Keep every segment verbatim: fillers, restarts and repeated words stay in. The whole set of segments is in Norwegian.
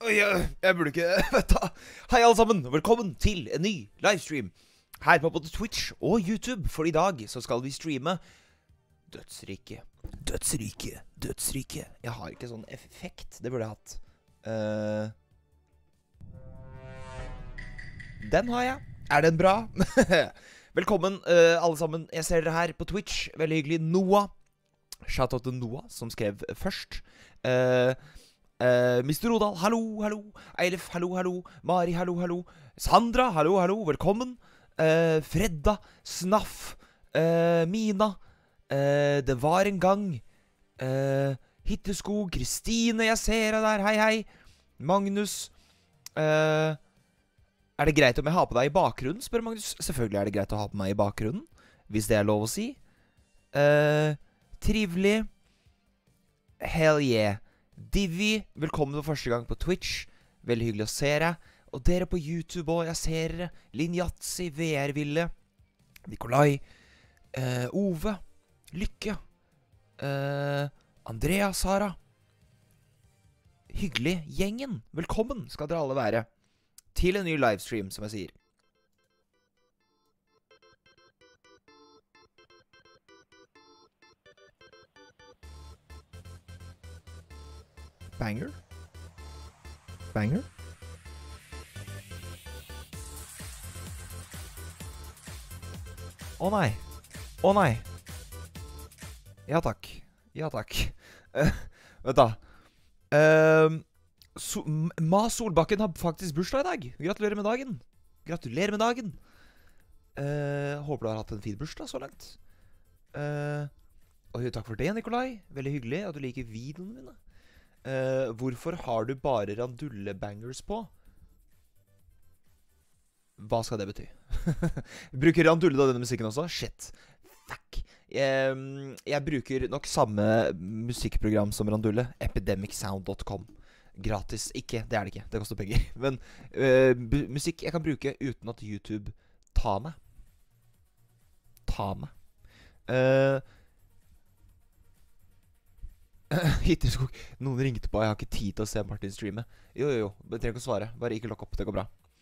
Oi, jeg, jeg burde ikke vet du. Hei alle sammen, velkommen til en ny livestream her på både Twitch og YouTube. For i dag så skal vi streame Dødsrike. Dødsrike, Dødsrike. Jeg har ikke sånn effekt, det burde jeg hatt. uh, Den har jeg. Er den bra? Velkommen uh, alle sammen. Jeg ser dere her på Twitch. Veldig hyggelig. Noah. Shoutout til Noah som skrev først. uh, Uh, mister Rodal, hallo, hallo. Eilif, hallo, hallo. Mari, hallo, hallo. Sandra, hallo, hallo, velkommen. uh, Fredda, Snaff, uh, Mina, uh, Det var en gang, uh, Hitteskog, Kristine, jeg ser deg der, hei, hei. Magnus. uh, Er det greit om jeg har på deg i bakgrunnen, spør Magnus. Selvfølgelig er det greit å ha på meg i bakgrunnen, hvis det er lov å si. uh, Trivelig. Hell yeah. Divi, velkommen for første gang på Twitch. Veldig hyggelig å se deg. Og dere på YouTube også, jeg ser dere. Linjatsi, V R-Ville, Nikolai, uh, Ove, Lykke, uh, Andrea, Sara. Hyggelig. Gjengen, velkommen skal dere alle være til en ny livestream, som jeg sier. Banger. Banger. Å nei. Å nei. Ja takk. Ja takk. Uh, vet da. Uh, so Ma Solbakken har faktisk bursdag i dag. Gratulerer med dagen. Gratulerer med dagen. Uh, håper du har hatt en fin bursdag så langt. Uh, og takk for det, Nikolai. Veldig hyggelig at du liker videoene mine. Uh, hvorfor har du bare randulle-bangers på? Hva skal det bety? Bruker randulle da denne musikken også? Shit. Fuck. Jeg, jeg bruker nok samme musikkprogram som randulle. epidemic sound dot com. Gratis. Ikke, det er det ikke. Det koster penger. Men uh, musikk jeg kan bruke uten at YouTube tar meg. Ta meg. Uh, Hitterskog. Noen ringte på. Jeg har ikke tid til å se Martin streame. Jo, jo, jo. Jeg trenger ikke å svare. Bare ikke lokk opp. Det går bra.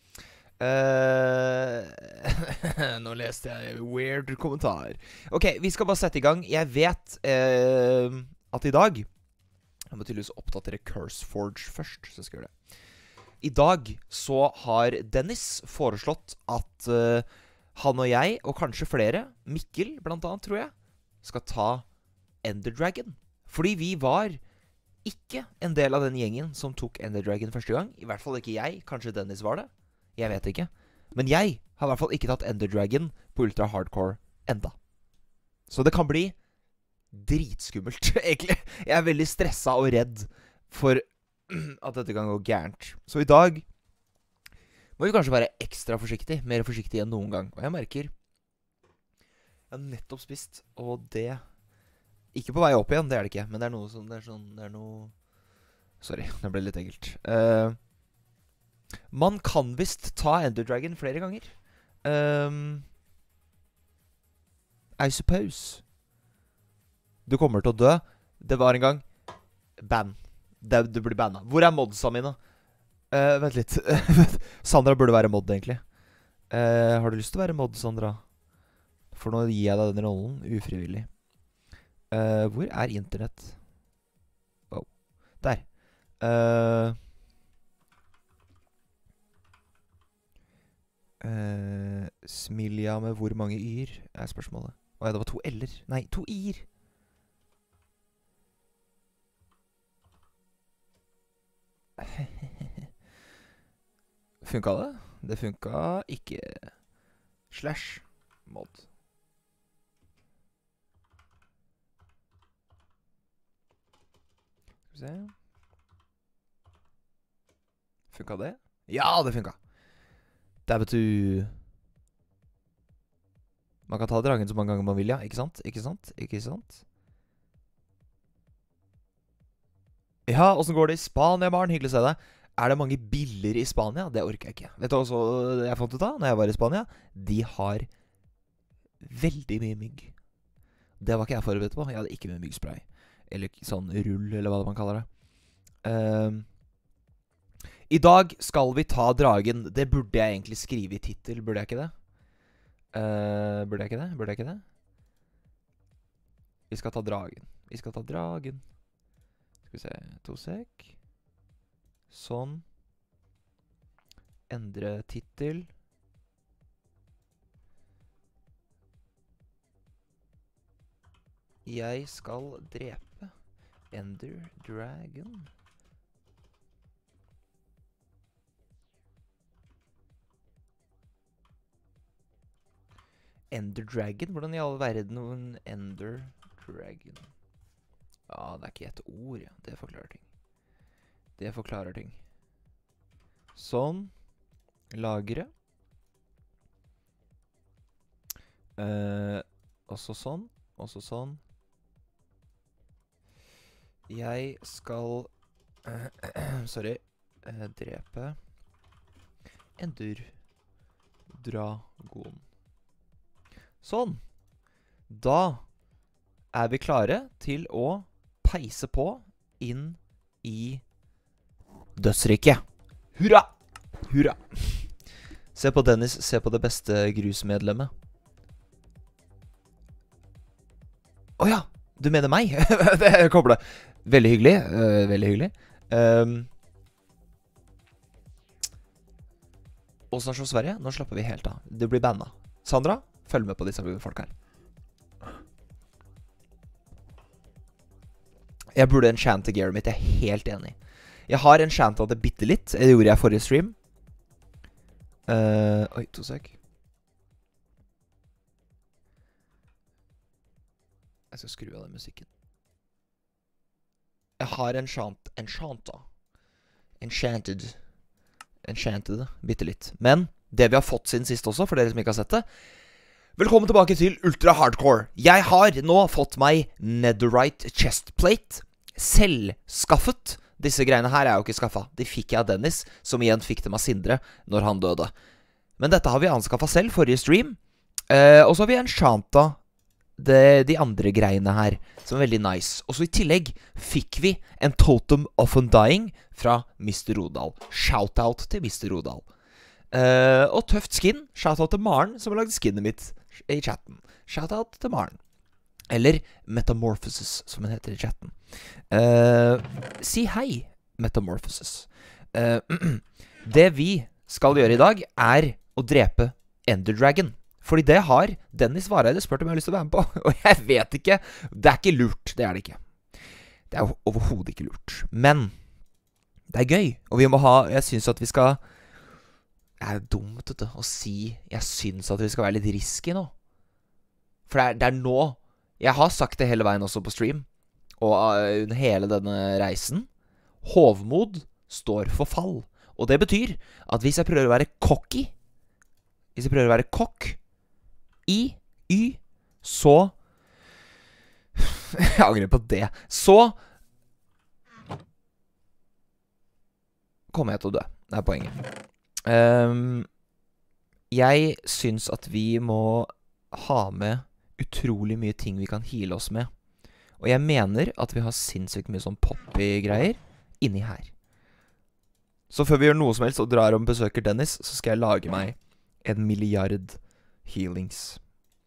uh, Nå leste jeg weird kommentar. Ok, vi skal bare sette i gang. Jeg vet uh, at i dag jeg må tydeligvis oppdatere CurseForge først, så jeg skal gjøre det. I dag så har Dennis foreslått at uh, han og jeg, og kanskje flere, Mikkel blant annet, tror jeg, skal ta Ender Dragon. Fordi vi var ikke en del av den gjengen som tok Ender Dragon første gang. I hvert fall ikke jeg. Kanskje Dennis var det. Jeg vet ikke. Men jeg har i hvert fall ikke tatt Ender Dragon på ultra hardcore enda. Så det kan bli dritskummelt, egentlig. Jeg er veldig stresset og redd for at dette kan gå gærent. Så i dag må vi kanskje være ekstra forsiktig. Mer forsiktig enn noen gang. Og jeg merker jeg har nettopp spist, og det ikke på vei opp igjen, det er det ikke. Men det er noe sånn, det er sånn, det er noe Sorry, det ble litt enkelt. uh, Man kan visst ta Ender Dragon flere ganger. um, I suppose. Du kommer til å dø. Det var en gang ban. det, Du blir banna. Hvor er modsa mine? Uh, vent litt. Sandra burde være mod, egentlig. uh, Har du lyst til å være mod, Sandra? For nå gir jeg deg den rollen ufrivillig. Uh, hvor er internett? Wow. Der. Uh, uh, Smilja med hvor mange yr er spørsmålet. Åja, det var to l-er. Nei, to i-er. Funka det? Det funka ikke. Slash mod. Se. Funka det? Ja, det funka. Det vet du. Man kan ta dragen så mange ganger man vil, ja. Ikke sant? Ikke sant? Ikke sant? Ja, hvordan går det i Spania, Maren? Hyggelig å se deg. Er det mange biller i Spania? Det orker jeg ikke. Vet du også jeg fant ut av når jeg var i Spania? De har veldig mye mygg. Det var ikke jeg forberedt på. Jeg hadde ikke med myggspray. Eller sånn rull, eller hva man kaller det. uh, I dag skal vi ta dragen. Det burde jeg egentlig skrive i titel. Burde jeg ikke det? Uh, burde jeg ikke det? Burde jeg ikke det? Vi skal ta dragen. Vi skal ta dragen. Skal vi se. To sek. Sånn. Endre titel. Jeg skal drepe Ender Dragon. Ender Dragon? Hvordan i all verden noen Ender Dragon? Ja, det er ikke et ord, ja. Det forklarer ting. Det forklarer ting. Sånn. Lagre. Uh, også sånn. Også sånn. Jeg skal uh, sorry. Uh, drepe Ender Dragon. Sånn. Da er vi klare til å peise på inn i dødsriket. Hurra! Hurra! Se på Dennis, se på det beste grusmedlemmet. Åja, du mener meg? Det er koblet. Veldig hyggelig, uh, veldig hyggelig. Um, Åsnarsson Sverige, nå slapper vi helt av. Det blir bandet. Sandra, følg med på disse folk her. Jeg burde enchante gearet mitt, jeg er helt enig. Jeg har enchantet det bitte litt. Det gjorde jeg i forrige stream. Uh, oi, to sek. Jeg skal skru av den musikken. Jeg har enchant, enchanta. Enchanted. Enchanted, bitte litt. Men det vi har fått siden sist også, for dere som ikke har sett det. Velkommen tilbake til Ultra Hardcore. Jeg har nå fått meg Netherite Chestplate. Selvskaffet. Disse greiene her er jo ikke skaffet. De fikk jeg av Dennis, som igjen fikk dem av Sindre når han døde. Men dette har vi anskaffet selv forrige stream. Uh, og så har vi enchanta det, de andre greiene her, som er veldig nice. Og så i tillegg fikk vi en Totem of Undying fra mister Rodal. Shoutout til mister Rodal. Uh, og tøft skin. Shoutout til Maren, som har lagd skinnet mitt i chatten. Shoutout til Maren. Eller Metamorphosis, som den heter i chatten. Uh, si hei, Metamorphosis. Uh, det vi skal gjøre i dag er å drepe Ender Dragon. Fordi det har Dennis Vareide spurt om jeg har lyst til å være med på. Og jeg vet ikke. Det er ikke lurt. Det er det ikke. Det er overhodet ikke lurt. Men det er gøy. Og vi må ha, jeg synes at vi skal, det er dumt vet du, å si, jeg synes at vi skal være litt risky nå. For det er, det er nå, jeg har sagt det hele veien også på stream, og under hele denne reisen, hovmod står for fall. Og det betyr at hvis jeg prøver å være cocky, hvis jeg prøver å være kokk, i, y, så, jeg angrer på det, så kommer jeg til å dø. Det er poenget. Um, jeg synes at vi må ha med utrolig mye ting vi kan heale oss med. Og jeg mener at vi har sinnssykt mye sånn poppy-greier inni her. Så før vi gjør noe som helst og drar om besøker Dennis, så skal jeg lage meg en milliard healings.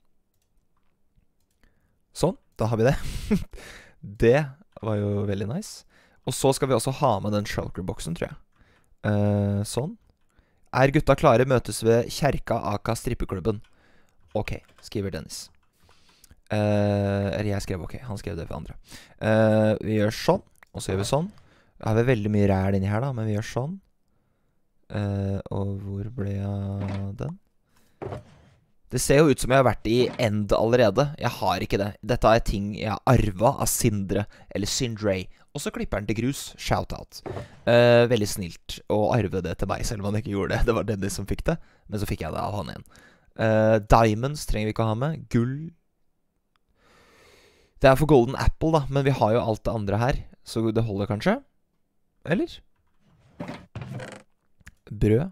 Sånn, da har vi det. Det var jo veldig nice. Og så skal vi også ha med den shulker-boksen, tror jeg. Uh, sånn. Er gutta klare møtes ved kjerka aka strippeklubben? Ok, skriver Dennis. Uh, eller jeg skrev ok, han skrev det for andre. Uh, vi gjør sånn, og så gjør vi sånn. Jeg har vel veldig mye ræl inni her da, men vi gjør sånn. Uh, og hvor ble jeg av den? Det ser jo ut som jeg har vært i End allerede. Jeg har ikke det. Dette er ting jeg har arvet av Sindre, eller Sindre. Og så klipper den til grus. Shoutout. Uh, veldig snilt å arve det til meg, selv om han ikke gjorde det. Det var Dennis som fikk det, men så fikk jeg det av han igjen. Uh, diamonds trenger vi ikke å ha med. Gull. Det er for Golden Apple da, men vi har jo alt det andre her. Så det holder kanskje? Eller? Brød.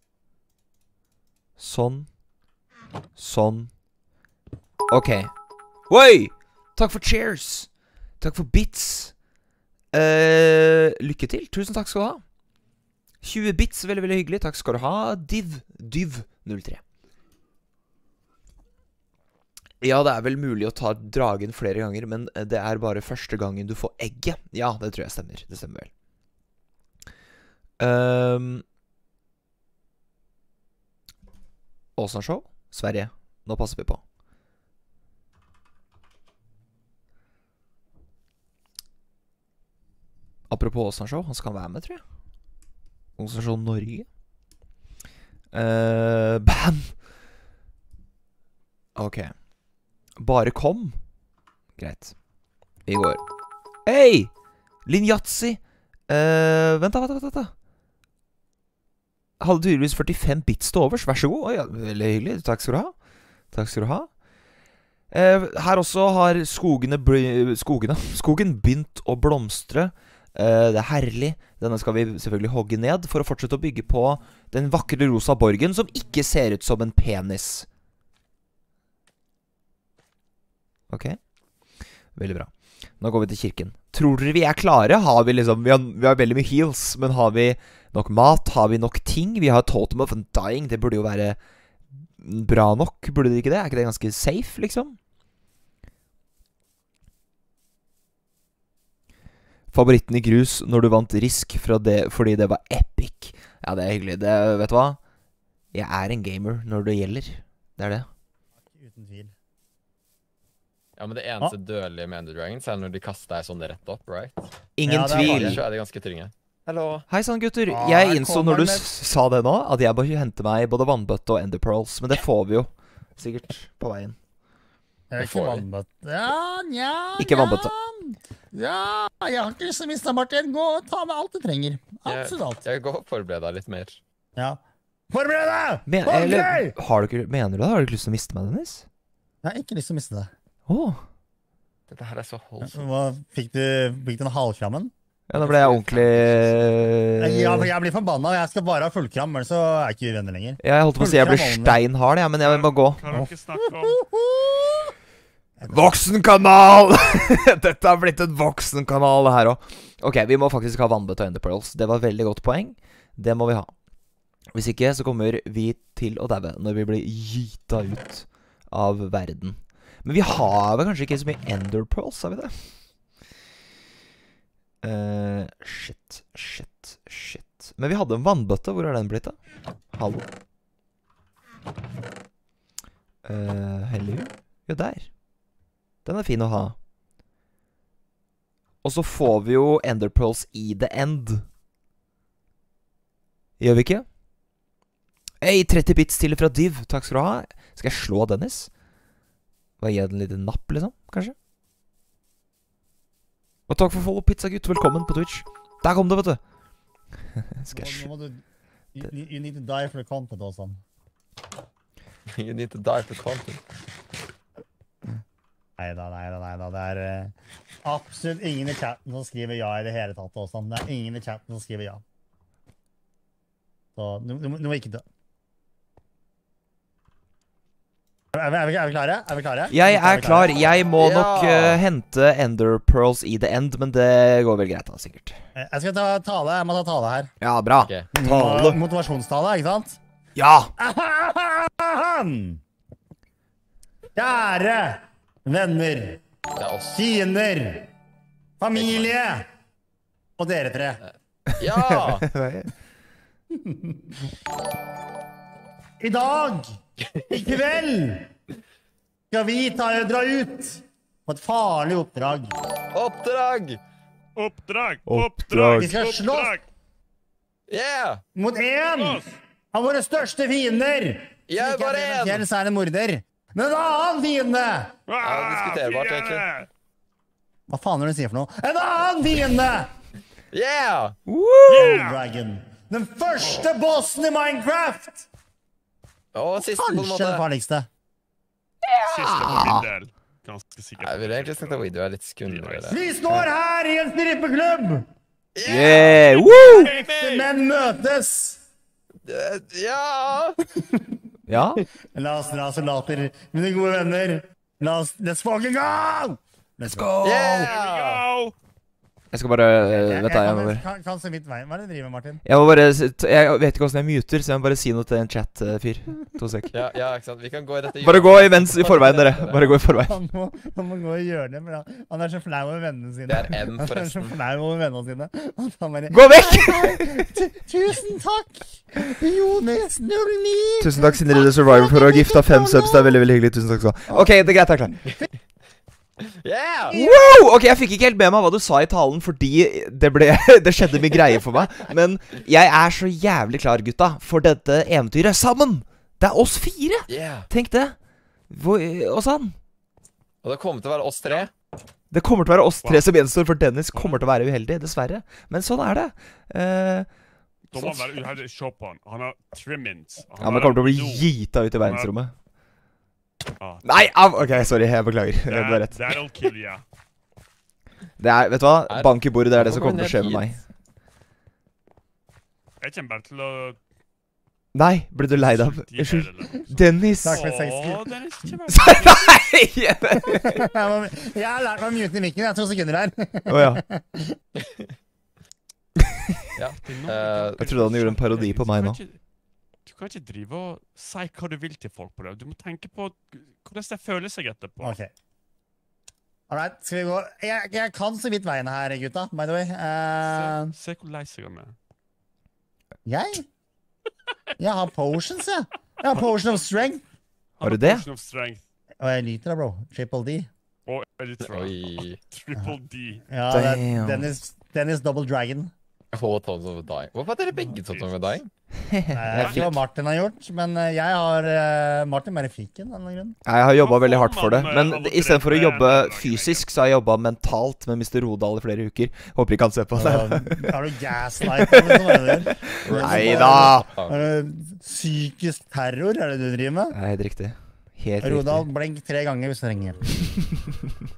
Sånn. Sånn. Ok. Oi! Takk for cheers! Takk for bits! Uh, lykke til. Tusen takk skal du ha. tjue bits, veldig, veldig hyggelig. Takk skal du ha. Div, Dyv null tre. Ja, det er vel mulig å ta dragen flere ganger, men det er bare første gangen du får egget. Ja, det tror jeg stemmer. Det stemmer vel. Um, Åsenshow, Sverige. Nå passer vi på. Apropos Åsenshow, han skal være med, tror jeg. Åsenshow Norge. Uh, bam! Ok. Bare kom. Greit. Vi går. Hei! Linjatsi! Uh, vent da, vent da, vent da. Hadde tydeligvis førtifem bits til overs. Vær så god. Oi, ja, veldig hyggelig. Takk skal du ha. Takk skal du ha. Uh, her også har skogene, skogene Skogen begynt å blomstre. Uh, det er herlig. Denne skal vi selvfølgelig hogge ned for å fortsette å bygge på den vakre rosa borgen, som ikke ser ut som en penis. Ok. Veldig bra. Nå går vi til kirken. Tror dere vi er klare? Har vi liksom Vi har, vi har veldig mye heals, men har vi nok mat? Har vi nok ting? Vi har Totem of Undying. Det burde jo være bra nok. Burde det ikke det? Er ikke det ganske safe, liksom? Favoritten i grus når du vant Risk fra det, fordi det var epic. Ja, det er hyggelig. Det, vet du hva? Jeg er en gamer når det gjelder. Det er det. Uten tvil. Ja, men det eneste ah. dødelige med Ender Dragons er når de kaster deg sånn rett opp, right? Ingen ja, tvil. Så er de ganske trygge. Hallo. Hei sann, gutter. Ah, jeg innså når du med... sa det nå, at jeg bare hente meg både vannbøtte og Ender Pearls. Men det får vi jo sikkert på veien. Det er ikke vannbøtte. Ja, ja, ikke vannbøtte. Ja, jeg har ikke lyst til å miste Martin. Gå og ta med alt du trenger. Absolutt alt. Jeg, jeg går og forbereder deg litt mer. Ja. Forbered deg! Men, eller, har du ikke, mener du det? Har du ikke lyst til å miste meg, Dennis? Jeg har ikke lyst til å miste det. Åh. Dette her er så holdsomt. Hva, fikk du, fikk du en halvkrammen? Ja, da ble jeg ordentlig... Jeg, jeg blir forbannet, jeg skal bare ha fullkram, men så er jeg ikke venner lenger. Ja, jeg holdt på å si jeg ble steinhard, ja, men jeg vil bare gå. Kan du ikke snakke om? Voksenkanal! Dette har blitt en voksenkanal her også. Ok, vi må faktisk ha vannbøtte og Ender Pearls. Det var et veldig godt poeng. Det må vi ha. Hvis ikke, så kommer vi til å daue når vi blir gyta ut av verden. Men vi har vel kanskje ikke så mye Ender Pearls, har vi det? Uh, shit, shit, shit. Men vi hadde en vannbøtte, hvor er den blitt da? Hallo? Uh, Hello? Jo, der. Den er fin å ha. Og så får vi jo Ender Pearls i the end. Gjør vi ikke? Hei, tretti bits til fra Div. Takk skal du ha. Skal jeg slå Dennis? Hva gir jeg den litt napp, liksom? Kanskje? Og takk for follow, pizzagutt. Velkommen på Twitch. Der kom det, vet du. Skal jeg slå... You, you need to die for the content også. You need to die for content. Neida, neida, neida. Det er uh, absolutt ingen i chatten som skriver ja i det hele tatt også. Det er ingen i chatten som skriver ja. Så, nå må ikke dø. Er vi, er, vi, er vi klare? Er vi klare? Jeg er klar. Jeg må ja. nok uh, hente Ender Pearls i the end, men det går vel greit da, sikkert. Jeg skal ta tale. Jeg må ta tale her. Ja, bra. Okay. Tale. Motivasjonstale, ikke sant? Ja! Kjære venner, fiender, familie og dere tre. Ja! I dag, i kveld, skal vi ta, dra ut på et farlig oppdrag. Oppdrag! Oppdrag! Oppdrag! Vi skal slåss yeah. mot en av våre største fiender. Jeg var en! Fjell, så er det morder. Men en annen fiende! Ja, diskuterbart, egentlig. Hva faen er det du sier for noe? En annen fiende! Yeah! Woo! Dragon. Den første bossen i Minecraft! Og siste på en måte. Kanskje den farligste. Siste på min del. Ganske sikkert. Jeg vil egentlig snakke om video er litt skummere. Vi står her i en strippeklubb! Yeah! Woo! Ekte menn møtes! Ja! Ja? La oss dra soldater, mine gode venner. La oss, let's fucking go! Let's go! Yeah! Jeg skal bare uh, Jeg, Vet jeg du, jeg må kan, bare kan, kan se mitt vei. Hva er det du driver med, Martin? Jeg må bare s- t- Jeg vet ikke hvordan jeg muter, så jeg må bare si noe til en chat-fyr. To sek. Ja, ja, ikke sant. Vi kan gå i dette Bare gå imens i forveien, dere. Bare gå i forveien. Han må, han må gå i hjørnet, men han, han er så flau over vennene sine. Det er M, Han er så forresten. flau over vennene sine. at Han bare, Gå vekk! Tu- Tusen takk! Jonas null ni! Tusen takk, Sindre The Survivor, for å ha gifta fem subs. Det er veldig veldig hyggelig. Tusen takk skal du ha. OK, det er greit. Jeg er klar. Yeah! Wow! Ok, Jeg fikk ikke helt med meg hva du sa i talen, fordi det, ble, det skjedde mye greier for meg. Men jeg er så jævlig klar, gutta, for dette eventyret sammen. Det er oss fire. Yeah. Tenk det. Hvor, og sånn. Og det kommer til å være oss tre. Det kommer til å være oss tre som gjenstår, for Dennis kommer til å være uheldig, dessverre. Men sånn er det. Eh, Da må han være uheldig. Se på han. Han har trimmings. Han ja, men har kommer til å bli blod. gita ut i verdensrommet. Ja. Nei, au! Ok, sorry. Jeg beklager. Det Du har er- rett. That'll kill ya. Det er, vet du hva? Er- Bank i bordet, det er det som Hvorfor kommer til å skje med ned meg. Jeg kommer bare til å Nei, ble du lei deg? sulte i Unnskyld. hele det. Dennis! Takk for seks Åh, den er ikke verdt. Nei! Jeg må- jeg har lært meg å mute mikken. Jeg har to sekunder her. Å ja. Ja. Det er noe- Eh, Jeg trodde han gjorde en parodi på meg nå. Du kan ikke- Du kan ikke drive og si hva du vil til folk på det. Du må tenke på hvordan de føler seg etterpå. Ok. All right, skal vi gå? Jeg, jeg kan så vidt veien her, gutta, by the way. Eh, Se, se hvor lei seg han er. jeg? Jeg har potions, jeg. Jeg har potion of strength. Har du det? Potion of strength. Og jeg lyter da, bro. Triple D. Og Elytra. Oi. Triple D. Ja, det er Damn. Dennis, Dennis Double Dragon. Og Tons of Dying. Hvorfor er dere begge Tons of Dying? Jeg vet ikke hva Martin har gjort, men eh, jeg har eh, Martin bare fikk en av en grunn. Jeg har jobba veldig hardt for det. Man, Men eh, alle istedenfor å tre jobbe dager, fysisk, så har jeg jobba mentalt med mister Rodal i flere uker. Håper ikke han ser på det. Og har du gaslight? Eller noe, er det det? Nei da! Er det psykisk terror? Er det du driver med? Det er helt riktig. Helt Rodal, riktig. blink tre ganger hvis du trenger hjelp.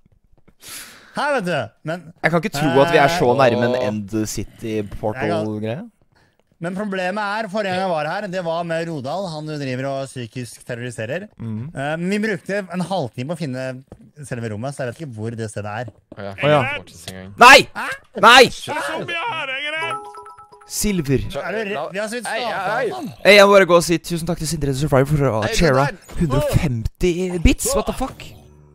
Her, vet du. Men, Jeg kan ikke tro at vi er så Eh, nærme en åh. End City Portal-greie. men problemet er, forrige gang jeg var her, det var med Rodal. Han du driver og psykisk terroriserer. Mhm. Eh, men vi brukte en halvtime på å finne selve rommet, så jeg vet ikke hvor det stedet er. Å ja. Å ja. Fortsatt engang. Nei! Nei! Det er zombier her, jeg er redd! Silver. Er du redd? Vi har så vidt Ei, startet, ei, mann. Hey, jeg må bare gå og si tusen takk til Sindre The Survivor for å ha Hey, chara det hundre og femti bits. What the fuck?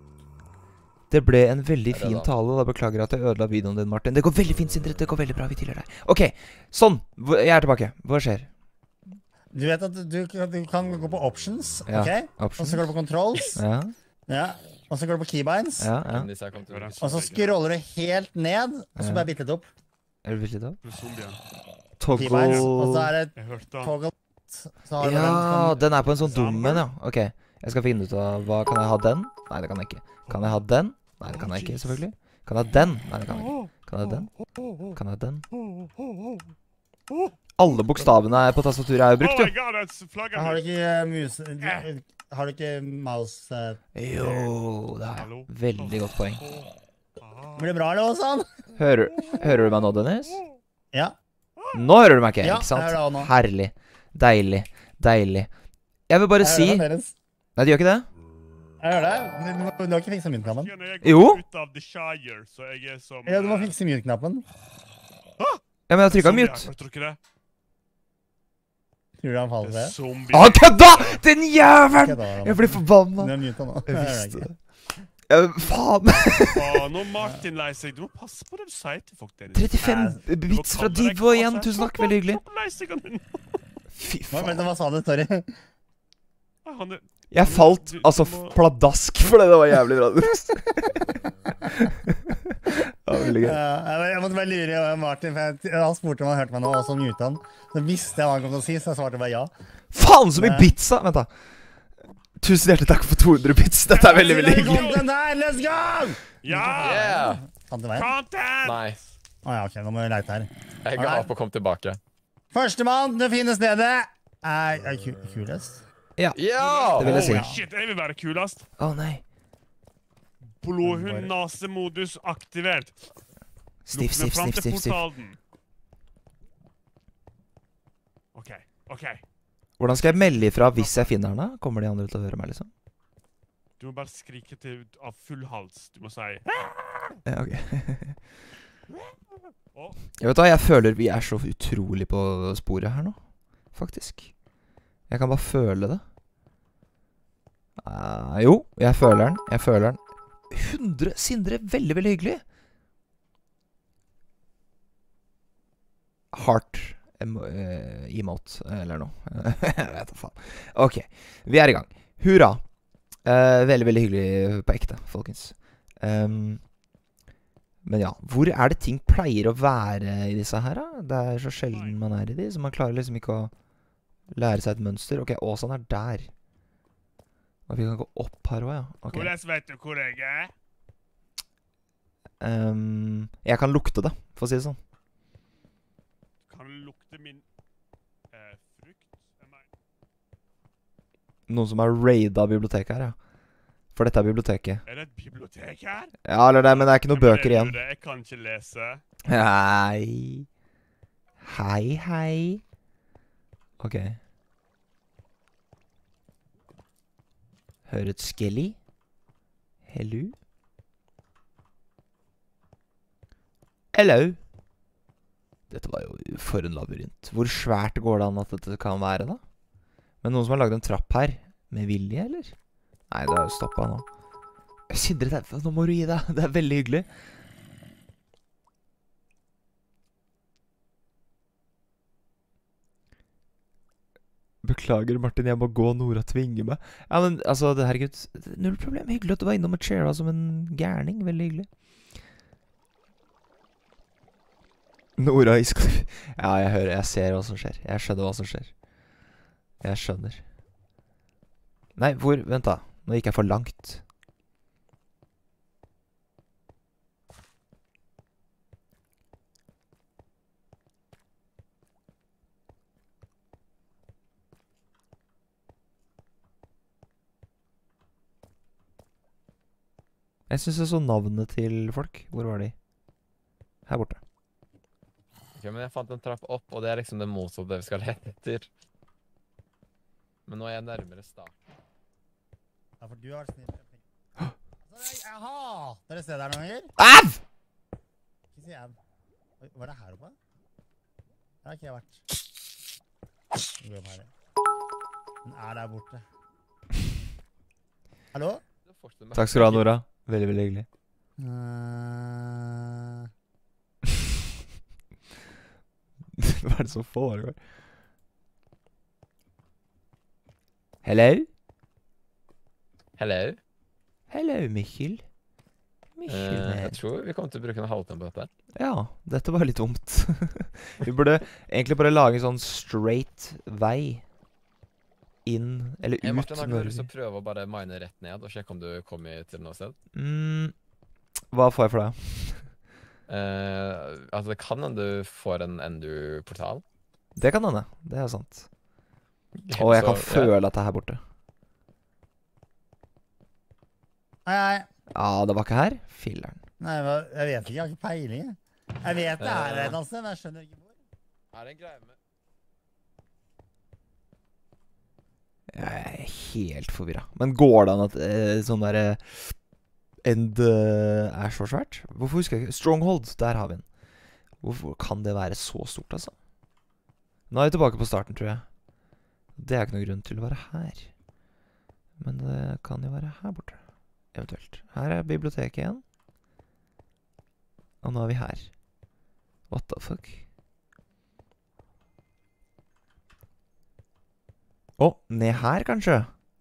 Det ble en veldig det fin da? tale, og da beklager jeg at jeg ødela videoen din, Martin. Det går veldig fint, Sindre. Det går veldig bra. Vi tilhører deg. OK, sånn. Hvor- Jeg er tilbake. Hva skjer? Du vet at du, du kan gå på options, Ja. ok? Og Option? så går du på controls, Ja, ja. Og så går du på keybinds, ja, ja. Dennis er kommet til å- og så scroller du helt ned, og så Ja. bare bitte litt opp. Er du villig da? Det er zombier. Keybinds, og så Toggle er det Jeg hørte han. toggle. Så har du Ja, den, den er på en sånn dum en, ja. OK. Jeg skal finne ut av hva. Kan jeg ha den? Nei, det kan jeg ikke. Kan jeg ha den? Nei, det kan jeg ikke, selvfølgelig. Kan jeg ha den? Nei, det kan jeg ikke. Kan jeg ha den? Kan jeg ha den? Alle bokstavene på tastaturet er jo Oh brukt, my jo. god, det flagger har du meg. ikke uh, mus... Du, har du ikke mouse... eh, Jo, det har jeg. Veldig godt poeng. Blir det bra, eller hva sånn? Hører, hører du meg nå, Dennis? Ja. Nå hører du meg ikke, Ja, ikke sant? jeg hører deg nå. Herlig. Deilig. Deilig. Jeg vil bare Jeg si hører deg, Dennis. Nei, det gjør ikke det? Jeg hører deg. Du, må- du har ikke fikset mute-knappen. Når jeg går Jo. ut av The Shire, så jeg er som Ja, du må eh, fikse mute-knappen. Ja, men jeg har trykka zombier. mute. Hørte dere det? Tror du han faller Det er ved? zombier. Å, kødda! Den jævelen! Kødda, da. Jeg blir forbanna. Du er muta nå. Jeg Jeg hører visste deg ikke. det. Ja, faen. Å, nå er Martin lei seg. Du må passe på det du sier til folk, Dennis. trettifem bits fra Divo igjen. Tusen takk, veldig hyggelig. Stopp lei seg han din. Fy Hva, faen. vent, hva sa du? Sorry. Ah, han er- Jeg falt Du- du altså må- pladask fordi det var jævlig bra. Ja, veldig gøy. Ja, jeg, jeg måtte bare lure Martin, for jeg, han spurte om han hørte meg nå, og så muta han. Så visste jeg hva han kom til å si, så jeg svarte bare ja. Faen, så mye Ja. bits, da! Vent, da. Tusen hjertelig takk for to hundre bits. Dette er veldig, veldig hyggelig. Content der, let's go! Ja! Yeah! Fant du veien? Content! Nei. Å ja, ok, nå må vi leite her. Jeg ga opp og kom tilbake. Førstemann til å finne stedet er, er ku, kulest. Ja! Det vil jeg si. Oh, shit, jeg vil være kulest. Å nei. Blodhund-nasemodus aktivert. Sniff, Lukk meg sniff, fram sniff, til sniff, sniff. portalen. OK. OK. Hvordan skal jeg melde ifra hvis jeg finner den? Da? Kommer de andre til å høre meg, liksom? Du må bare skrike til av full hals. Du må si Ja, ok. Å, Jeg vet hva, jeg føler vi er så utrolig på sporet her nå. Faktisk. Jeg kan bare føle det. Eh, jo, jeg føler den. Jeg føler den. hundre Sindre, veldig, veldig hyggelig. Heart emo eh, emote, eller noe. Jeg vet da faen. Ok, vi er i gang. Hurra. Eh, veldig, veldig hyggelig på ekte, folkens. Ehm, men ja, hvor er det ting pleier å være i disse her, da? Det er så sjelden man er i de, så man klarer liksom ikke å lære seg et mønster. Ok, Åsan er der. Og vi kan gå opp her også, ja. Ok. hvordan vet du hvor jeg er? Ehm, jeg kan lukte det, for å si det sånn. Kan du lukte min eh, frukt? Jeg mener- Noen som har raidet biblioteket her, ja. For dette er biblioteket. Er det et bibliotek her? Ja, eller det, men det er ikke noen Ja, men bøker det er igjen. jo det, Jeg kan ikke lese. Hei. Hei, hei. Ok. Hører et skelly. Hello. Hello. Dette var jo for en labyrint. Hvor svært går det an at dette kan være, da? Men noen som har laget en trapp her, med vilje, eller? Nei, det har jo stoppet nå. Sindre, det er- nå må du gi deg. Det er veldig hyggelig. Beklager, Martin, jeg må gå. Nora tvinger meg. Ja, men altså, det, herregud, det er null problem. Hyggelig at du var innom og cheera som en gærning. Veldig hyggelig. Nora i sk... Ja, jeg hører, jeg ser hva som skjer. Jeg skjønner hva som skjer. Jeg skjønner. Nei, hvor? Vent da. Nå gikk jeg for langt. Jeg synes jeg så navnet til folk. Hvor var de? Her borte. Ok, men jeg fant en trapp opp, og det er liksom det motsatte det vi skal lete etter. Men nå er jeg nærmere start. Ja, for du har vært snill. Altså, jeg, jeg hater det stedet her noen ganger. Au! Ikke si jeg. Oi, var det her oppe? Her har ikke jeg vært. Nå går jeg opp her. Den er der borte. Hallo? Det fortsetter med- Takk skal du ha, Nora. Veldig, veldig hyggelig. Uh, Hva er det som foregår? Hello? Hello? Hello, Mikkel. Mikkel, Eh, man. jeg tror vi kommer til å bruke en halvtime på dette. Ja, dette var litt dumt. Vi burde egentlig bare lage en sånn straight vei inn, eller Hey, ut. Martin, har ikke når du lyst til vi- å prøve å bare mine rett ned og sjekke om du kommer til noe sted? Mm, hva får jeg for det? Eh, altså, det kan hende du får en Ender-portal. Det kan hende. Det er sant. Og jeg Så, kan føle at det er her borte. hei, hei. Ja, det var ikke her. Filleren. Nei, hva, jeg vet ikke. Jeg har ikke peiling. Jeg, jeg vet det er et annet sted, men jeg skjønner ikke hvor. Ja. Er det en greie med Jeg er helt forvirra. Men går det an at eh, sånn derre End eh, er så svært? Hvorfor husker jeg ikke? Stronghold, der har vi den. Hvorfor kan det være så stort, altså? Nå er vi tilbake på starten, tror jeg. Det er ikke noen grunn til å være her. Men det kan jo være her borte. Eventuelt. Her er biblioteket igjen. Og nå er vi her. What the fuck? Å, ned her kanskje?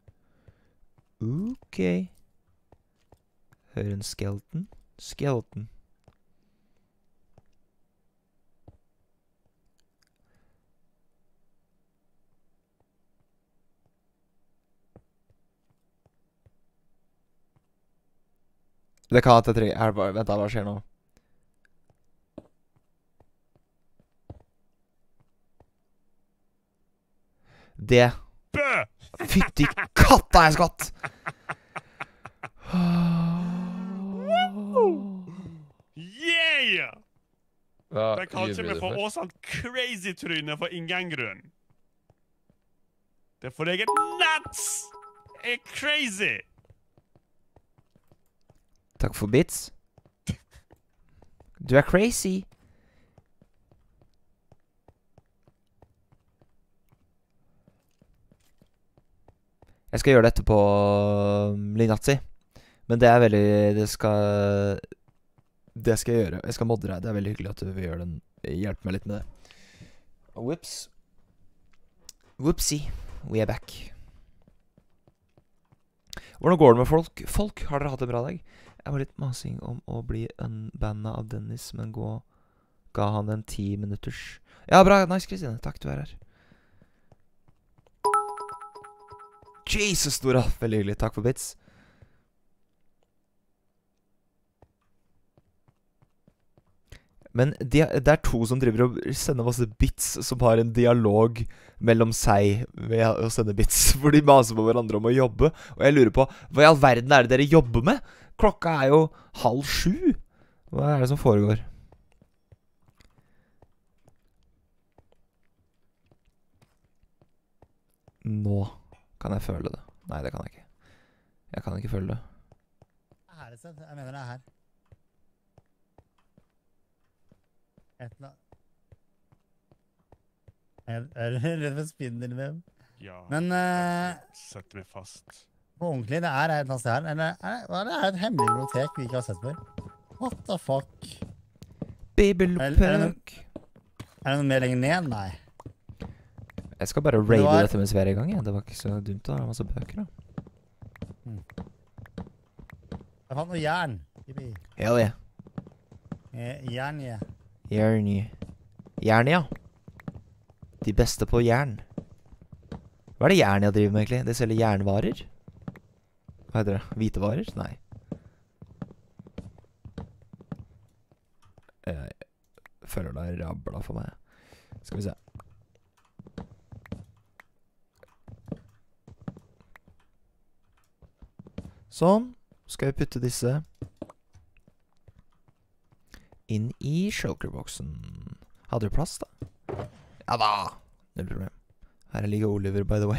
Ok. Hører en skeleton. Skeleton. Det kan at jeg trenger er det bare- Vent da, hva skjer nå? Det Bø! Fytti katta jeg skatt! Yeah! Hva De kalte jubler meg du for for? Åsan Crazy-tryne for ingen grunn. Det er fordi jeg er nuts! Jeg er crazy! Takk for bits. Du er crazy. Jeg skal gjøre dette på um, Linazzi. Men det er veldig Det skal Det skal jeg gjøre. Jeg skal modde deg. Det er veldig hyggelig at du vil gjøre den. Hjelpe meg litt med det. Whoops. Whoopsie. We are back. Hvordan går det med folk? Folk, har dere hatt en bra dag? Jeg var litt masing om å bli unbanna av Dennis, men gå ga han en ti minutters. Ja, bra. Nice, Kristine. Takk, du er her. Jesus, Nora. Veldig hyggelig. Takk for bits. Men de, det er to som driver og sender masse bits som har en dialog mellom seg ved å sende bits. For de maser på hverandre om å jobbe. Og jeg lurer på, hva i all verden er det dere jobber med? Klokka er jo halv sju. Hva er det som foregår? Nå kan jeg føle det. Nei, det kan jeg ikke. Jeg kan ikke føle det. Her, jeg mener det er her. Et eller annet. Jeg er redd for spindelvev. Ja. Men uh, Sett meg fast. på ordentlig, det er et eller annet sted her. Eller, er, hva er det? Er det et hemmelig bibliotek vi ikke har sett før? What the fuck? Bibelopøk. Er det noe mer lenger ned? Nei. Jeg skal bare raide var- dette mens vi er i gang. Ja. Det var ikke så dumt å ha masse bøker, da. Jeg fant noe jern. Yippee. Hell yeah. Eh, Jern, ja. Jern. Jern, ja. De beste på jern. Hva er det Jernia driver med, egentlig? De selger jernvarer? Hva heter det? Hvitevarer? Nei. Jeg føler det er rabla for meg. Skal vi se. Sånn. Skal vi putte disse inn i shulkerboksen. Hadde du plass, da? Ja da! Null problem. Her ligger Oliver, by the way.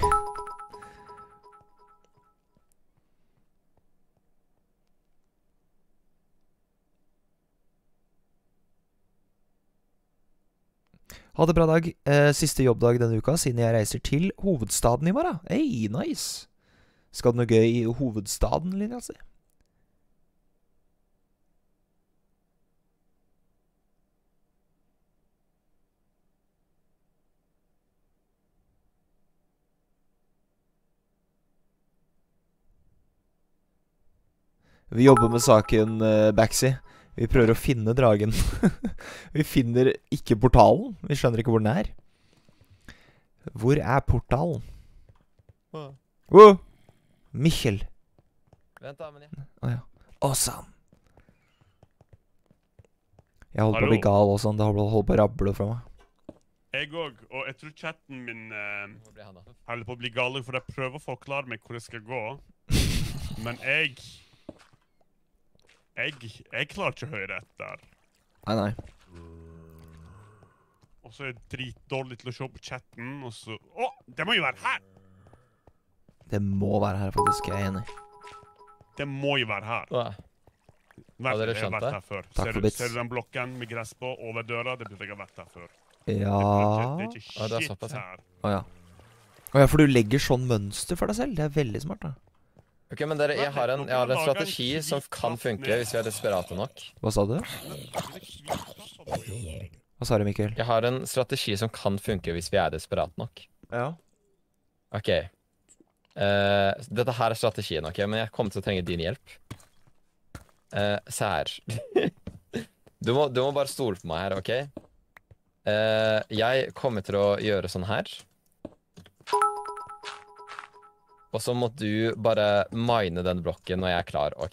Ha det bra dag. Eh, siste jobbdag denne uka, siden jeg reiser til hovedstaden i morgen. Hey, nice! Skal du noe gøy i hovedstaden, linja si? Vi jobber med saken, uh, Baxi. Vi prøver å finne dragen. Vi finner ikke portalen. Vi skjønner ikke hvor den er. Hvor er portalen? Åh. Wow! Michel. Vent da, men jeg... Åja. Awesome. Jeg holder på å Hallo. bli gal også. Det holder holder på å rable fra meg. Jeg òg, og jeg tror chatten min eh, Hvor blir han da? holder på å bli gal, for jeg prøver å forklare meg hvor jeg skal gå. Men jeg Jeg, jeg klarer ikke å høre etter. Nei, nei. Og så er jeg dritdårlig til å se på chatten, og så... Å, det må jo være her! Det må være her, faktisk. Jeg er enig. Det må jo være her. Åh. Vent, Har dere jeg har skjønt vært det? her før. Takk ser, for du, bits. ser du den blokken med gress på over døra? Det betyr jeg har vært her før. Ja. Det er ikke Å, det er shit såpass, ja. her. Åja. Åja, for du legger sånn mønster for deg selv. Det er veldig smart, da. Ok, men dere, jeg har en, jeg har en strategi som kan funke hvis vi er desperate nok. Hva sa du? Hva sa du, Mikkel? Jeg har en strategi som kan funke hvis vi er desperate nok. Ja. Ok. Eh, dette her er strategien, ok? Men jeg kommer til å trenge din hjelp. Eh, se her. du, må, du må bare stole på meg her, ok? Eh, jeg kommer til å gjøre sånn her. Og så må du bare mine den blokken når jeg er klar, ok?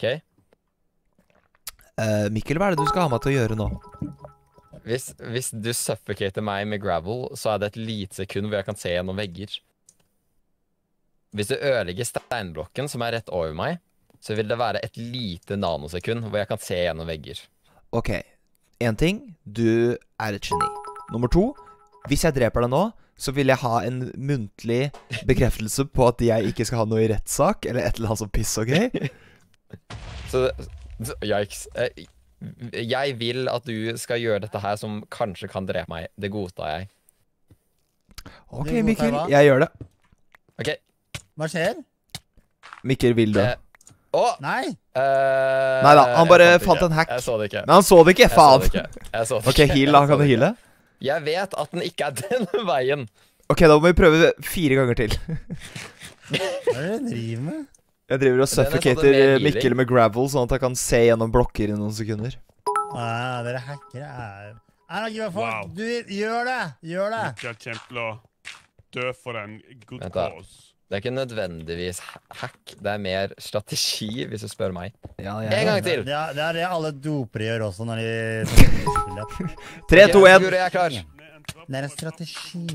Eh, Mikkel, hva er det du skal ha meg til å gjøre nå? Hvis, hvis du suffocater meg med gravel, så er det et lite sekund hvor jeg kan se gjennom vegger. Hvis du ødelegger steinblokken som er rett over meg, så vil det være et lite nanosekund hvor jeg kan se gjennom vegger. Ok, en ting. Du er et geni. Nummer to. Hvis jeg dreper deg nå, så vil jeg ha en muntlig bekreftelse på at jeg ikke skal ha noe i rettssak, eller et eller annet som piss, ok? Så, så yikes. Eh, Jeg vil at du skal gjøre dette her som kanskje kan drepe meg. Det godtar jeg. Ok, Du godtar Mikkel. hva? Jeg gjør det. OK. Hva skjer? Mikkel vil dø. Eh, Å! Nei. eh, Nei da, han bare jeg fant det fant ikke. en hack. Jeg så det ikke. Men han så det ikke, Jeg så faen! det ikke. Jeg så det Ok, ikke. heal Jeg da. så Kan du det ikke. heale? Jeg vet at den ikke er den veien. Ok, da må vi prøve fire ganger til. Hva er det du driver med? Jeg driver og Den er sånn suffocater mer healing. Mikkel med gravel, sånn at jeg kan se gjennom blokker i noen sekunder. Ah, dere hackere er I don't give a fuck. Wow. Du, gjør det! Gjør det! Mikkel kommer til å dø for en good Vent da. cause. Det er ikke nødvendigvis ha- hack. Det er mer strategi, hvis du spør meg. Ja, En gang til. Det er, det er det alle dopere gjør også når de spiller. Tre, to, Jeg én. tror jeg er klar. Det er en strategi.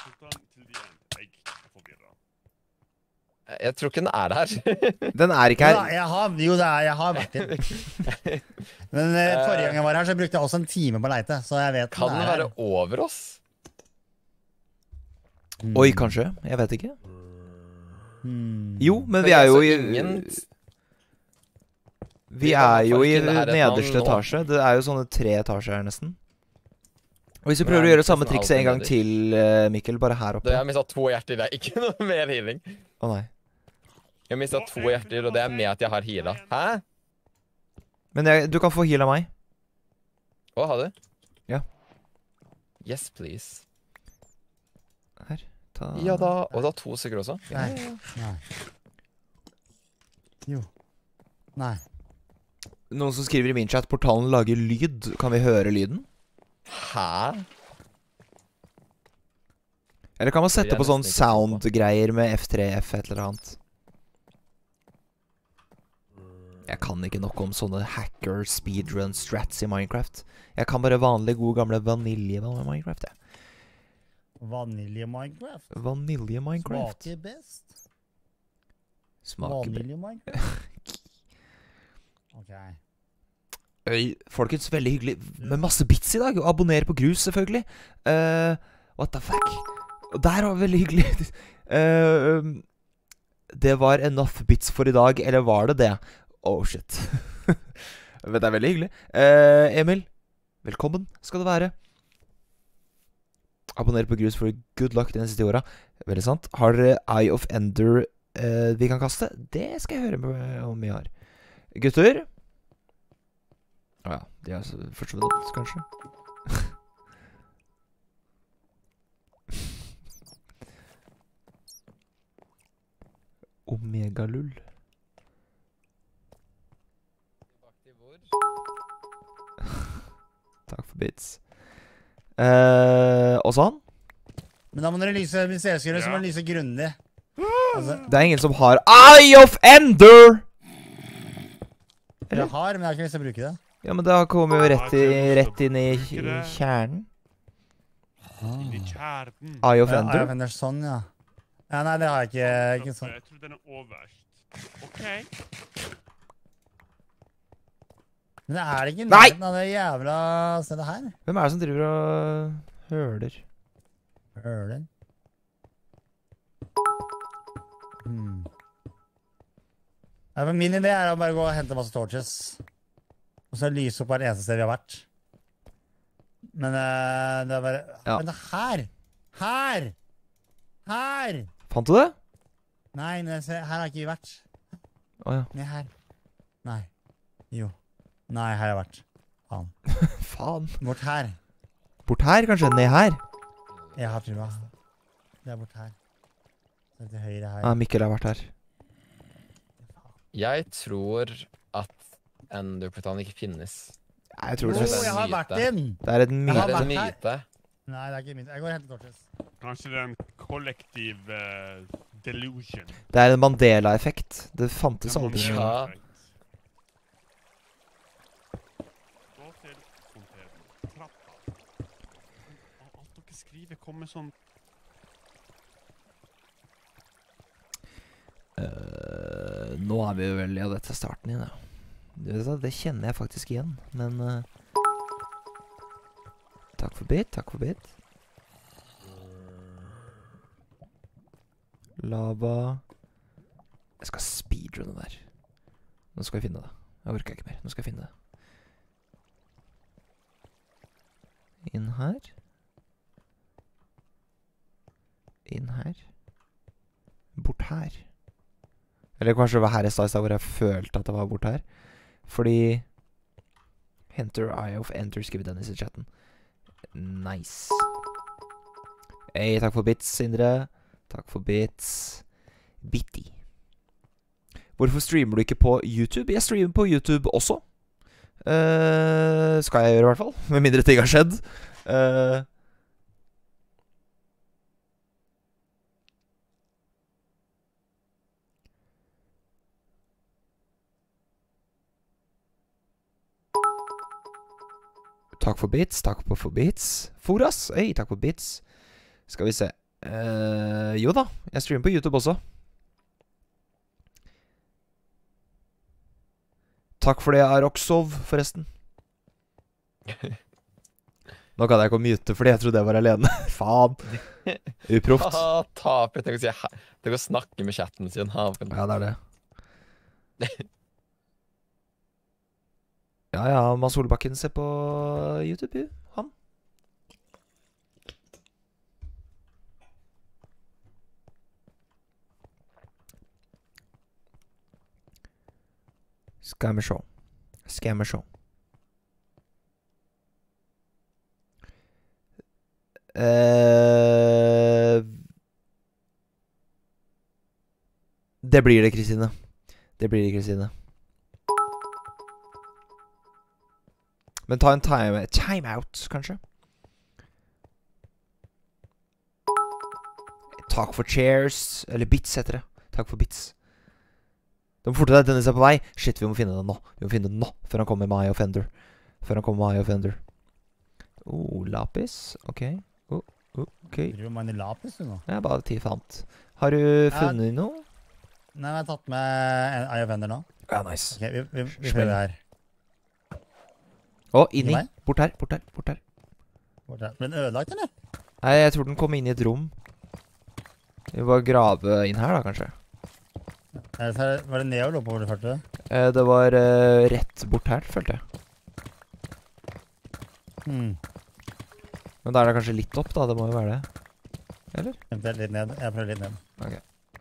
Jeg tror ikke den er her. Den er ikke Jo, da, her. jeg har, jo, det er, jeg har vært inn. Men eh, forrige gang jeg var her, så brukte jeg også en time på å leite. Så jeg vet Kan den er være her. over oss? Mm. Oi, kanskje. Jeg vet ikke. Hmm. Jo, men For vi er jo altså, i ingen- Vi Vi kan er i hvert jo fall i finne her et navn nederste nå. etasje. Det er jo sånne tre etasjer her, nesten. Og hvis vi Men prøver å er gjøre det samme ikke sånn trikset en gang alltid til, eh, Mikkel, bare her Da oppe. jeg har mistet to hjerter. Det er ikke noe mer healing. Å nei. Jeg har mistet to hjerter, og det er med at jeg har heala. Hæ? Men jeg, du kan få heal av meg. Å, ha det? Ja. Yes, please. Her. Ta Ja da. Og da to stykker også. Nei. Nei. Jo. Nei. Noen som skriver i min chat portalen lager lyd. Kan vi høre lyden? Hæ? Eller kan man sette jeg på sånn nesten ikke tro på. sound-greier med F tre F et eller annet? Jeg kan ikke noe om sånne hacker speedrun strats i Minecraft. Jeg kan bare vanlig, god gamle vanilje med Minecraft, jeg. Vanilje Minecraft. Vanilje Minecraft. Smaker best. Smaker bra. Vanilje Minecraft. Ok. Øy, folkens, veldig hyggelig med masse bits i dag. Og abonner på Grus, selvfølgelig. Eh, what the fuck? Og der var veldig hyggelig. Eh, det var enough bits for i dag, eller var det det? Oh, shit. Men det er veldig hyggelig. Eh, Emil, velkommen skal du være. Abonner på Grus for good luck de neste ti åra. Veldig sant. Har dere Eye of Ender eh, vi kan kaste? Det skal jeg høre med om vi har. Gutter? Å ja, de er så forsvunnet, kanskje. Omegalull. Takk for bits. Eh, og sånn? Men da må dere lyse, hvis dere skal gjøre det, så må Ja. dere lyse grundig. Altså, Det er ingen som har Eye of Ender! jeg har, men jeg har ikke lyst til å bruke det. Ja, men da kommer vi jo rett, i, rett inn i Bruker det. kjernen. Inn i kjernen. Eye of Ja, Ender. Eye of Ender, sånn, ja. Ja, nei, det har jeg ikke. Ikke sånn. Jeg tror den er overst. OK. Men det er ikke i Nei! nærheten av det jævla stedet her. Hvem er det som driver og høler? Høler. Hmm. Ja, for min idé er å bare gå og hente masse torches. Og så lyse opp hvert eneste sted vi har vært. Men eh, det er bare Ja. Men det er her! Her! Her! Fant du det? Nei, nei, se, her har ikke vi vært. Å ja. Ned her. Nei. Jo. Nei, her har jeg vært. Faen. Faen. Bort her. Bort her, kanskje? Ned her? Jeg har trua. Det er bort her. Så til høyre her. Ah, Mikkel har vært her. Jeg tror at Enderportalen ikke finnes. Nei, jeg tror Jo, det. det er jeg har myte. vært inn! Det er et Jeg Er har myte. det en vært her. myte? Nei, det er ikke min. Jeg går og henter torches. Kanskje det er en kollektiv eh, delusion. Det er en Mandela-effekt. Det fantes Den aldri Ja. noe. Mandela-effekt. Gå til fontenen. Trappa. Alt dere skriver, kommer sånn Eh, nå er vi jo vel Ja, dette er starten igjen, ja. Du vet hva, det kjenner jeg faktisk igjen, men eh, takk for bit, takk for bit. Lava. Jeg skal speedrunne der. Nå skal jeg finne det. Jeg orker ikke mer. Nå skal jeg finne det. Inn her. Inn her. Bort her. Eller kanskje det var her i stad, hvor jeg følte at det var bort her. Fordi Hunter Eye of Enter skriver Dennis i chatten. Nice. Hei, takk for bits, Sindre. Takk for bits. Bitty. Hvorfor streamer du ikke på YouTube? Jeg streamer på YouTube også. Uh, skal jeg gjøre i hvert fall. Med mindre ting har skjedd. Uh, Takk for bits, takk på for bits. Foras, hei, takk for bits. Skal vi se. Uh, jo da, jeg streamer på YouTube også. Takk for det, Aroksov, forresten. Nå kan jeg ikke mute, fordi jeg trodde jeg var alene. Faen. Uproft. Haha, taper. Tenk å si he- Tenk å snakke med chatten sin. Ha, vel. Ja, det er det. Ja, ja, Mads Solbakken ser på YouTube, jo. Han. Skal vi se. Skal vi se. Eh, det blir det, Kristine. Det blir det, Kristine. Men ta en time, time out, kanskje. Takk for chairs. Eller bits heter det. Takk for bits. De må forte deg, Dennis er på vei. Shit, vi må finne den nå. Vi må finne den nå, før han kommer med Eye of Ender. Før han kommer med Eye of Ender. Oh, lapis. Ok. Oh, ok. Driver du med en lapis, du nå? Jeg er bare ti fant. Har du funnet noe? Nei, jeg har tatt med en Eye of Ender nå. Ja, nice. Ok, vi, vi, vi Smell. prøver her. Å, inni. Inni meg? Bort her, bort her, bort her. Borte. Ble den ødelagt, eller? Nei, jeg tror den kom inn i et rom. Vi må bare grave inn her da, kanskje. Eller så er- Var det ned og oppover du følte det? Eh, det var eh, rett bort her, følte jeg. Hmm. Men da er det kanskje litt opp da, det må jo være det. Eller? Eventuelt litt ned. Jeg prøver litt ned. Ok.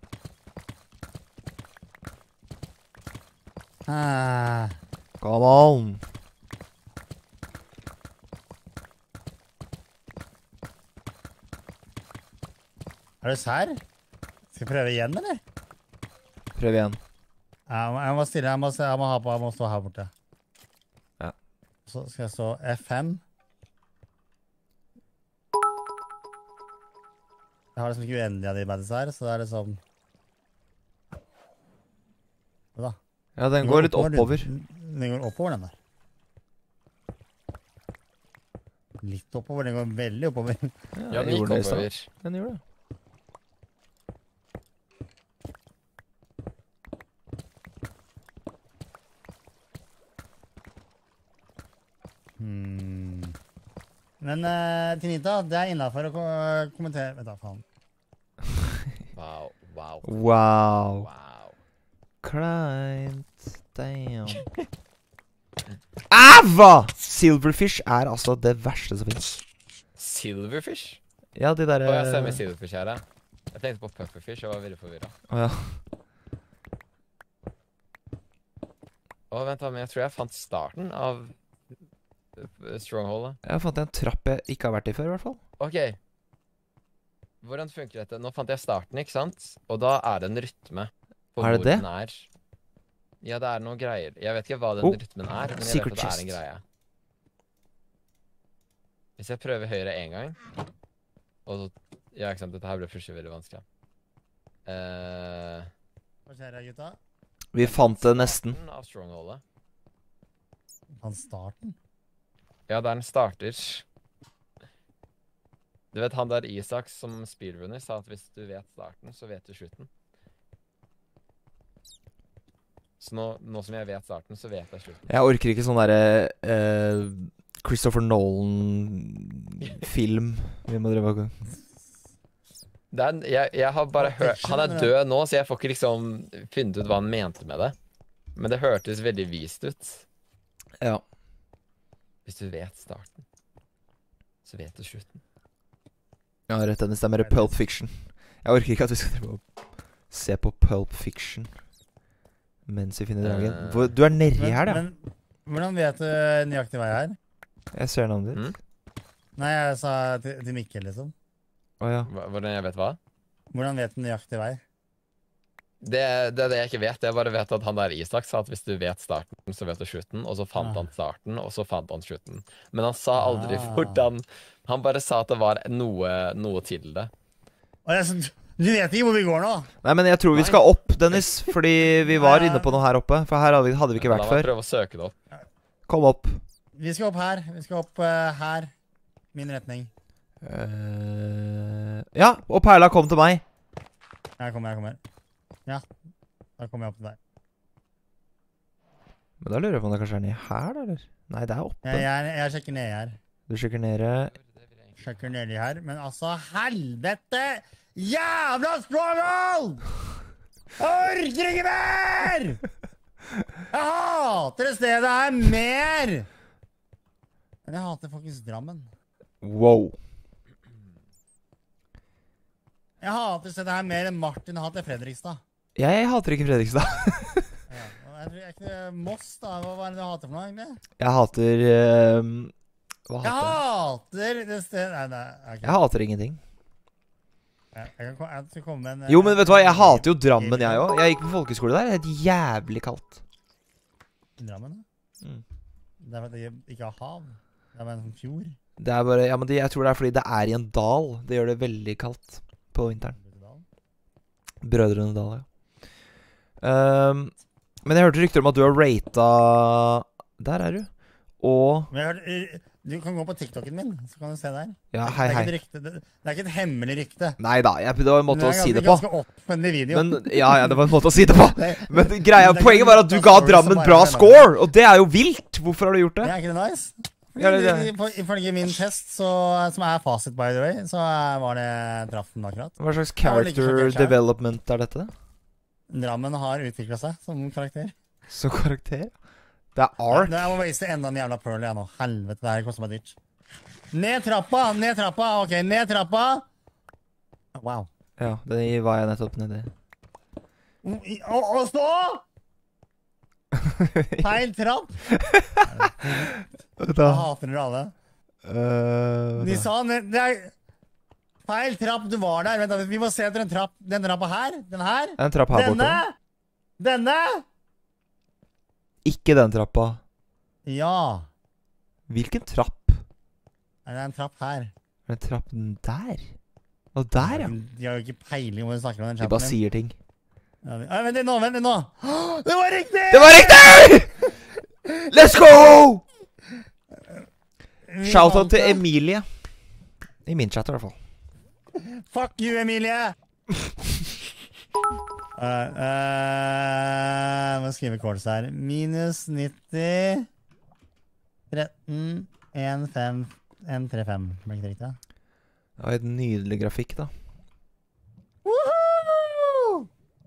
Ah. Come on! Er du sær? Skal vi prøve igjen, eller? Prøv igjen. Jeg må, jeg må stille, jeg må, se- jeg må, ha på, jeg må stå her borte. Ja. Så skal jeg stå F fem. Jeg har liksom ikke uendelig av de badges her, så det er liksom... Hva da? Ja, den går litt oppover. Den, den går oppover, den der. Litt oppover, den går veldig oppover. Ja, den gjorde gikk det i stad. oppover. Den gjorde det. Hmm. Men uh, Tinita, det er innenfor å ko kommentere... Vent da, faen. Wow, wow, Wow. wow. Client. Damn. Ava! Silverfish er altså det verste som finnes. Silverfish? Ja, de der... Å, jeg ser med silverfish her, ja. Jeg tenkte på pufferfish og var veldig forvirret. Å, ja. Å, vent da, men jeg tror jeg fant starten av eh, Strongholdet. Jeg fant en trapp jeg ikke har vært i før, i hvert fall. Ok. Hvordan funker dette? Nå fant jeg starten, ikke sant? Og da er det en rytme på Er det hvor det? den er. Ja, det er noe greier. Jeg vet ikke hva den Oh, rytmen er, men jeg secret vet at det er chest. en greie. Hvis jeg prøver høyre en gang, og så... Ja, ikke sant? Dette her ble plutselig veldig vanskelig. Eh... Hva skjer her, gutta? Vi fant det nesten. Starten av Strongholdet. Han starten? Ja, der den starter. Du vet, han der Isak som speedrunner sa at hvis du vet starten, så vet du slutten. Så nå, nå som jeg vet starten, så vet jeg slutten. Jeg orker ikke sånn derre eh, Christopher Nolan-film. Vi må drive og... Det er, jeg, jeg har bare Hva hørt... fiction, Han er eller? død nå, så jeg får ikke liksom funnet ut hva han mente med det. Men det hørtes veldig vist ut. Ja. Hvis du vet starten, så vet du slutten. Ja, rett Dennis, det er mer Pulp Fiction. Jeg orker ikke at vi skal drive og se på Pulp Fiction mens vi finner dragen. Eh. Hvor- Du er nedi Men, her, da. men hvordan vet du nøyaktig hva jeg er? Jeg ser navnet ditt. Mm? Nei, jeg sa til, til Mikkel, liksom. Å ja. Hva- Hvordan jeg vet hva? Hvordan vet du nøyaktig vei? Det, det er det jeg ikke vet. Jeg bare vet at han der Isak sa at hvis du vet starten, så vet du slutten. Og så fant Ah. han starten, og så fant han slutten. Men han sa aldri Ah. hvordan. Han bare sa at det var noe, noe til det. Å, jeg, så, du vet ikke hvor vi går nå? Nei, men jeg tror vi Nei. skal opp, Dennis. Fordi vi var Nei. inne på noe her oppe. For her hadde vi, hadde vi ikke La vært meg før. prøve å søke det opp. Kom opp. Vi skal opp her. Vi skal opp eh, her. Min retning. Eh, ja, og perla kom til meg. Jeg kommer, jeg kommer. Ja, da kommer jeg opp til deg. Men da lurer jeg på om det kanskje er ned her, da, eller? Nei, det er oppe. Jeg, jeg, jeg sjekker nedi her. Du sjekker nede. Sjekker nedi her. Men altså, helvete! Jævla struggle! Jeg orker ikke mer! Jeg hater det stedet her mer! Men jeg hater faktisk Drammen. Wow. Jeg hater stedet her mer enn Martin hater Fredrikstad. Jeg hater ikke Fredrikstad. Ja. og Jeg tror ikke Moss, da. Hva var det du hater for noe, egentlig? Jeg hater eh, Hva Jeg hater jeg? hater det stedet. Nei, nei, ok. Jeg hater ingenting. Jeg, jeg, kan, ko- jeg skal komme med en... Jo, men vet du hva? Jeg hater jo Drammen, jeg òg. Jeg gikk på folkeskole der. Det er helt jævlig kaldt. Drammen, da? Mm. Det er fordi det ikke har hav. Det er bare en sånn fjord. Det er bare Ja, men det, jeg tror det er fordi det er i en dal. Det gjør det veldig kaldt på vinteren. Brødrene Dal, ja. Ehm, men jeg hørte rykter om at du har rata Der er du. Og Men jeg har hørt, du kan gå på TikToken min, så kan du se der. Ja, hei, det, er ikke hei. et rykte, det, det er ikke et hemmelig rykte. Nei da, jeg, det var en måte å si det på. Det er ganske oppspennende video. Men, ja, ja, det var en måte å si det på. Det- Men greia, det er poenget ikke var at du noe ga story Drammen som bra bare er score, og det er jo vilt. Hvorfor har du gjort Det det? er ikke det nice? Fordi Ja, det- det- det- for- Ifølge min test, så, som er fasit by the way, så er- var det traff den akkurat. Hva slags Jeg var like character sjokkert selv. development er dette? Drammen har utviklet seg som karakter. Så karakter? Det er ark. Nå, jeg må waste enda en jævla pearl jeg nå. Helvete, det her koster meg dyrt. Ned trappa, ned trappa, ok, ned trappa. Wow. Ja, det var jeg nettopp nedi. Å, å stå! Feil trapp. Vet du Jeg hva? hater dere alle. Øh, De vet du hva? sa ne- det er feil trapp, du var der. Vent, da, vi må se etter en trapp. Den trappa her, den her. Det er en trapp her Denne! borte. Denne! Ikke den trappa. Ja. Hvilken trapp? Er det en trapp her? Er det en trapp der? Og der, ja. De har jo ikke peiling om hva de snakker om. Den De trappen bare din. sier ting. Ja, vi- Oi, vent litt nå, vent litt nå. Åh, det var riktig! Det var riktig! Let's go! Vi Shoutout til valgte- Emilie. I min chat, i hvert fall. Fuck you, Emilie! Uh, uh, må skrive calls her. Minus nitti tretten en fem en tre fem. Ble ikke det riktig? Det var et nydelig grafikk, da. Woohoo!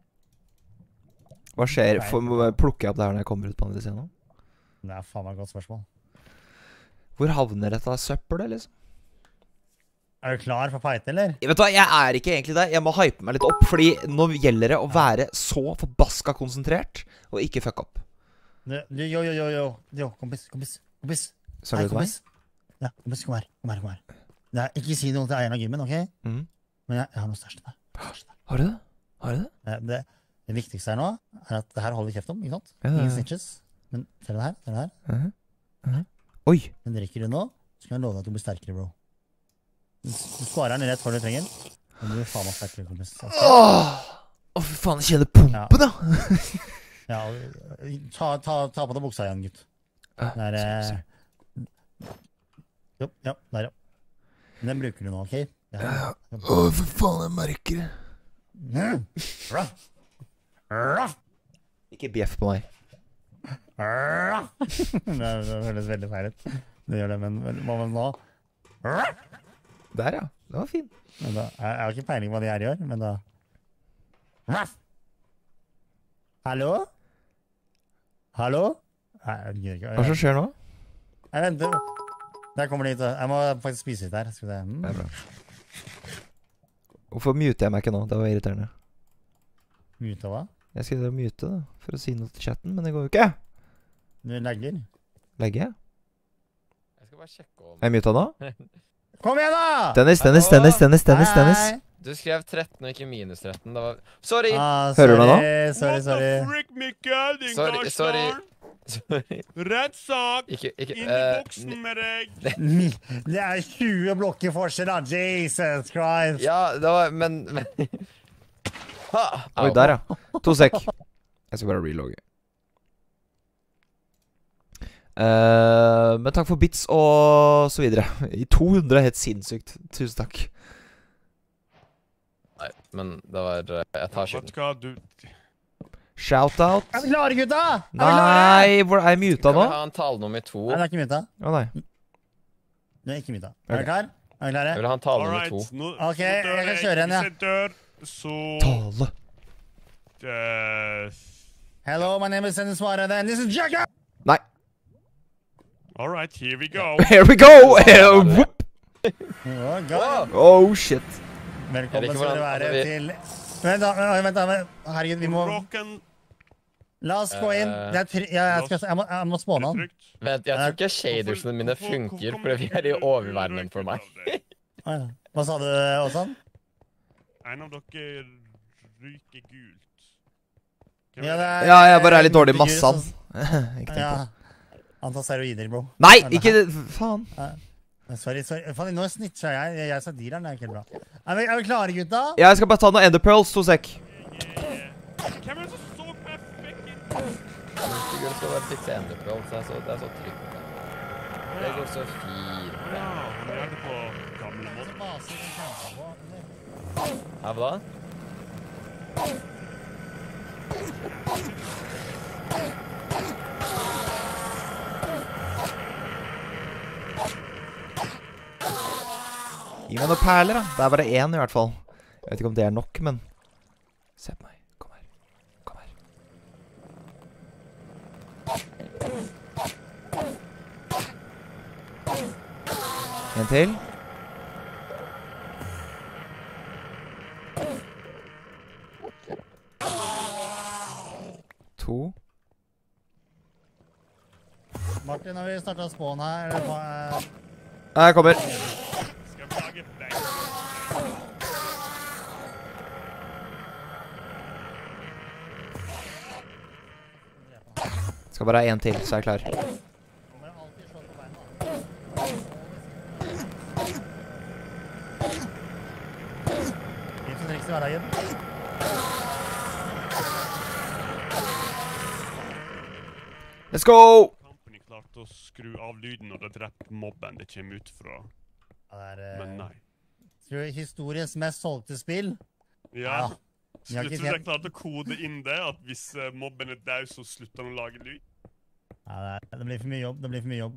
Hva skjer? Får- Plukker jeg opp det her når jeg kommer ut på andre siden nå? Det er faen meg et godt spørsmål. Hvor havner dette søppelet, liksom? Er du klar for fight, eller? Vet du hva, jeg er ikke egentlig det. Jeg må hype meg litt opp, fordi nå gjelder det å være så forbaska konsentrert og ikke fuck opp. Du, du, jo, jo, jo, jo. Jo, kompis, kompis, kompis. Sa Hei, du til meg? kompis. Ja, kompis, kom her, kom her, kom her. Det er, ikke si noe til eieren av gymmen, ok? Mhm. Men jeg, jeg har noe størst til deg. Størst til deg. Har du det? Har du det? Eh, Det, det viktigste her nå, er at det her holder vi kjeft om, ikke sant? Ja, ja, ja. Ingen snitches. Men ser du det her? Ser du det her? Mhm. Mhm. Oi! Den drikker du nå, så kan jeg love deg at du blir sterkere, bro. Du, du sparer den rett før du trenger. Men du blir faen meg sterkere, kompis. Ok? Åh, Å, fy faen, jeg kjenner pumpen, da! Ja, og- ta, ta, ta på deg buksa igjen, gutt. Ah, Der, sorry, eh, sorry. jo, ja, der, ja. Den bruker du nå, ok? Ja. Å, for faen, jeg merker det. Mm. Ruff. Ruff. Ikke bjeff på meg. Ruff. det, det høres veldig feil ut. Det gjør det, men hva med nå? Ruff. Der, ja. Det var fin. Men da, jeg, jeg har ikke peiling på hva de her gjør, men da... Ruff. Hallo? Hallo? Nei, jeg gidder ikke. Hva som skjer nå? Jeg venter. Der kommer de hit. Jeg må faktisk spise litt her. Skal vi se. Mm. Det er bra. Hvorfor muter jeg meg ikke nå? Det var irriterende. Mute hva? Jeg skal mute da, for å si noe til chatten, men det går jo ikke. Du legger. Legger jeg? Jeg skal bare sjekke om Er jeg muta nå? Kom igjen, da! Dennis, Dennis, Dennis, Dennis, Dennis, Hei, Dennis. hei. Du skrev tretten og ikke minus tretten. Det var Sorry! Ah, Hører du meg nå? Sorry, What sorry. the frick, Mikkel, din Sorry, sorry. garsnarn? Sorry. Rett sak! Ikke, ikke Inn i eh, boksen med deg! Det er tjue blokker forskjell, da. Jesus Christ. Ja, det var Men, men. Ha! Oi, Au. der ja. To sek. Jeg skal bare relogge. Eh, men takk for bits og så videre. I to hundre er helt sinnssykt. Tusen takk. Nei, men det var eh, Jeg tar Vet skylden. du hva, du Shout-out. Er vi klare, gutta? Er vi klare? Nei, hvor er jeg muta Kan nå? vi ha en tale nummer to? Nei, det er ikke muta. Å nei. Du er ikke muta. Er Ok. du klar? Er vi klare? Jeg vil ha en tale All nummer right, to. nå Ok, så dør jeg kan kjøre en, ja. Hvis jeg dør, så Tale. eh, Hello, my name is Dennis Suarez, and this is Jacob! Nei. All right, here we go. Here we go! Eh, whoop. Oh, God. Oh, shit. Jeg Velkommen liker skal dere hvordan- være vi- til Vent, da. Vent, da. vent. Herregud, vi må Rocken La oss gå inn. Eh, Det er try... ja, jeg, skal... jeg må, jeg må spåne han. trygt. Vent, jeg tror ikke shadersene mine Hvorfor- funker, hvorfor for vi er i kommer oververdenen for meg. det? Å, ja. Hva sa du, Åsan? En av dere ryker gult. Hvem Ja, er det det? er- Ja, jeg bare er litt dårlig i Gud, så- massan. Ikke tenk Ja. på. Han tar steroider, bro. Nei, ikke det. Faen. Sorry, sorry. Faen, nå snitcha jeg. Jeg, jeg sa dealeren, det er ikke helt bra. Er vi, er vi klare, gutta? Jeg skal bare ta noen Ender Pearls, to sek. Yeah. Hvem er det som så meg fucking Du skal bare fikse enderpearl, så det er så, det er så trygt. Det går så fint. Ja, han gjør det på gamle Altså, måter. baser som kjemper på. Her, hva da? Gi meg noen perler, da. Det er bare én, i hvert fall. Jeg vet ikke om det er nok, men se på meg. Kom her. Kom her. En til. To. Martin, har vi starta spawn her? Eller hva? Nei, jeg kommer. Skal vi lage bang? Skal bare ha en til, så er jeg klar. Må jeg alltid slå på beina, da. Tips og triks i hverdagen. Let's go! Company klarte å skru av lyden når det drept mobben det kommer ut fra. Ja, det er Men eh, nei. tror jeg historiens mest solgte spill. Ja. Ja. Vi har Jeg ikke tror jeg sett- klarte å kode inn det, at hvis eh, mobben er død, så slutter han å lage lyd. Ja, det, er, det blir for mye jobb. Det blir for mye jobb.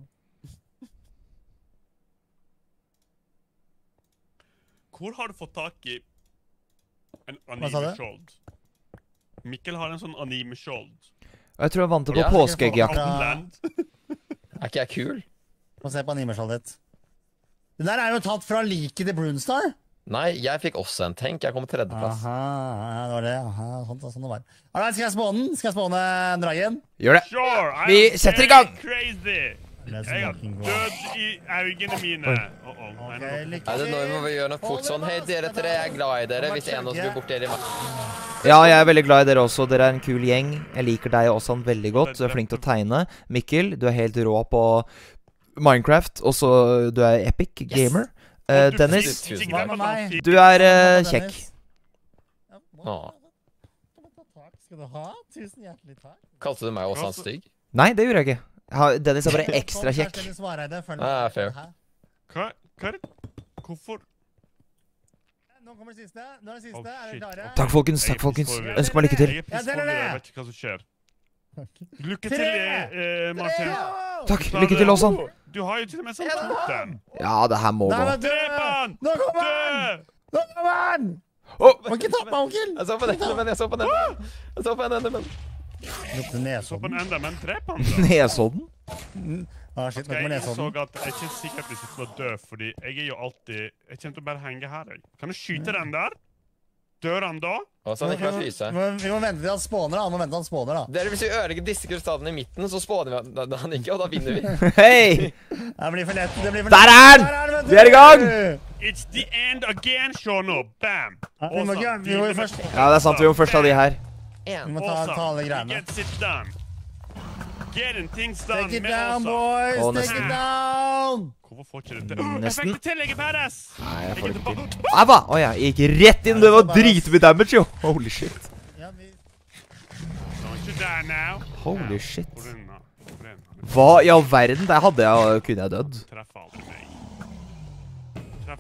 Hvor har du fått tak i en Hva sa du? anime-skjold? Mikkel har en sånn anime-skjold. Og jeg tror jeg vant det på Ja, påskeeggjakten. Ja. Land. Er ikke jeg kul? Få se på animeskjoldet ditt. Det der er jo tatt fra liket til Brunstar. Nei, jeg fikk også en tenk. Jeg kom på tredjeplass. Aha, ja, det var det. Aha, sånn, sånn det var. Alright, skal jeg spåne den? Skal jeg spåne dragen? Gjør det. Sure, I Vi am setter i very gang. Crazy. Let's Jeg har fucking go. dødd i øynene mine. Uh -oh. Ok, Nei, nå- lykke Er det nå vi må gjøre noe fort sånn? Hei, dere tre, jeg er glad i dere. Hvis en av oss blir borte dere i meg. Ja, jeg er veldig glad i dere også. Dere er en kul gjeng. Jeg liker deg også veldig godt. Du er flink til å tegne. Mikkel, du er helt rå på Minecraft. Og så du er epic gamer. Eh, Du Dennis, sitter Tusen Hva sikkert med på sånn meg? fint- du er eh, Dennis. kjekk. Ja, Åh. Takk skal du ha. Tusen hjertelig takk. Kalte du meg også han stygg? Nei, det gjorde jeg ikke. Jeg har- Dennis er bare ekstra Kom, kjekk. Kjæreste Svareide, følg Ah, med. fair. Hæ? Hva, hva er det? Hvorfor? Nå kommer det siste. Nå er det siste. Oh, er shit. dere klare? Takk, folkens. Jeg er Takk, folkens. pissforvirret. Ønsker meg lykke til. Jeg er pissforvirret, jeg vet ikke hva som skjer. Lykke til, eh, Martin. Takk. Lykke til, Åsan. Du har jo til og med sånn totem. Ja, det her må Nei, gå. men du! Drep han! Nå kommer Dø! han! Nå kommer han! Å, Må ikke ta på meg, onkel! Jeg så på den, men jeg så på den. Jeg så på den, men Lukter Så på nesodden. en enda, men drep han da. Nesodden? Ah, shit, nå Jeg kommer innså nesodden. at jeg er ikke sikker at jeg kommer til å dø, fordi jeg er jo alltid... Jeg kommer til å bare henge her, jeg. Kan jeg skyte den der? Dør han da? Og så hadde jeg klart lyset. Vi må- Vi må vente til han spawner, da. Han må vente til han spawner, da. Dere, hvis vi ødelegger disse krystallene i midten, så spåner vi han- han ikke, og da vinner vi. Hei! Det blir for lett. Det blir for Der lett. er den! Der er den, vet du! Vi er i gang! It's the end again, Shono! Bam! Ja, vi må ikke- vi må jo først- Ja, det er sant. Vi må først ha de her. Vi må ta, ta alle greiene. Gets it done. Getting things done Take it med down, Åsa. boys! Å, Take nesten. it down! Hvorfor får ikke det til? Jeg Nesten. fikk det til, jeg er badass! Nei, jeg får er det ikke tilbake. til. Abba! Å ja, jeg gikk rett inn. Det var dritmye damage, jo. Holy shit. Ja, vi... Don't you die now. Holy shit. Hvor er den da? Hvor er den? Hva i all verden? Der hadde jeg, kunne jeg dødd. Treffer aldri meg. Treff.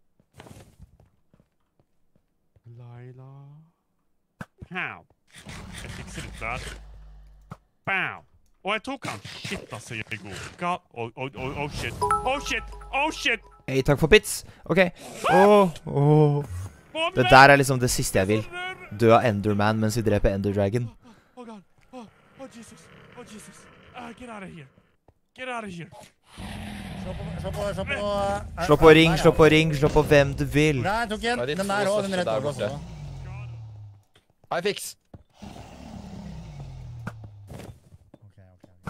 Laila. Pow. Jeg fikser det der. Pow. Og jeg tok han. Shit, altså, jeg er god. God. Oh, oh, oh, oh, shit. Oh, shit. Oh, shit. Hei, takk for pits. Ok. Åh, åh. Få Det meg! der er liksom det siste jeg vil. Dø av Enderman mens vi dreper Ender Dragon. Oh, God. Oh, oh, Jesus. Oh, Jesus. Uh, get out of here. Get out of here. Slå på, slå på, slå på... Slå på ring, slå på ring, slå på hvem du vil. Der tok en. Hva er de Den to der også, den største rett der over borte? også. High fix. Ok, ok, ok.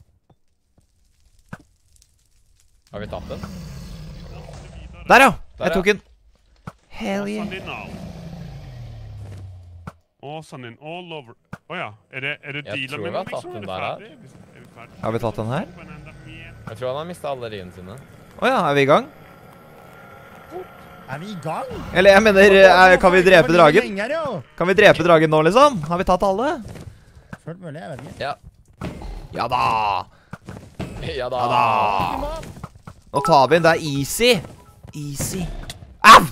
Har vi tatt den? Der, ja. Der, Jeg tok ja. den. Hell yeah. Åsan din all. Åsan din all over. Åja, er det, er det Jeg dealer tror med vi har meg, tatt liksom? den Er det der her. ferdig? Er vi ferdig? Har vi tatt den her? På en enda mer. Jeg tror han har mistet alle riene sine. Åja, er vi i gang? Er vi i gang? Eller jeg mener, eh, kan vi drepe dragen? Lenger, jo. Kan vi drepe dragen nå, liksom? Har vi tatt alle? Fullt mulig, jeg vet ikke. Ja. Ja da! Ja da. Ja da! Nå tar vi den. Det er easy. Easy. Au!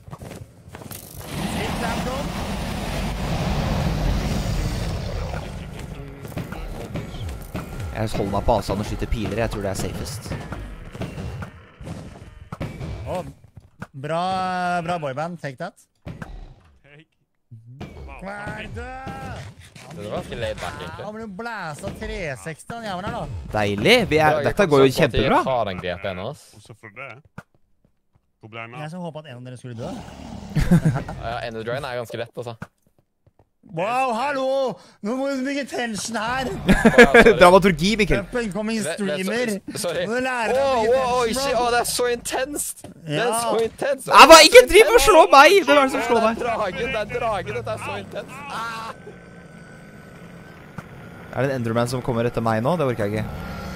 Jeg holder meg på avstand og skyter piler. Jeg tror det er safest. Å, bra, bra boyband, take that. Take. Wow, Hva er det? Det var ganske laid back, egentlig. Han ble jo blæst av tre seksti, han jævlen her da. Deilig. Vi er, dette går jo kjempebra. Jeg har en grep ennå, ass. Og så for det. Hvor ble den Jeg av? som håpet at en av dere skulle dø. Ja, Ender Dragon er ganske lett, altså. Wow, hallo! Nå må du bygge tension her! Dramaturgi, Mikkel. Up and coming Ve- ve- streamer! so- Sorry. Nå lærer Åh, jeg å bygge åh, oi, tension, shit, bro! åh, det er så intenst! Det er Ja. så intenst! Nei, hva? Ikke driv og slå meg! Hvem er det som slår meg? Det er dragen, det er dragen, dette er så intenst. Er det en Enderman som kommer etter meg nå? Det orker jeg ikke.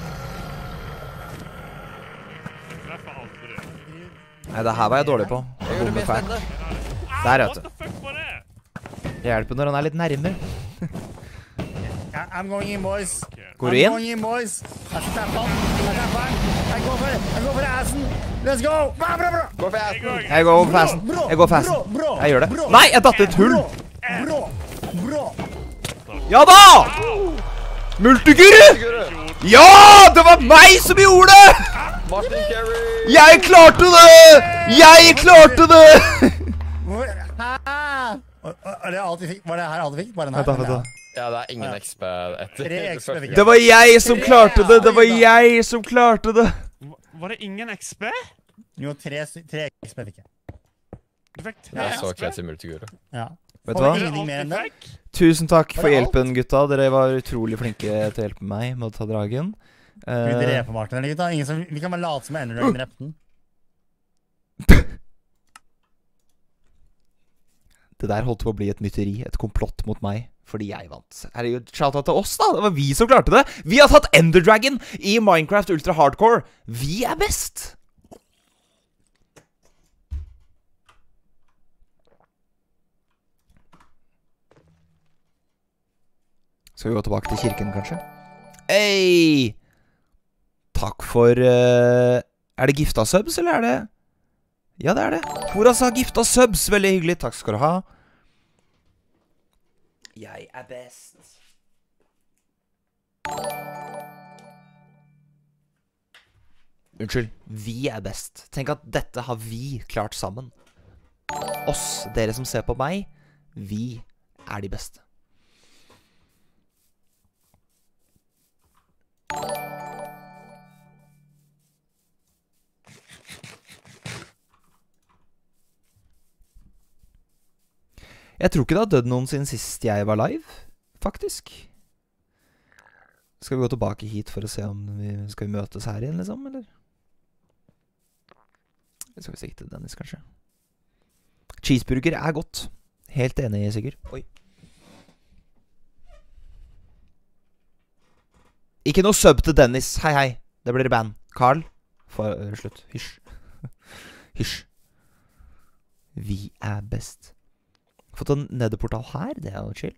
Jeg treffer aldri. Nei, det her var jeg dårlig på. Jeg gjorde det Bomme mest fælt. ende. Der, What vet du. the fuck var det? Det hjelper når han er litt nærmere. Ja, I'm going in, boys. Okay. Går du I'm inn? going in, boys. Jeg skal tappe han. Jeg tapper han. Jeg går for, jeg går for assen. Let's go! Bra, bra, bra! Gå for assen. Jeg går for fasten. Bro, Jeg går for fasten. bro, bro, Jeg gjør det. bro. Nei, jeg datt i et hull! Bro, bro. Ja da! Multiguru! Ja! Det var meg som gjorde det! Martin Carey! Jeg klarte det! Jeg klarte det! Hvor- Hæ? Og- og- Er det alt vi fikk? Var det her alt vi fikk? Bare den her? Vent da, vent da. Ja, det er ingen X P etter. Tre X P fikk jeg. Det var jeg som klarte det! Det var jeg som klarte det! Var- Var det ingen X P? Jo, tre, sy- tre X P fikk jeg. Du fikk tre Jeg er så X P? crazy multiguru. Ja. Vet Får du hva? vi Er det ingenting alt mer enn du det? fikk? Tusen takk for Var det alt? hjelpen, gutta. Dere var utrolig flinke til å hjelpe meg med å ta dragen. Skal vi Eh, drepe Martin eller gutta? Ingen som, vi kan bare late som Ender Dragon drepte den. Det der holdt på å bli et mytteri, et komplott mot meg, fordi jeg vant. Herregud, shout-out til oss da, det var vi som klarte det. Vi har tatt Ender Dragon i Minecraft Ultra Hardcore. Vi er best. Skal vi gå tilbake til kirken, kanskje? Hei! Takk for... eh, er det gifta subs, eller er det... Ja, det er det. Horas har gifta subs. Veldig hyggelig. Takk skal du ha. Jeg er best. Unnskyld. Vi er best. Tenk at dette har vi klart sammen. Oss, dere som ser på meg, vi er de beste. Jeg tror ikke det har dødd noen siden sist jeg var live, faktisk. Skal vi gå tilbake hit for å se om vi skal vi møtes her igjen, liksom, eller? Det skal vi stikke til Dennis, kanskje. Cheeseburger er godt. Helt enig, Sigurd. Oi. Ikke noe sub til Dennis. Hei, hei. Det blir band. Carl. For, uh, slutt. Hysj. Hysj. Vi er best. Fått en nederportal her. Det er jo chill.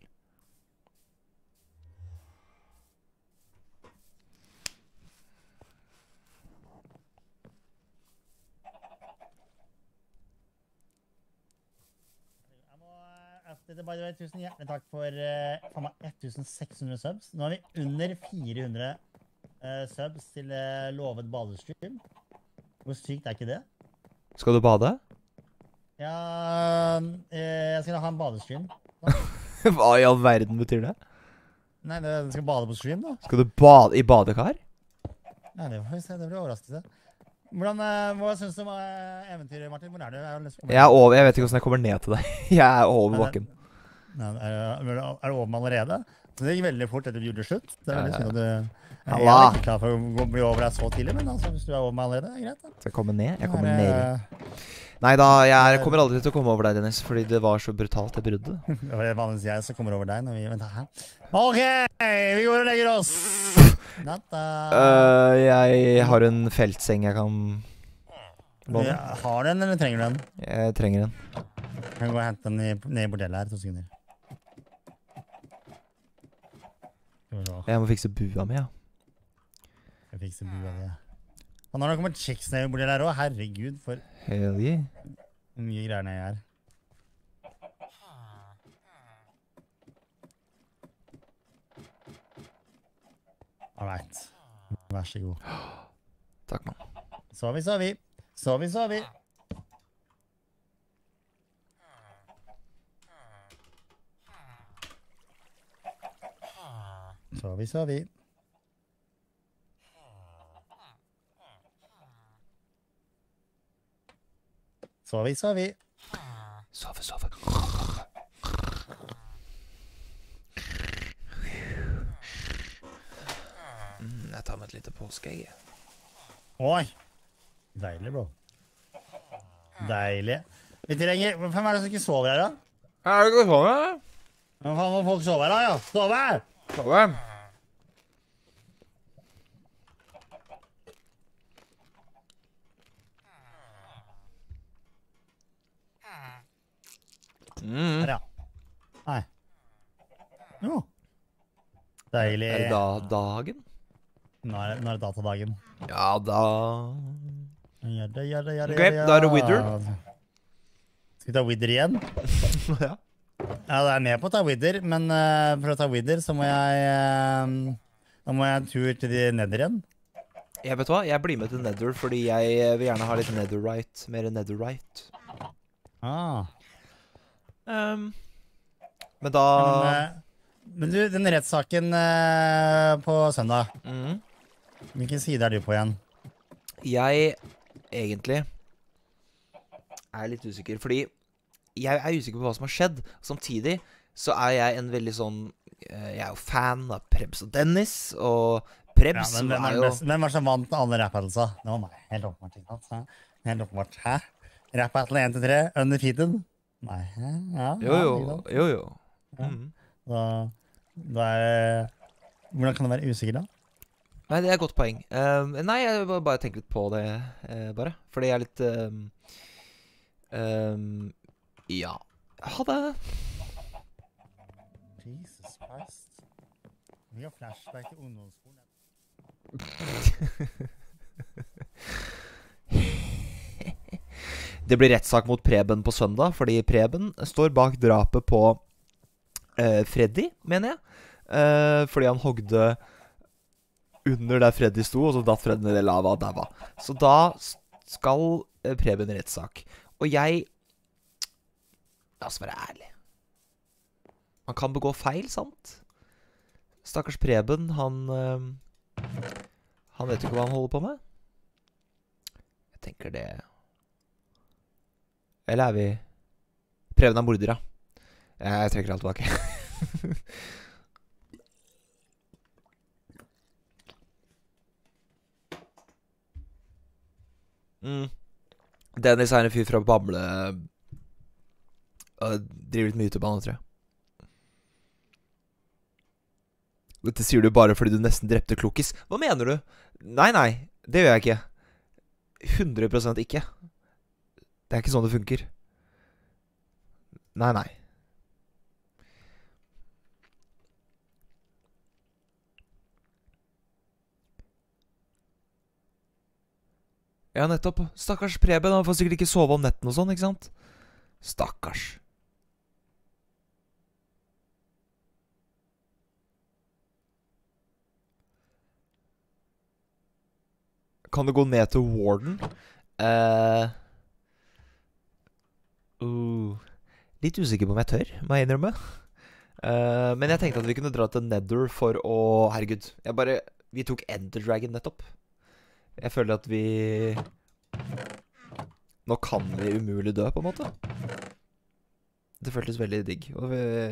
Dette by the way, tusen hjertelig takk for uh, seks hundre subs. Nå er vi under fire hundre uh, subs til uh, lovet badestream. Hvor sykt er ikke det? Skal du bade? Ja, uh, jeg skal ha en badestream. Hva i all verden betyr det? Nei, det, jeg skal bade på stream da. Skal du bade i badekar? Nei, det, var, det blir overraskelse. Hvordan, uh, hva synes du om uh, eventyret, Martin? Hvor er du? Jeg, har lyst til å komme Jeg, er over, jeg vet ikke hvordan jeg kommer ned til deg. Jeg er over bakken. Nei, er, er, er du over med allerede? Så det gikk veldig fort etter julerslutt. Det er veldig synd at du... Jeg Halla. er ikke klar for å bli over deg så tidlig, men altså, hvis du er over med allerede, er det greit da. Skal jeg komme ned? Jeg kommer Her, ned. uh, Neida, jeg kommer aldri til å komme over deg, Dennis, fordi det var så brutalt, det bruddet. Det var vanligvis jeg som kommer over deg når vi... Vent her. Ok, vi går og legger oss! Natta! Uh, jeg har en feltseng jeg kan... Vi har den, eller trenger du den? Jeg trenger den. Jeg kan gå og hente den i, ned i bordellet her, to sekunder. Jeg må fikse bua mi, ja. Jeg fikser bua di, ja. Og nå har det kommet chicks ned i bordellet her også, herregud, for Hell yeah. mye greier ned her. Alright. Vær så god. Takk, mann. Så vi, så vi. Så vi, så vi. Så vi, så vi. Så vi, så vi. Sove, sove. Mm, jeg tar med et lite påskeegg. Oi! Deilig, bro. Deilig. Vi trenger... Hvem er det som ikke sover her, da? Er det ikke sånn, da? Hvem faen må folk sove her, da, ja? Sove! Sove. Mm. Her, ja. Nei. Jo. Deilig. Er det da dagen? Nå er, nå er det datadagen. Ja, da... Ja, da, ja, da, ja, da, Ok, ja, da. da er det Wither. Skal vi ta Wither igjen? Ja. Ja, det er med på å ta Wither, men uh, for å ta Wither så må jeg... Uh, da må jeg en tur til de Nether igjen. Jeg vet hva, jeg blir med til Nether, fordi jeg vil gjerne ha litt Netherite, mer Netherite. Ah. Um, men da... Men, uh, men du, den rettssaken uh, på søndag, Mm. hvilken side er du på igjen? Jeg, egentlig, er litt usikker, fordi jeg er usikker på hva som har skjedd. Samtidig så er jeg en veldig sånn, eh, jeg er jo fan av Prebz og Dennis, og Prebz Ja, men hvem er er, jo... best, hvem var som vant alle rap-battlesa? Det var meg, helt åpenbart, ikke sant? Hæ? Helt åpenbart, hæ? Rap-battle én til tre, undefeated? Nei, hæ? Ja, Jo, ja, jo, ikke sant? jo, jo. Ja. Mhm. Da, da er, hvordan kan du være usikker da? Nei, det er et godt poeng. Um, nei, jeg vil bare tenke litt på det, eh, bare. Fordi jeg er litt... Um, um, ja. Ha det. Jesus Christ. Vi har flashback til ungdomsskolen. Det blir rettssak mot Preben på søndag, fordi Preben står bak drapet på eh, Freddy, mener jeg. Eh, fordi han hogde under der Freddy sto, og så datt Freddy ned i lava og daua. Så da s- skal eh, Preben i rettssak. Og jeg... La oss være ærlig. Han kan begå feil, sant? Stakkars Preben, han... eh, han vet jo ikke hva han holder på med. Jeg tenker det... Eller er vi... Preben er morder, ja. Jeg, jeg trekker alt tilbake. mm. Dennis er en fyr fra Bamble. Og driver litt med YouTube-bane, tror jeg. Dette sier du bare fordi du nesten drepte Klokis. Hva mener du? Nei, nei, det gjør jeg ikke. hundre prosent ikke. Det er ikke sånn det funker. Nei, nei. Ja, nettopp. Stakkars Preben, han får sikkert ikke sove om netten og sånn, ikke sant? Stakkars. Kan du gå ned til Warden? Uh, uh, litt usikker på om jeg tør, må jeg innrømme. Uh, men jeg tenkte at vi kunne dra til Nether for å... Herregud, jeg bare... Vi tok Ender Dragon nettopp. Jeg føler at vi... Nå kan vi umulig dø, på en måte. Det føltes veldig digg å,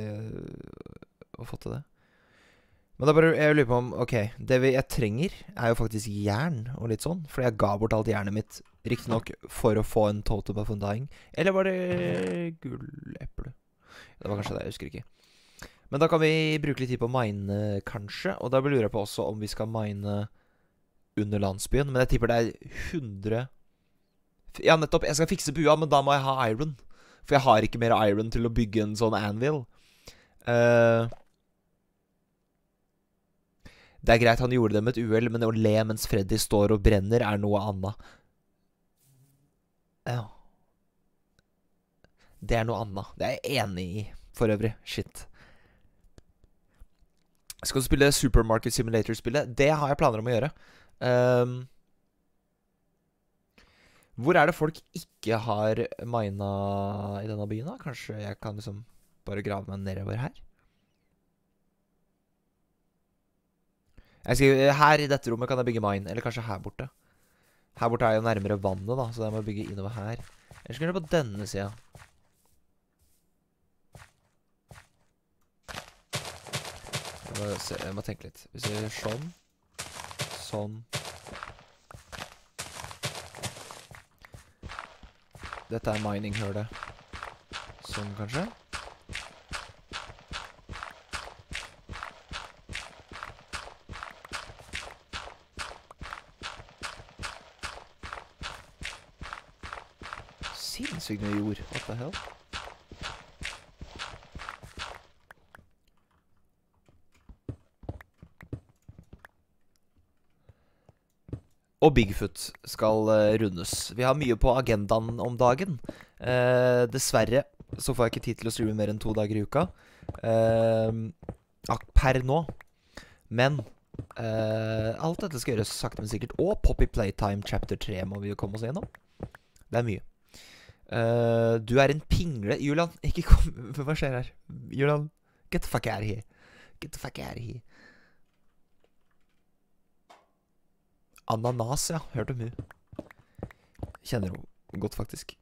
å få til det. Men da bare, jeg lurer på om, ok, det vi, jeg trenger er jo faktisk jern og litt sånn, fordi jeg ga bort alt jernet mitt, riktig nok, for å få en totem of undying. Eller var det gulleple? Det var kanskje det, jeg husker ikke. Men da kan vi bruke litt tid på å mine, kanskje, og da lurer jeg på også om vi skal mine under landsbyen, men jeg tipper det er hundre... Ja, nettopp, jeg skal fikse bua, men da må jeg ha iron, for jeg har ikke mer iron til å bygge en sånn anvil. Eh... Uh, Det er greit, han gjorde det med et uhell, men å le mens Freddy står og brenner er noe annet. Ja. Det er noe annet. Det er jeg enig i, for øvrig. Shit. Skal du spille Supermarket Simulator-spillet? Det har jeg planer om å gjøre. Um, hvor er det folk ikke har mina i denne byen da? Kanskje jeg kan liksom bare grave meg nedover her? Jeg skal, her i dette rommet kan jeg bygge mine, eller kanskje her borte. Her borte er jo nærmere vannet da, så jeg må bygge innover her. Eller skal jeg gjøre det på denne siden. Jeg må, se, jeg må tenke litt. Hvis jeg gjør sånn, sånn. Dette er mining-hølet. Sånn kanskje. Sinnssykt mye jord. What the hell? Og Bigfoot skal uh, rundes. Vi har mye på agendaen om dagen. Uh, dessverre så får jeg ikke tid til å streame mer enn to dager i uka. Uh, per nå. Men uh, alt dette skal gjøres sakte men sikkert. Og Poppy Playtime chapter tre må vi jo komme oss gjennom. Det er mye. Uh, du er en pingle. Julian, ikke kom. Hva skjer her? Julian, get the fuck out of here. Get the fuck out of here. Ananas, ja. Hørte om hun. Kjenner hun godt, faktisk.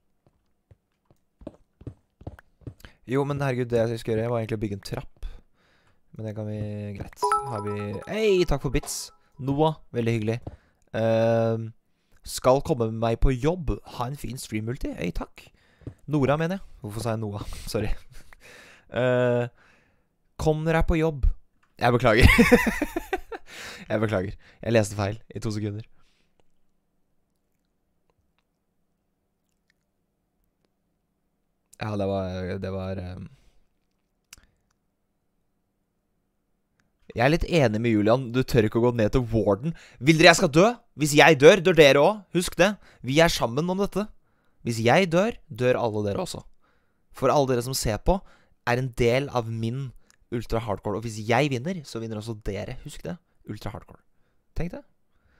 Jo, men herregud, det jeg skal gjøre var egentlig å bygge en trapp. Men det kan vi... Greit. Har vi... Hei, takk for bits. Noah, veldig hyggelig. Uh, skal komme med meg på jobb. Ha en fin stream-multi. Hei, takk. Nora, mener jeg. Hvorfor sa jeg Noah? Sorry. Uh, kom dere på jobb. Jeg beklager. Jeg beklager. Jeg leste feil i to sekunder. Ja, det var... Det var... Um... Jeg er litt enig med Julian. Du tør ikke å gå ned til Warden. Vil dere jeg skal dø? Hvis jeg dør, dør dere også. Husk det. Vi er sammen om dette. Hvis jeg dør, dør alle dere også. For alle dere som ser på, er en del av min ultra hardcore. Og hvis jeg vinner, så vinner også dere. Husk det. Ultra hardcore. Tenk det.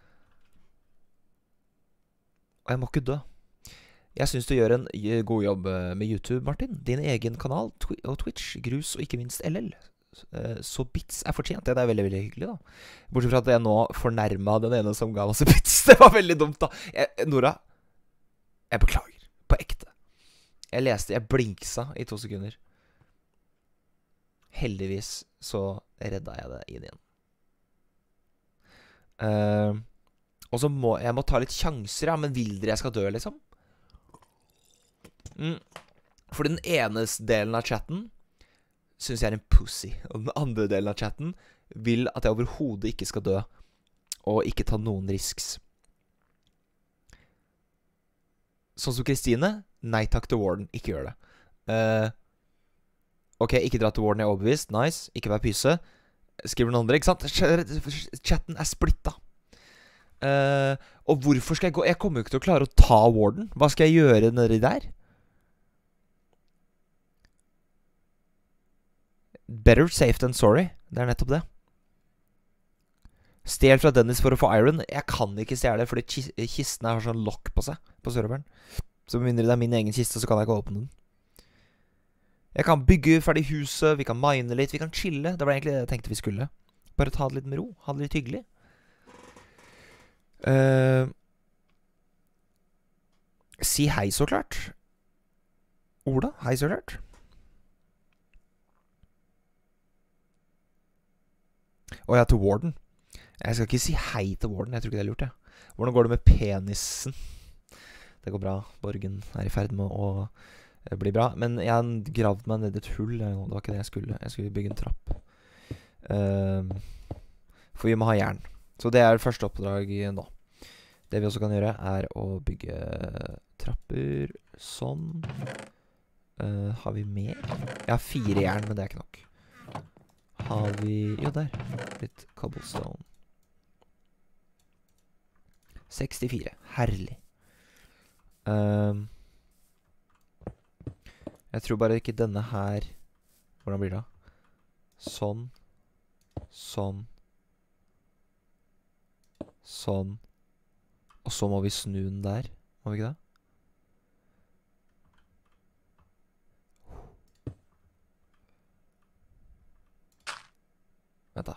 Og jeg må ikke dø. Jeg synes du gjør en god jobb med YouTube, Martin. Din egen kanal og Twitch, Grus og ikke minst L L. Så bits er fortjent. Det er veldig, veldig hyggelig da. Bortsett fra at jeg nå fornærmet den ene som ga masse bits. Det var veldig dumt da. jeg, Nora, jeg beklager. På ekte. Jeg leste, jeg blinksa i to sekunder. Heldigvis så redda jeg det inn igjen. Uh, og så må jeg må ta litt sjanser, ja. Men vil dere jeg skal dø, liksom? Mm. Fordi den ene delen av chatten synes jeg er en pussy. Og den andre delen av chatten vil at jeg overhodet ikke skal dø. Og ikke ta noen risks. Sånn som Kristine. Nei takk til Warden. Ikke gjør det. Uh, ok, ikke dra til Warden, jeg er overbevist. Nice. Ikke vær pyse. Skriver noen andre, ikke sant? Chatten er splitta. Uh, og hvorfor skal jeg gå? Jeg kommer jo ikke til å klare å ta Warden. Hva skal jeg gjøre nedi der? Better safe than sorry. Det er nettopp det. Stel fra Dennis for å få iron. Jeg kan ikke stjele, fordi kistene har sånn lock på seg på serveren. Så med mindre det er min egen kiste, så kan jeg ikke åpne den. Jeg kan bygge ferdig huset, vi kan mine litt, vi kan chille. Det var egentlig det jeg tenkte vi skulle. Bare ta det litt med ro, ha det litt hyggelig. Uh, si hei så klart. Ola, hei så klart. Å ja, til Warden. Jeg skal ikke si hei til Warden, jeg tror ikke det er lurt, ja. Hvordan går det med penisen? Det går bra, Borgen er i ferd med å bli bra. Men jeg har gravd meg ned i et hull, det var ikke det jeg skulle. Jeg skulle bygge en trapp. Uh, for vi må ha jern. Så det er det første oppdrag nå. Det vi også kan gjøre er å bygge trapper sånn. Uh, har vi mer? Jeg har fire jern, men det er ikke nok. Har vi... Jo, der. Litt cobblestone. sekstifire. Herlig. Um, jeg tror bare ikke denne her... Hvordan blir det? Sånn. Sånn. Sånn. Og så må vi snu den der. Må vi ikke det? Vent da.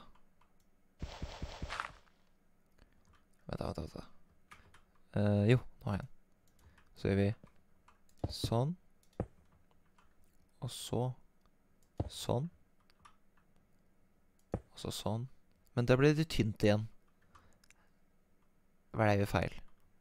Vent da, vent da, vent da. Uh, jo, nå har jeg den. Så gjør vi sånn. Og så sånn. Og så sånn. Men da blir det tynt igjen. Hva er det jeg gjør feil?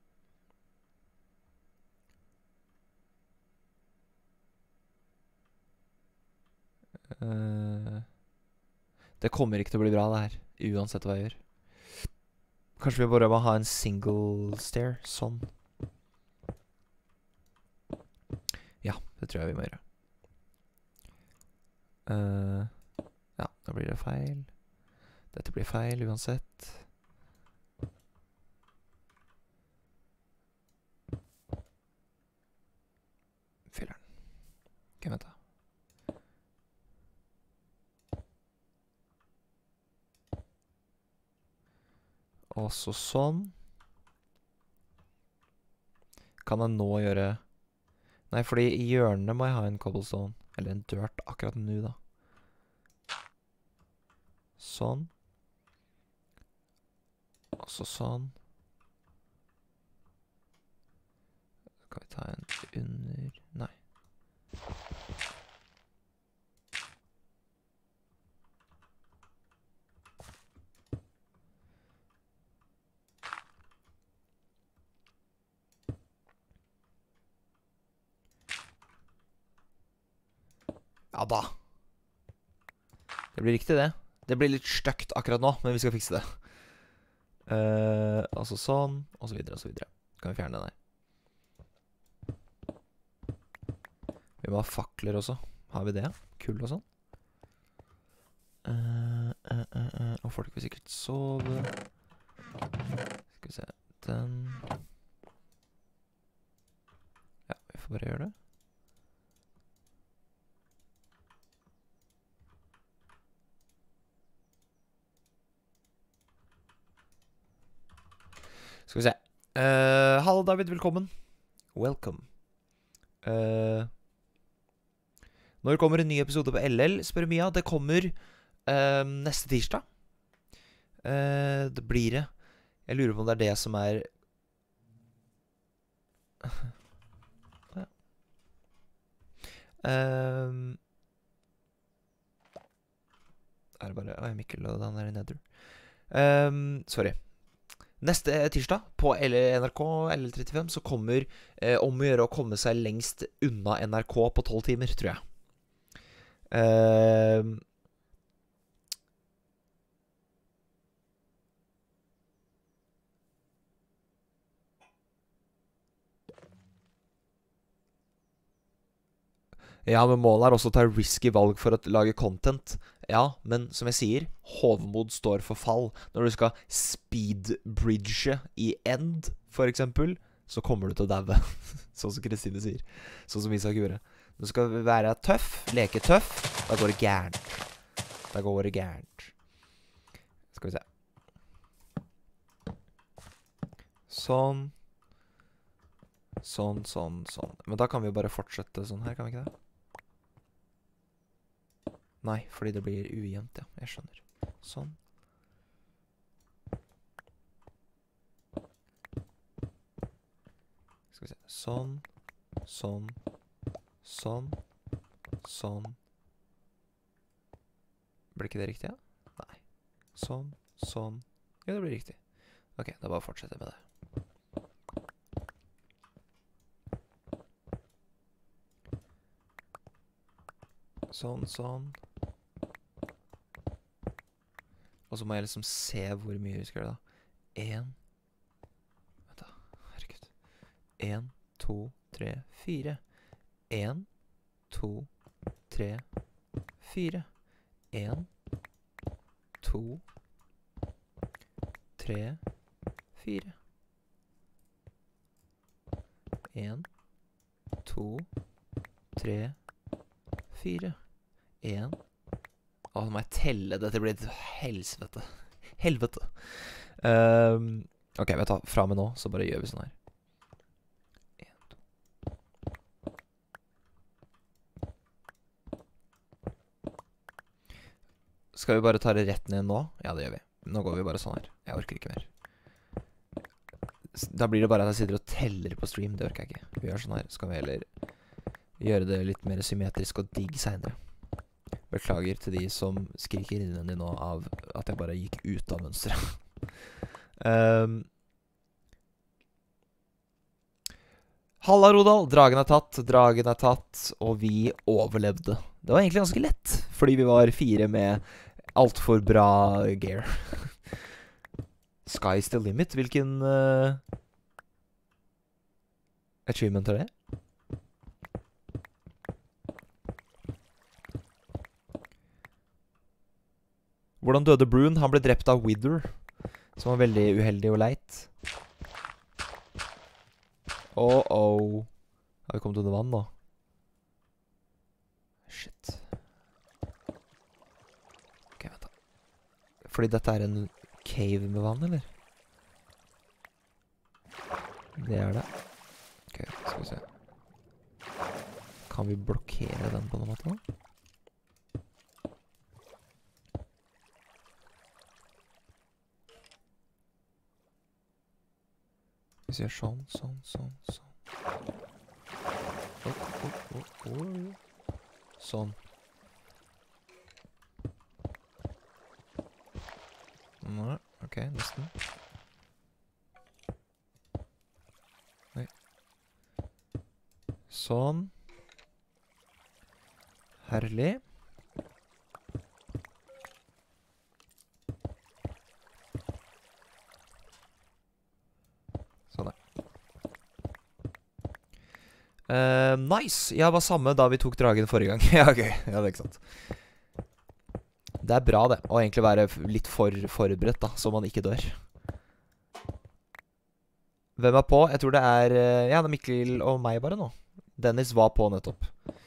Uh, det kommer ikke til å bli bra det her, uansett hva jeg gjør. Kanskje vi bare må ha en single stair, sånn. Ja, det tror jeg vi må gjøre. Uh, ja, da blir det feil. Dette blir feil uansett. Fylleren. Ok, vent da. Og så sånn. Kan jeg nå gjøre... Nei, fordi i hjørnet må jeg ha en cobblestone. Eller en dirt akkurat nå da. Sånn. Og så sånn. Skal vi ta en under... Nei. Ja da. Det blir riktig det. Det blir litt støkt akkurat nå, men vi skal fikse det. Uh, altså sånn, og så videre, og så videre. Kan vi fjerne den her. Vi må ha fakler også. Har vi det? Kull og sånn. Uh, uh, uh, uh. Og folk vil sikkert sove. Skal vi se. Den. Ja, vi får bare gjøre det. Skal vi se. Uh, Hallo David, velkommen. Welcome. Uh, når kommer en ny episode på L L, spør Mia. Det kommer uh, neste tirsdag. Uh, det blir det. Jeg lurer på om det er det som er... Ja. Uh, er det bare... Å, jeg Mikkel, og den er i Nether. Um, sorry. Neste tirsdag på N R K L L trettifem så kommer eh, om å gjøre å komme seg lengst unna N R K på tolv timer, tror jeg. Um, Ja, men målet er også å ta risky valg for å lage content. Ja, men som jeg sier, hovmod står for fall. Når du skal speedbridge i end, for eksempel, så kommer du til å daue. Sånn som Kristine sier. Sånn som Isak gjorde. Du skal være tøff, leke tøff, da går det gærent. Da går det gærent. Skal vi se. Sånn. Sånn, sånn, sånn. Men da kan vi jo bare fortsette sånn her, kan vi ikke det? Nei, fordi det blir ujevnt, ja. Jeg skjønner. Sånn. Skal vi se. Sånn. Sånn. Sånn. Sånn. Blir ikke det riktig, ja? Nei. Sånn. Sånn. Ja, det blir riktig. Ok, da bare fortsetter jeg med det. Sånn, sånn. Og så må jeg liksom se hvor mye vi skal gjøre da. En. Vent da, herregud. En, to, tre, fire. En, to, tre, fire. En, to, tre, fire. En, to, tre, fire. En. Åh, nå må jeg telle. Dette blir et helsvete. Helvete. Um, ok, vet du, fra med nå, så bare gjør vi sånn her. En, to. Skal vi bare ta det rett ned nå? Ja, det gjør vi. Nå går vi bare sånn her. Jeg orker ikke mer. Da blir det bare at jeg sitter og teller på stream. Det orker jeg ikke. Vi gjør sånn her. Så kan vi heller gjøre det litt mer symmetrisk og digg senere. Beklager til de som skriker innvendig nå av at jeg bare gikk ut av mønstret. um. Halla, Rodal. Dragen er tatt, dragen er tatt, og vi overlevde. Det var egentlig ganske lett, fordi vi var fire med alt for bra gear. Sky's the limit. Hvilken uh, achievement er det? Hvordan døde Brune? Han ble drept av Wither, som var veldig uheldig og leit. Åh, åh. Har vi kommet under vann nå? Shit. Ok, vent da. Fordi dette er en cave med vann, eller? Det er det. Ok, skal vi se. Kan vi blokkere den på noen måte da? Hvis vi gjør sånn, sånn, sånn, sånn. Oh, oh, oh, oh. Sånn. Nå, ok, nesten. Oi. Sånn. Herlig. Uh, nice! Ja, det var samme da vi tok dragen forrige gang. Ja, ok. Ja, det er ikke sant. Det er bra det, å egentlig være litt for forberedt da, så man ikke dør. Hvem er på? Jeg tror det er, uh, ja, det er Mikkel og meg bare nå. Dennis var på nettopp.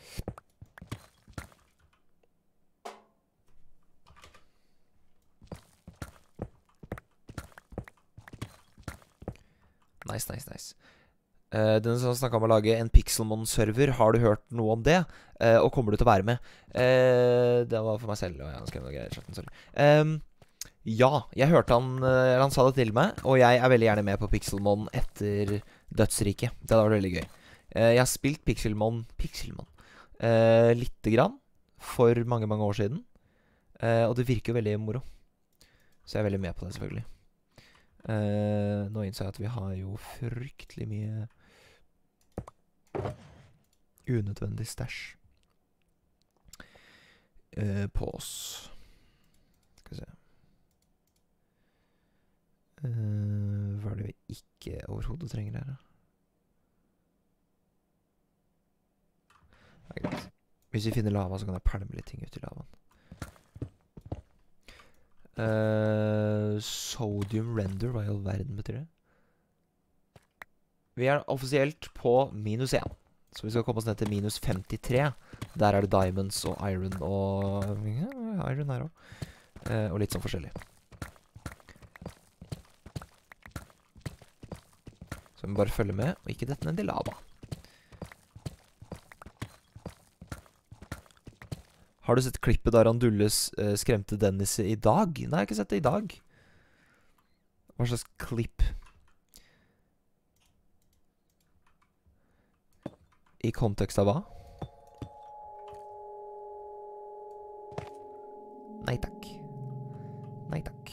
Nice, nice, nice. Uh, den som snakket om å lage en Pixelmon-server. Har du hørt noe om det? Uh, og kommer du til å være med? Uh, det var for meg selv. Og jeg skrev noe greier i chatten, sorry. Um, ja, jeg hørte han uh, Han sa det til meg. Og jeg er veldig gjerne med på Pixelmon etter Dødsriket. Det hadde vært veldig gøy. uh, Jeg har spilt Pixelmon Pixelmon uh, Litte grann for mange, mange år siden. Uh, og det virker jo veldig moro. Så jeg er veldig med på det, selvfølgelig. Uh, nå innser jeg at vi har jo fryktelig mye unødvendig stæsj uh, på oss. Skal vi se. Uh, hva er det vi ikke overhodet trenger her, da? Det er greit. Hvis vi finner lava, så kan jeg pælme litt ting ut i lavaen. Uh, sodium render, hva i all verden betyr det? Vi er offisielt på minus én. Så vi skal komme oss ned til minus femtitre. Der er det diamonds og iron og... Ja, iron her også. Uh, og litt sånn forskjellig. Så vi må bare følge med, og ikke dette ned i lava. Har du sett klippet der Andulles uh, skremte Dennis i dag? Nei, jeg har ikke sett det i dag. Hva slags klipp? I kontekst av hva? Nei takk. Nei takk.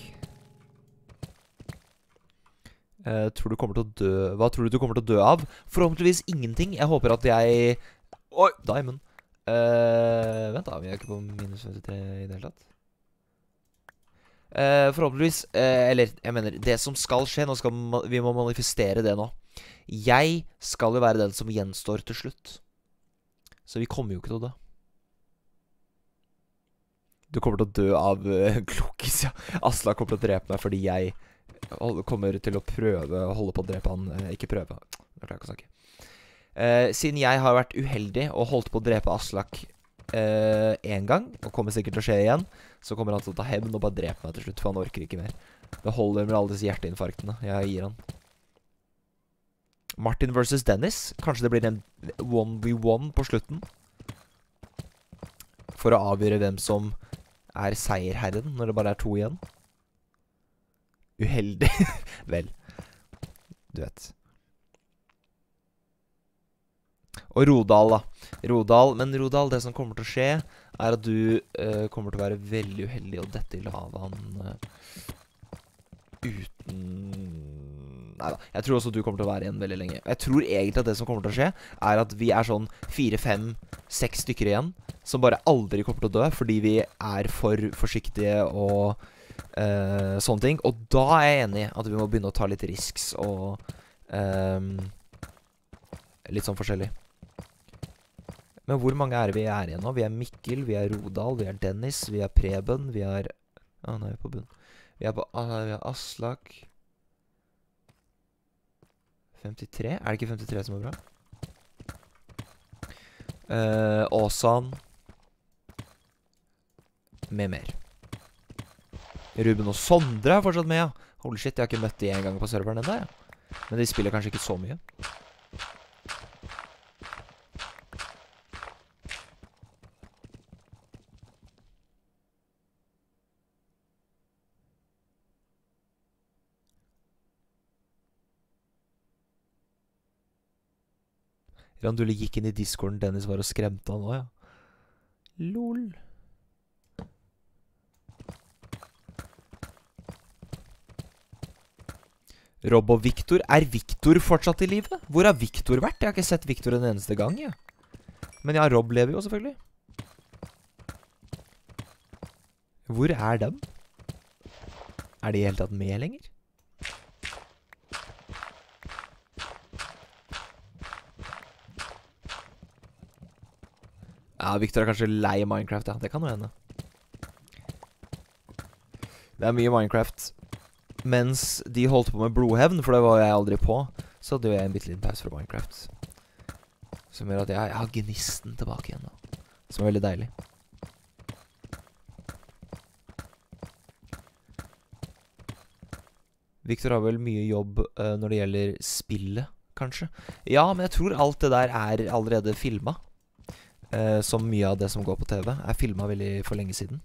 Uh, tror du kommer til å dø... Hva tror du du kommer til å dø av? Forhåpentligvis ingenting. Jeg håper at jeg... Oi, diamond. Uh, vent da, vi er ikke på minus femtitre i det hele tatt. Uh, forhåpentligvis, uh, eller jeg mener, det som skal skje, nå skal ma vi må manifestere det nå. Jeg skal jo være den som gjenstår til slutt. Så vi kommer jo ikke til å dø. Du kommer til å dø av uh, Glokis, ja. Asla kommer til å drepe meg fordi jeg kommer til å prøve å holde på å drepe han. Uh, ikke prøve, det klarer jeg ikke å snakke. Uh, siden jeg har vært uheldig og holdt på å drepe Aslak uh, en gang, og kommer sikkert til å skje igjen, så kommer han til å ta hevn og bare drepe meg til slutt, for han orker ikke mer. Det holder med alle disse hjerteinfarktene jeg gir han. Martin versus Dennis. Kanskje det blir en one v one på slutten, for å avgjøre hvem som er seierherren når det bare er to igjen. Uheldig. Vel, du vet. Og Rodal da. Rodal, men Rodal, det som kommer til å skje, er at du uh, kommer til å være veldig uheldig og dette i lavaen uh, uten... Neida, jeg tror også du kommer til å være igjen veldig lenge. Jeg tror egentlig at det som kommer til å skje, er at vi er sånn fire, fem, seks stykker igjen, som bare aldri kommer til å dø, fordi vi er for forsiktige og uh, sånne ting. Og da er jeg enig at vi må begynne å ta litt risks og um, litt sånn forskjellig. Men hvor mange er det vi er igjen nå? Vi er Mikkel, vi er Rodal, vi er Dennis, vi er Preben, vi er... Å, nå er vi på bunn. Vi er på uh, vi er Aslak. femtitre? Er det ikke femtitre som er bra? Uh, Åsan. Med mer. Ruben og Sondre er fortsatt med, ja. Holy shit, jeg har ikke møtt de en gang på serveren enda, ja. Men de spiller kanskje ikke så mye. Randulle gikk inn i Discorden, Dennis var og skremte han også, ja. Lol. Rob og Victor. Er Victor fortsatt i livet? Hvor har Victor vært? Jeg har ikke sett Victor en eneste gang, ja. Men ja, Rob lever jo selvfølgelig. Hvor er dem? Er de i hele tatt med lenger? Ja, Victor er kanskje lei Minecraft, ja. Det kan jo hende. Det er mye Minecraft. Mens de holdt på med blodhevn, for det var jeg aldri på, så hadde jeg en bitteliten pause fra Minecraft. Som gjør at jeg, jeg har gnisten tilbake igjen da. Som er veldig deilig. Victor har vel mye jobb uh, når det gjelder spillet, kanskje. Ja, men jeg tror alt det der er allerede filmet. Uh, som mye av det som går på T V er filmet veldig for lenge siden.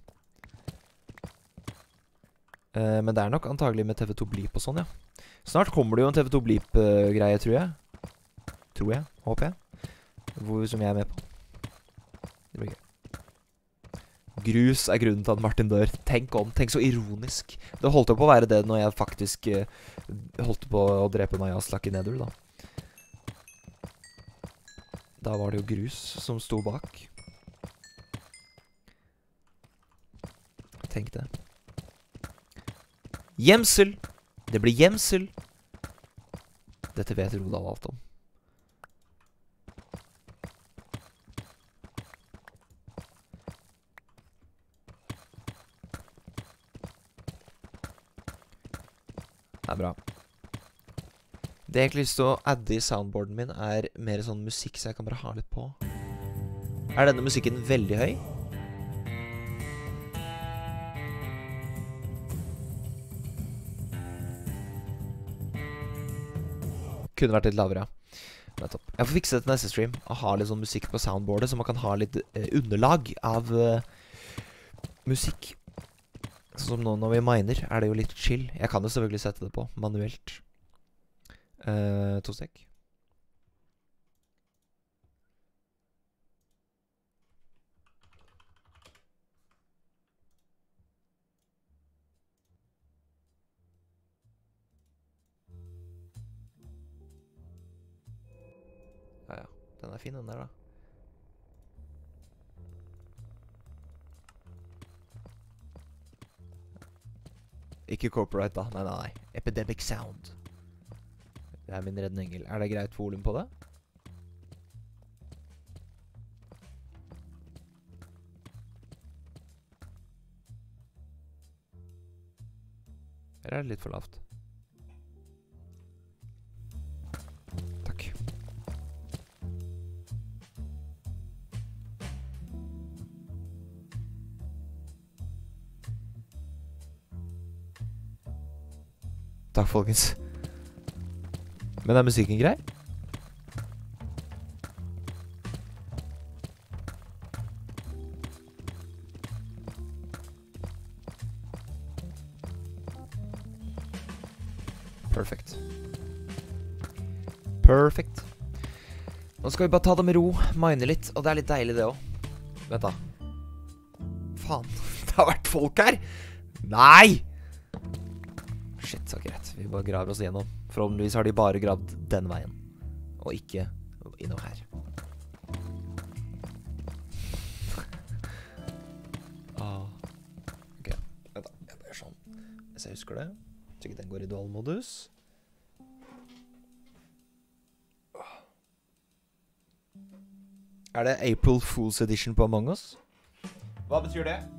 uh, Men det er nok antagelig med T V to Bleep og sånn, ja. Snart kommer det jo en T V to Bleep-greie, uh, tror jeg. Tror jeg, håper jeg. Hvor, som jeg er med på. Det blir gøy. Grus er grunnen til at Martin dør. Tenk om, tenk så ironisk. Det holdt jo på å være det når jeg faktisk uh, holdt på å drepe meg av Slacky Nether, da. Da var det jo grus som sto bak. Tenk det. Gjemsel! Det blir gjemsel! Dette vet Rodal alt om. Det er bra. Det jeg egentlig lyst til å adde i soundboarden min er mer sånn musikk, så jeg kan bare ha litt på. Er denne musikken veldig høy? Kunne vært litt lavere, ja. Nettopp. Jeg får fikse det til neste stream, og ha litt sånn musikk på soundboardet, så man kan ha litt eh, underlag av eh, musikk. Sånn som nå når vi miner, er det jo litt chill. Jeg kan jo selvfølgelig sette det på manuelt. Uh, to stek. Ja, ja. Den er fin, den der, da. Ikke copyright, da. Nei, nei, nei. Epidemic sound. Det er min reddende engel. Er det greit volum på det? Eller er det litt for lavt? Takk. Takk, folkens. Men er musikken grei? Perfect. Perfect. Nå skal vi bare ta det med ro, mine litt, og det er litt deilig det også. Vent da. Faen, det har vært folk her! Nei! Shit, så greit. Vi bare graver oss gjennom. Forhåpentligvis har de bare gravd den veien, og ikke innover her. ah. Ok, vent da. Jeg bare sånn. Hvis jeg husker det. Så ikke den går i dual-modus. Er det April Fool's Edition på Among Us? Hva betyr det?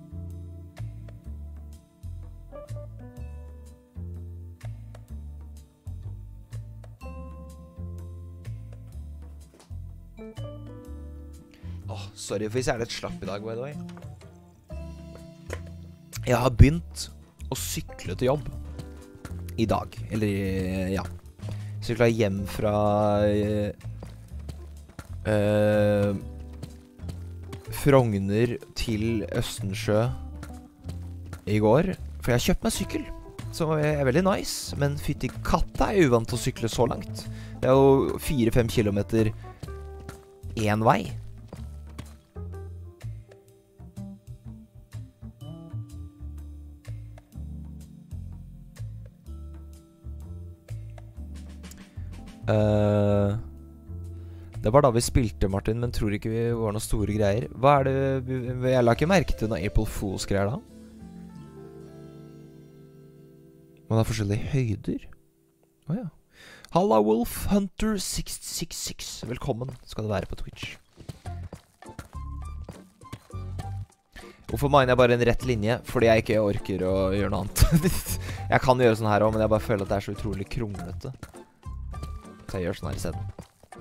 Åh, sorry for hvis jeg er litt slapp i dag, by the way. Jeg har begynt å sykle til jobb i dag. Eller, ja. Syklet hjem fra øh, Frogner til Østensjø i går. For jeg har kjøpt meg sykkel, som er veldig nice. Men fytti katta er uvant til å sykle så langt. Det er jo fire-fem kilometer en vei. Uh, det var da vi spilte, Martin, men tror ikke vi var noen store greier. Hva er det? Jeg la ikke merke til noen April Fools greier da. Man har forskjellige høyder. Åja. Oh, Halla Wolf Hunter seks seks seks. Velkommen skal du være på Twitch. Hvorfor miner jeg bare en rett linje? Fordi jeg ikke orker å gjøre noe annet. Jeg kan gjøre sånn her også, men jeg bare føler at det er så utrolig kronglete. Så jeg gjør sånn her i stedet.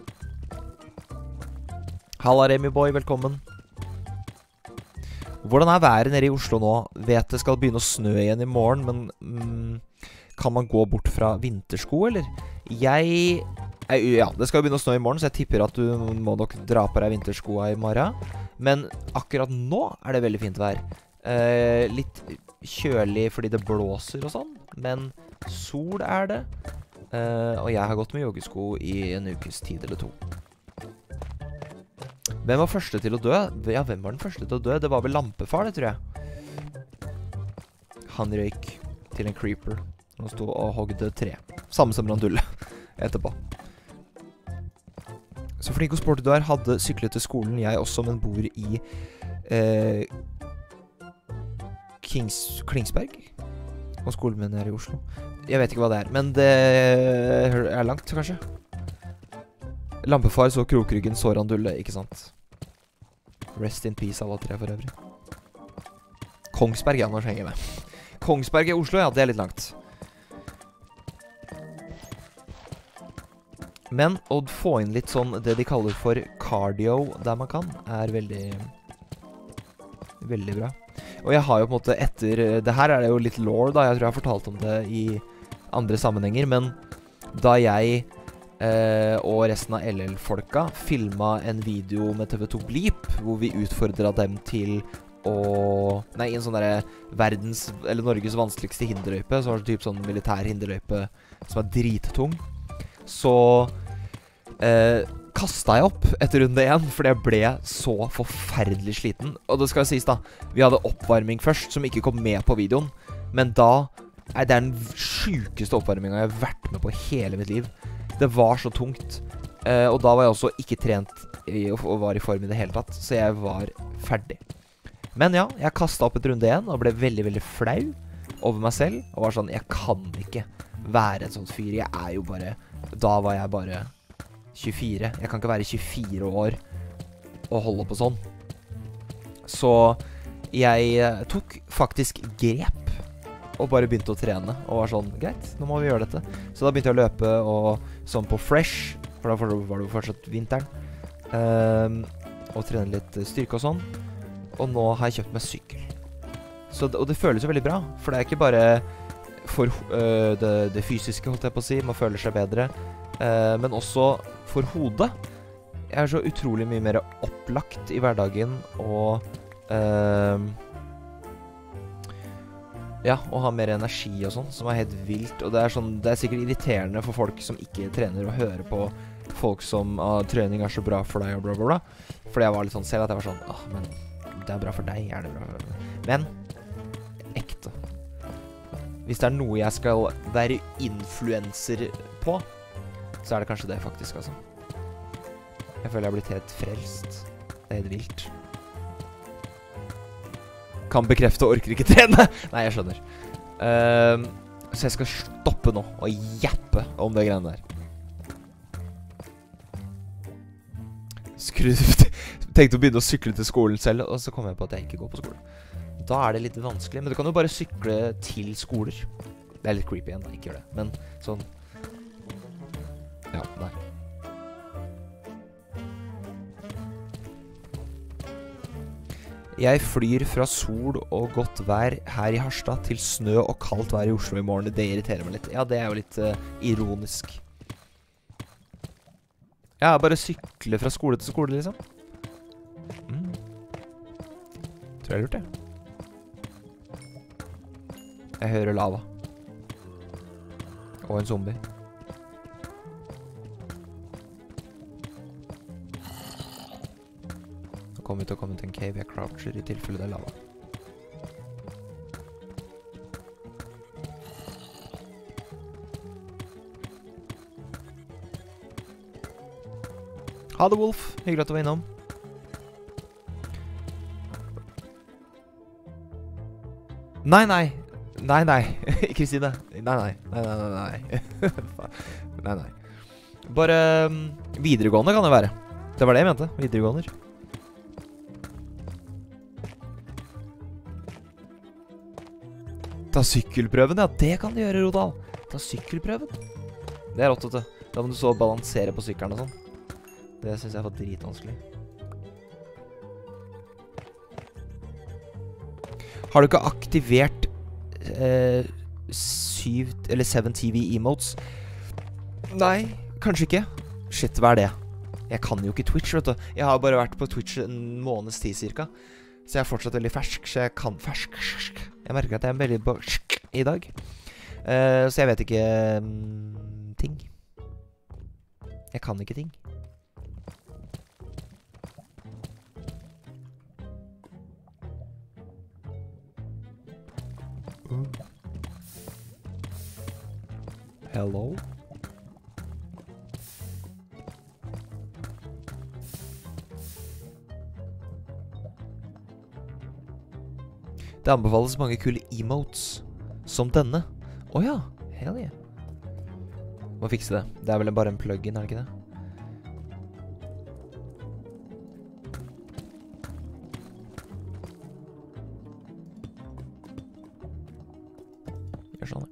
Halla Remy Boy, velkommen. Hvordan er været nede i Oslo nå? Vet det skal begynne å snø igjen i morgen, men mm, kan man gå bort fra vintersko, eller? Jeg... Ja, det skal begynne å snø i morgen, så jeg tipper at du må nok dra på deg vinterskoa i morgen. Men akkurat nå er det veldig fint vær. Eh, litt kjølig fordi det blåser og sånn, men sol er det. Uh, og jeg har gått med joggesko i en ukes tid eller to. Hvem var første til å dø? Ja, hvem var den første til å dø? Det var vel Lampefar, det tror jeg. Han røyk til en creeper. Han stod og hogde tre. Samme som Randulle etterpå. Så flink og sporty du er, hadde syklet til skolen jeg også, men bor i eh, Kings, Klingsberg. Og skolen min er i Oslo. Jeg vet ikke hva det er, men det er langt, kanskje. Lampefar så Krokryggen, så Randulle, ikke sant? Rest in peace alle tre for øvrig. Kongsberg, ja, nå henger jeg med. Kongsberg i Oslo, ja, det er litt langt. Men å få inn litt sånn det de kaller for cardio der man kan, er veldig, veldig bra. Og jeg har jo på en måte etter, det her er det jo litt lore da, jeg tror jeg har fortalt om det i andre sammenhenger, men da jeg eh, og resten av L L-folka filmet en video med T V to Bleep, hvor vi utfordret dem til å, nei, en sånn der verdens, eller Norges vanskeligste hinderløype, så var det typ sånn militær hinderløype som er drittung. Så eh, kastet jeg opp etter runde én, fordi jeg ble så forferdelig sliten. Og det skal sies da, vi hadde oppvarming først, som ikke kom med på videoen. Men da er det den sykeste oppvarmingen jeg har vært med på hele mitt liv. Det var så tungt. Eh, og da var jeg også ikke trent i, og var i form i det hele tatt. Så jeg var ferdig. Men ja, jeg kastet opp et runde én, og ble veldig, veldig flau over meg selv. Og var sånn, jeg kan ikke være en sånn fyr. Jeg er jo bare... Da var jeg bare tjuefire. Jeg kan ikke være tjuefire år og holde på sånn. Så jeg tok faktisk grep og bare begynte å trene. Og var sånn, greit, nå må vi gjøre dette. Så da begynte jeg å løpe og sånn på fresh, for da var det jo fortsatt vinteren. Um, og trene litt styrke og sånn. Og nå har jeg kjøpt meg sykkel. Så, og det føles jo veldig bra, for det er ikke bare... for uh, det, det fysiske, holdt jeg på å si. Man føler seg bedre. Uh, men også for hodet. Jeg er så utrolig mye mer opplagt i hverdagen. Og uh, ja, og ha mer energi og sånn, som er helt vilt. Og det er, sånn, det er sikkert irriterende for folk som ikke trener, å høre på folk som ah, trening er så bra for deg, og bla bla bla. Fordi jeg var litt sånn selv, at jeg var sånn, ah, men det er bra for deg, er det bra for deg. Men ekte. Hvis det er noe jeg skal være influencer på, så er det kanskje det faktisk, altså. Jeg føler jeg har blitt helt frelst. Det er helt vilt. Kan bekrefte og orker ikke trene. Nei, jeg skjønner. Um, så jeg skal stoppe nå og jappe om det greiene der. Skru, tenkte å begynne å sykle til skolen selv, og så kom jeg på at jeg ikke går på skolen. Da er det litt vanskelig, men du kan jo bare sykle til skoler. Det er litt creepy igjen, da, ikke gjør det. Men sånn... Ja, nei. Jeg flyr fra sol og godt vær her i Harstad til snø og kaldt vær i Oslo i morgen. Det irriterer meg litt. Ja, det er jo litt uh, ironisk. Ja, bare sykle fra skole til skole, liksom. Mm. Tror jeg har gjort det. Jeg hører lava. Og en zombie. Nå kommer vi til å komme til en cave. Jeg croucher i tilfelle det er lava. Ha det, Wolf. Hyggelig at du var innom. Nei, nei. Nei, nei. Kristine. Nei, nei. Nei, nei, nei, nei. Nei, nei. Bare um, videregående kan det være. Det var det jeg mente. Videregående. Ta sykkelprøven, ja. Det kan du gjøre, Rodal. Ta sykkelprøven. Det er rått, vet du. Da må du så balansere på sykkelen og sånn. Det synes jeg var dritvanskelig. Har du ikke aktivert eh, syv eller seven T V emotes? Nei, kanskje ikke. Shit, hva er det? Jeg kan jo ikke Twitch, vet du. Jeg har bare vært på Twitch en måneds tid cirka. Så jeg er fortsatt veldig fersk, så jeg kan fersk. Jeg merker at jeg er veldig på i dag. Eh, så jeg vet ikke um, ting. Jeg kan ikke ting. Det anbefales mange kule emotes, som denne. Åja, hell yeah. Må fikse det. Det er vel bare en plugin, er det ikke det? Gjør sånn.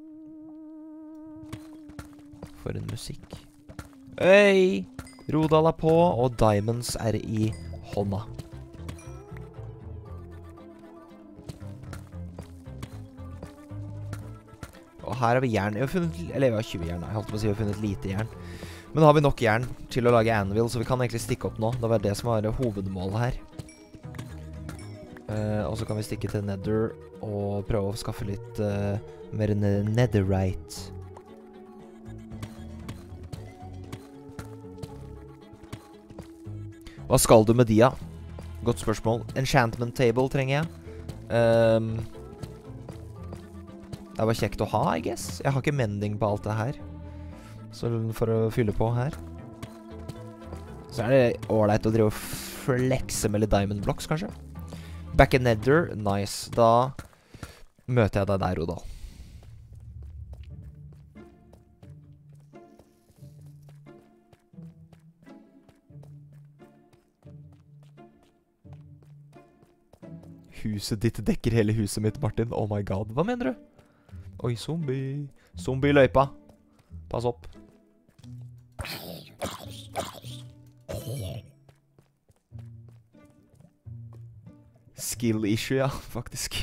For en musikk. Øy! Rodal er på, og diamonds er i hånda. Og her har vi jern. Jeg har funnet, eller jeg har tjue jern. Jeg holdt på å si jeg har funnet lite jern. Men nå har vi nok jern til å lage anvil, så vi kan egentlig stikke opp nå. Det var det som var hovedmålet her. Uh, og så kan vi stikke til Nether og prøve å skaffe litt uh, mer netherite. Hva skal du med de, ja? Godt spørsmål. Enchantment table trenger jeg. Um, det er bare kjekt å ha, I guess. Jeg har ikke mending på alt det her. Så for å fylle på her. Så er det ordentlig å drive og flexe med litt diamond blocks, kanskje. Back in Nether, nice. Da møter jeg deg der, Rodal. Huset ditt dekker hele huset mitt, Martin. Oh my god. Hva mener du? Oi, zombie. Zombie i løypa. Pass opp. Skill issue, ja, faktisk.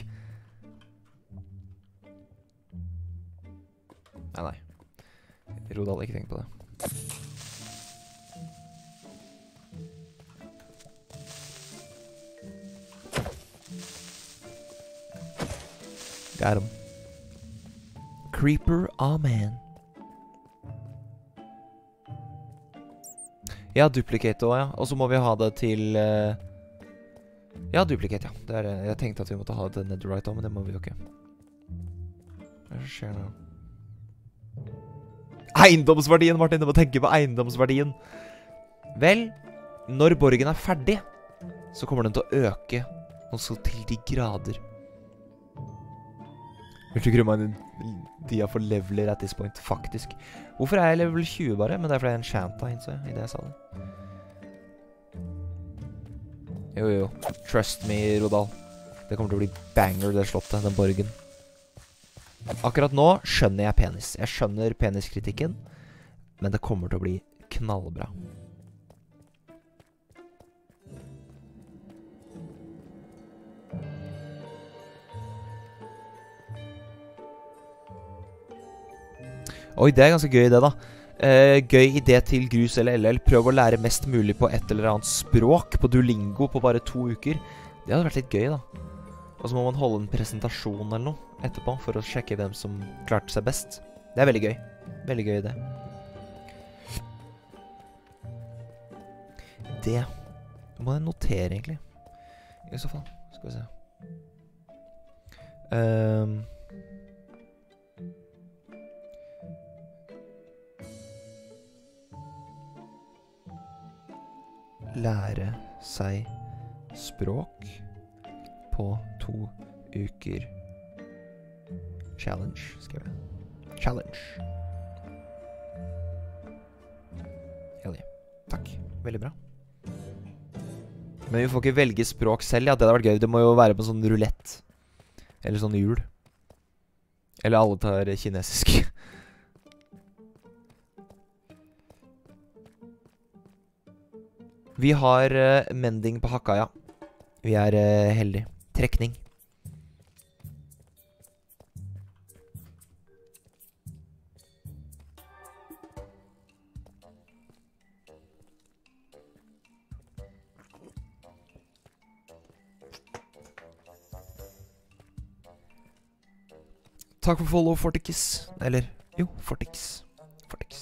Nei, nei. Rodal, ikke tenk på det. Got him. Creeper, amen. Ja, duplicate også, ja. Og så må vi ha det til... Uh... Ja, duplicate, ja. Det er, jeg tenkte at vi måtte ha det til netherite også, men det må vi jo ikke. Hva skjer nå? Eiendomsverdien, Martin! Du må tenke på eiendomsverdien. Vel, når borgen er ferdig, så kommer den til å øke noe så til de grader. Vil du grumme en dia for leveler at this point, faktisk. Hvorfor er jeg level tjue bare? Men det er fordi jeg enchanta, innså jeg, i det jeg sa det. Jo, jo. Trust me, Rodal. Det kommer til å bli banger, det slottet, den borgen. Akkurat nå skjønner jeg penis. Jeg skjønner peniskritikken, men det kommer til å bli knallbra. Oi, det er ganske gøy det da. Uh, gøy idé til Grus eller L L. Prøv å lære mest mulig på et eller annet språk på Duolingo på bare to uker. Det hadde vært litt gøy da. Og så må man holde en presentasjon eller noe etterpå for å sjekke hvem som klarte seg best. Det er veldig gøy. Veldig gøy idé. Det må jeg notere egentlig. I så fall. Skal vi se. Ehm... Um, lære seg språk på to uker. Challenge, skrev jeg. Challenge. Hell yeah. Takk. Veldig bra. Men vi får ikke velge språk selv, ja. Det hadde vært gøy. Det må jo være på sånn rulett. Eller sånn hjul. Eller alle tar kinesisk. Vi har uh, mending på hakka, ja. Vi er uh, heldige. Trekning. Takk for follow, Fortix. Eller, jo, Fortix. Fortix.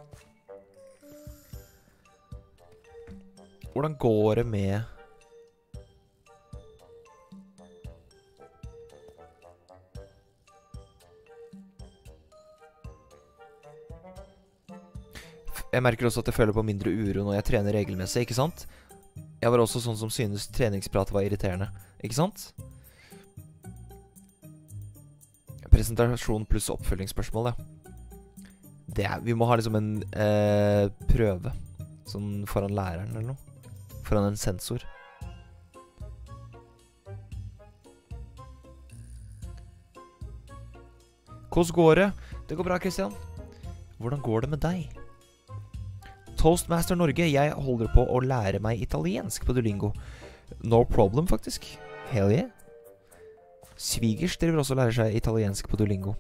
Hvordan går det med... Jeg merker også at jeg føler på mindre uro når jeg trener regelmessig, ikke sant? Jeg var også sånn som synes treningsprat var irriterende, ikke sant? presentasjon pluss oppfølgingsspørsmål, ja. Det er, vi må ha liksom en eh, prøve. Sånn foran læreren eller noe. Foran en sensor. Hvordan går det? Det går bra, Christian. Hvordan går det med deg? Toastmaster Norge, jeg holder på å lære meg italiensk på Duolingo. No problem, faktisk. Hell yeah. Svigers driver også og lærer seg italiensk på Duolingo.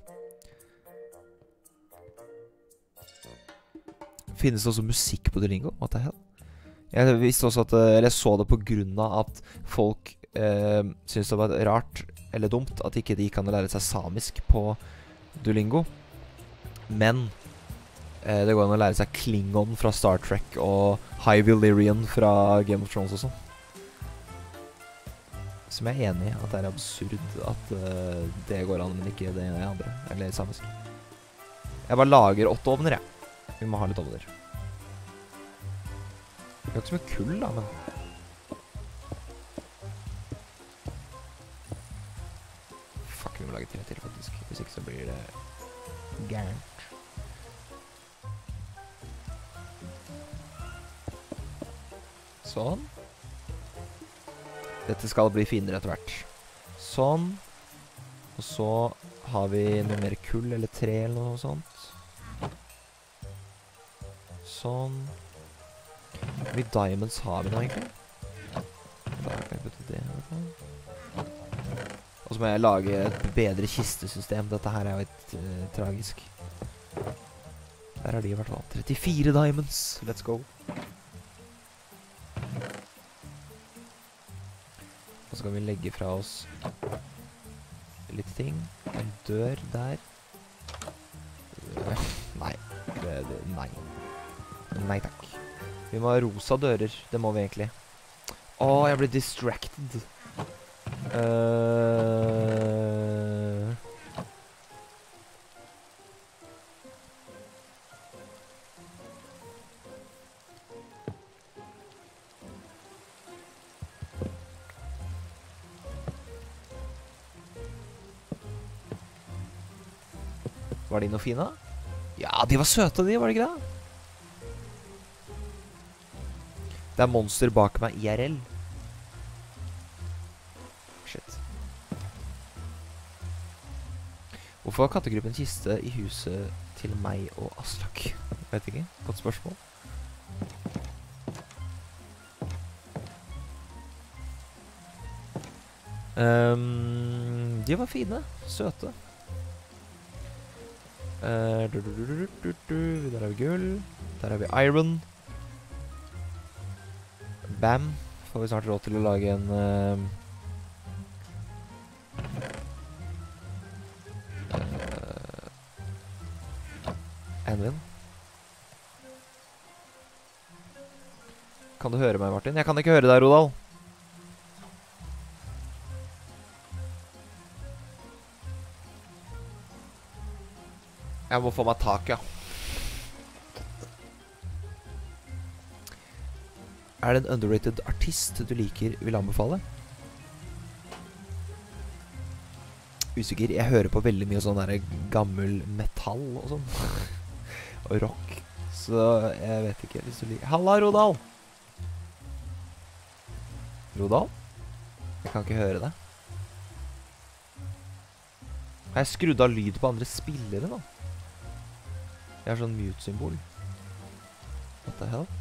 Finnes det også musikk på Duolingo? What the hell? Jeg visste også at, eller jeg så det på grunn av at folk eh, synes det var rart eller dumt at ikke de kan lære seg samisk på Duolingo. Men eh, det går an å lære seg Klingon fra Star Trek og High Valyrian fra Game of Thrones og sånn. Som jeg er enig i at det er absurd at uh, det går an, men ikke det andre, eller samisk. Jeg bare lager åtte ovner, jeg. Vi må ha litt ovner. Det er ikke så mye kull da, men... Fuck, vi må lage tre til faktisk. Hvis ikke så blir det gærent. Sånn. Dette skal bli finere etter hvert. Sånn. Og så har vi noe mer kull eller tre eller noe sånt. Sånn. Hvor mye diamonds har vi nå egentlig? Da kan jeg putte det her. Og så må jeg lage et bedre kistesystem. Dette her er jo et uh, tragisk. Der er de i hvert fall. trettifire diamonds. Let's go. Og så kan vi legge fra oss litt ting. En dør der. Nei. Det, det, nei. Nei takk. Vi må ha rosa dører. Det må vi egentlig. Åh, jeg blir distracted. Uh... Var de noe fine? Ja, de var søte de, var det ikke det? Det er monster bak meg I R L. Shit. Hvorfor har kattegruppen kiste I huset til meg og Aslak? Vet ikke, godt spørsmål. Um, de var fine, søte. Uh, du, du, du, du, du, du. Der har vi gull. Der har vi iron. Bam. Får vi snart råd til å lage en uh, uh, Anvil. Kan du høre meg, Martin? Jeg kan ikke høre deg, Rodal. Jeg må få meg tak, ja. Er det en underrated artist du liker vil anbefale? Usikker. Jeg hører på veldig mye sånn der gammel metall og sånn. Og rock. Så jeg vet ikke hvis du liker... Halla, Rodal! Rodal? Jeg kan ikke høre deg. Har jeg skrudd av lyd på andre spillere nå? Jeg har sånn mute-symbol. What the hell?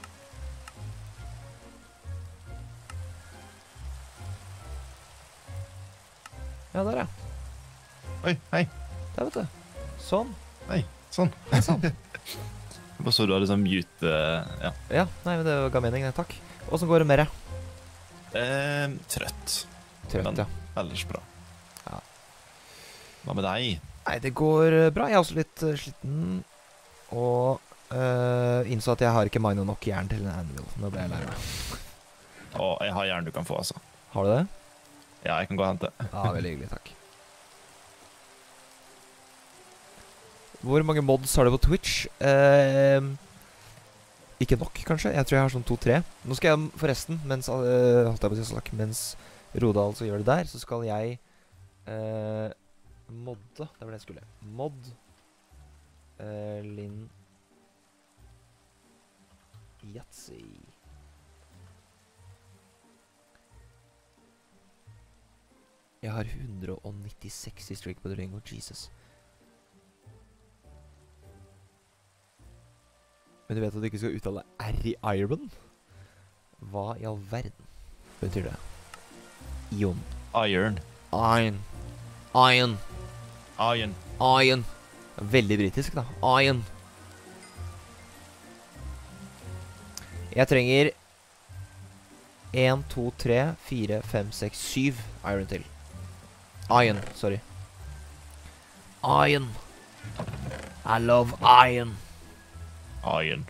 Ja, der ja. Oi, hei. Der, vet du. Sånn. Hei, sånn. Hei, sånn. Jeg bare så du hadde sånn mute, uh, ja. Ja, nei, men det ga mening, nei, takk. Hvordan går det med deg? Eh, trøtt. Trøtt, Men ja. ellers bra. Ja. Hva med deg? Nei, det går uh, bra. Jeg er også litt uh, sliten. Og uh, innså at jeg har ikke mine nok jern til en anvil. Nå ble jeg lei meg. Å, jeg har jern du kan få, altså. Har du det? Ja, jeg kan gå og hente. Ja, veldig hyggelig, takk. Hvor mange mods har du på Twitch? Uh, ikke nok, kanskje. Jeg tror jeg har sånn to-tre. Nå skal jeg forresten, mens, uh, holdt jeg på å si slag, mens Rodal så gjør det der, så skal jeg uh, Modde, det var det jeg skulle. Mod. Uh, Linn. Yatzy. Jeg har hundre og nittiseks i streak på Duolingo. Jesus. Men du vet at du ikke skal uttale R i Iron? Hva i all verden betyr det? Ion. Iron. Iron. Iron. Iron. Iron. Veldig britisk da. Iron. Jeg trenger en, to, tre, fire, fem, seks, syv iron til. Iron, sorry. Iron. I love iron. Iron.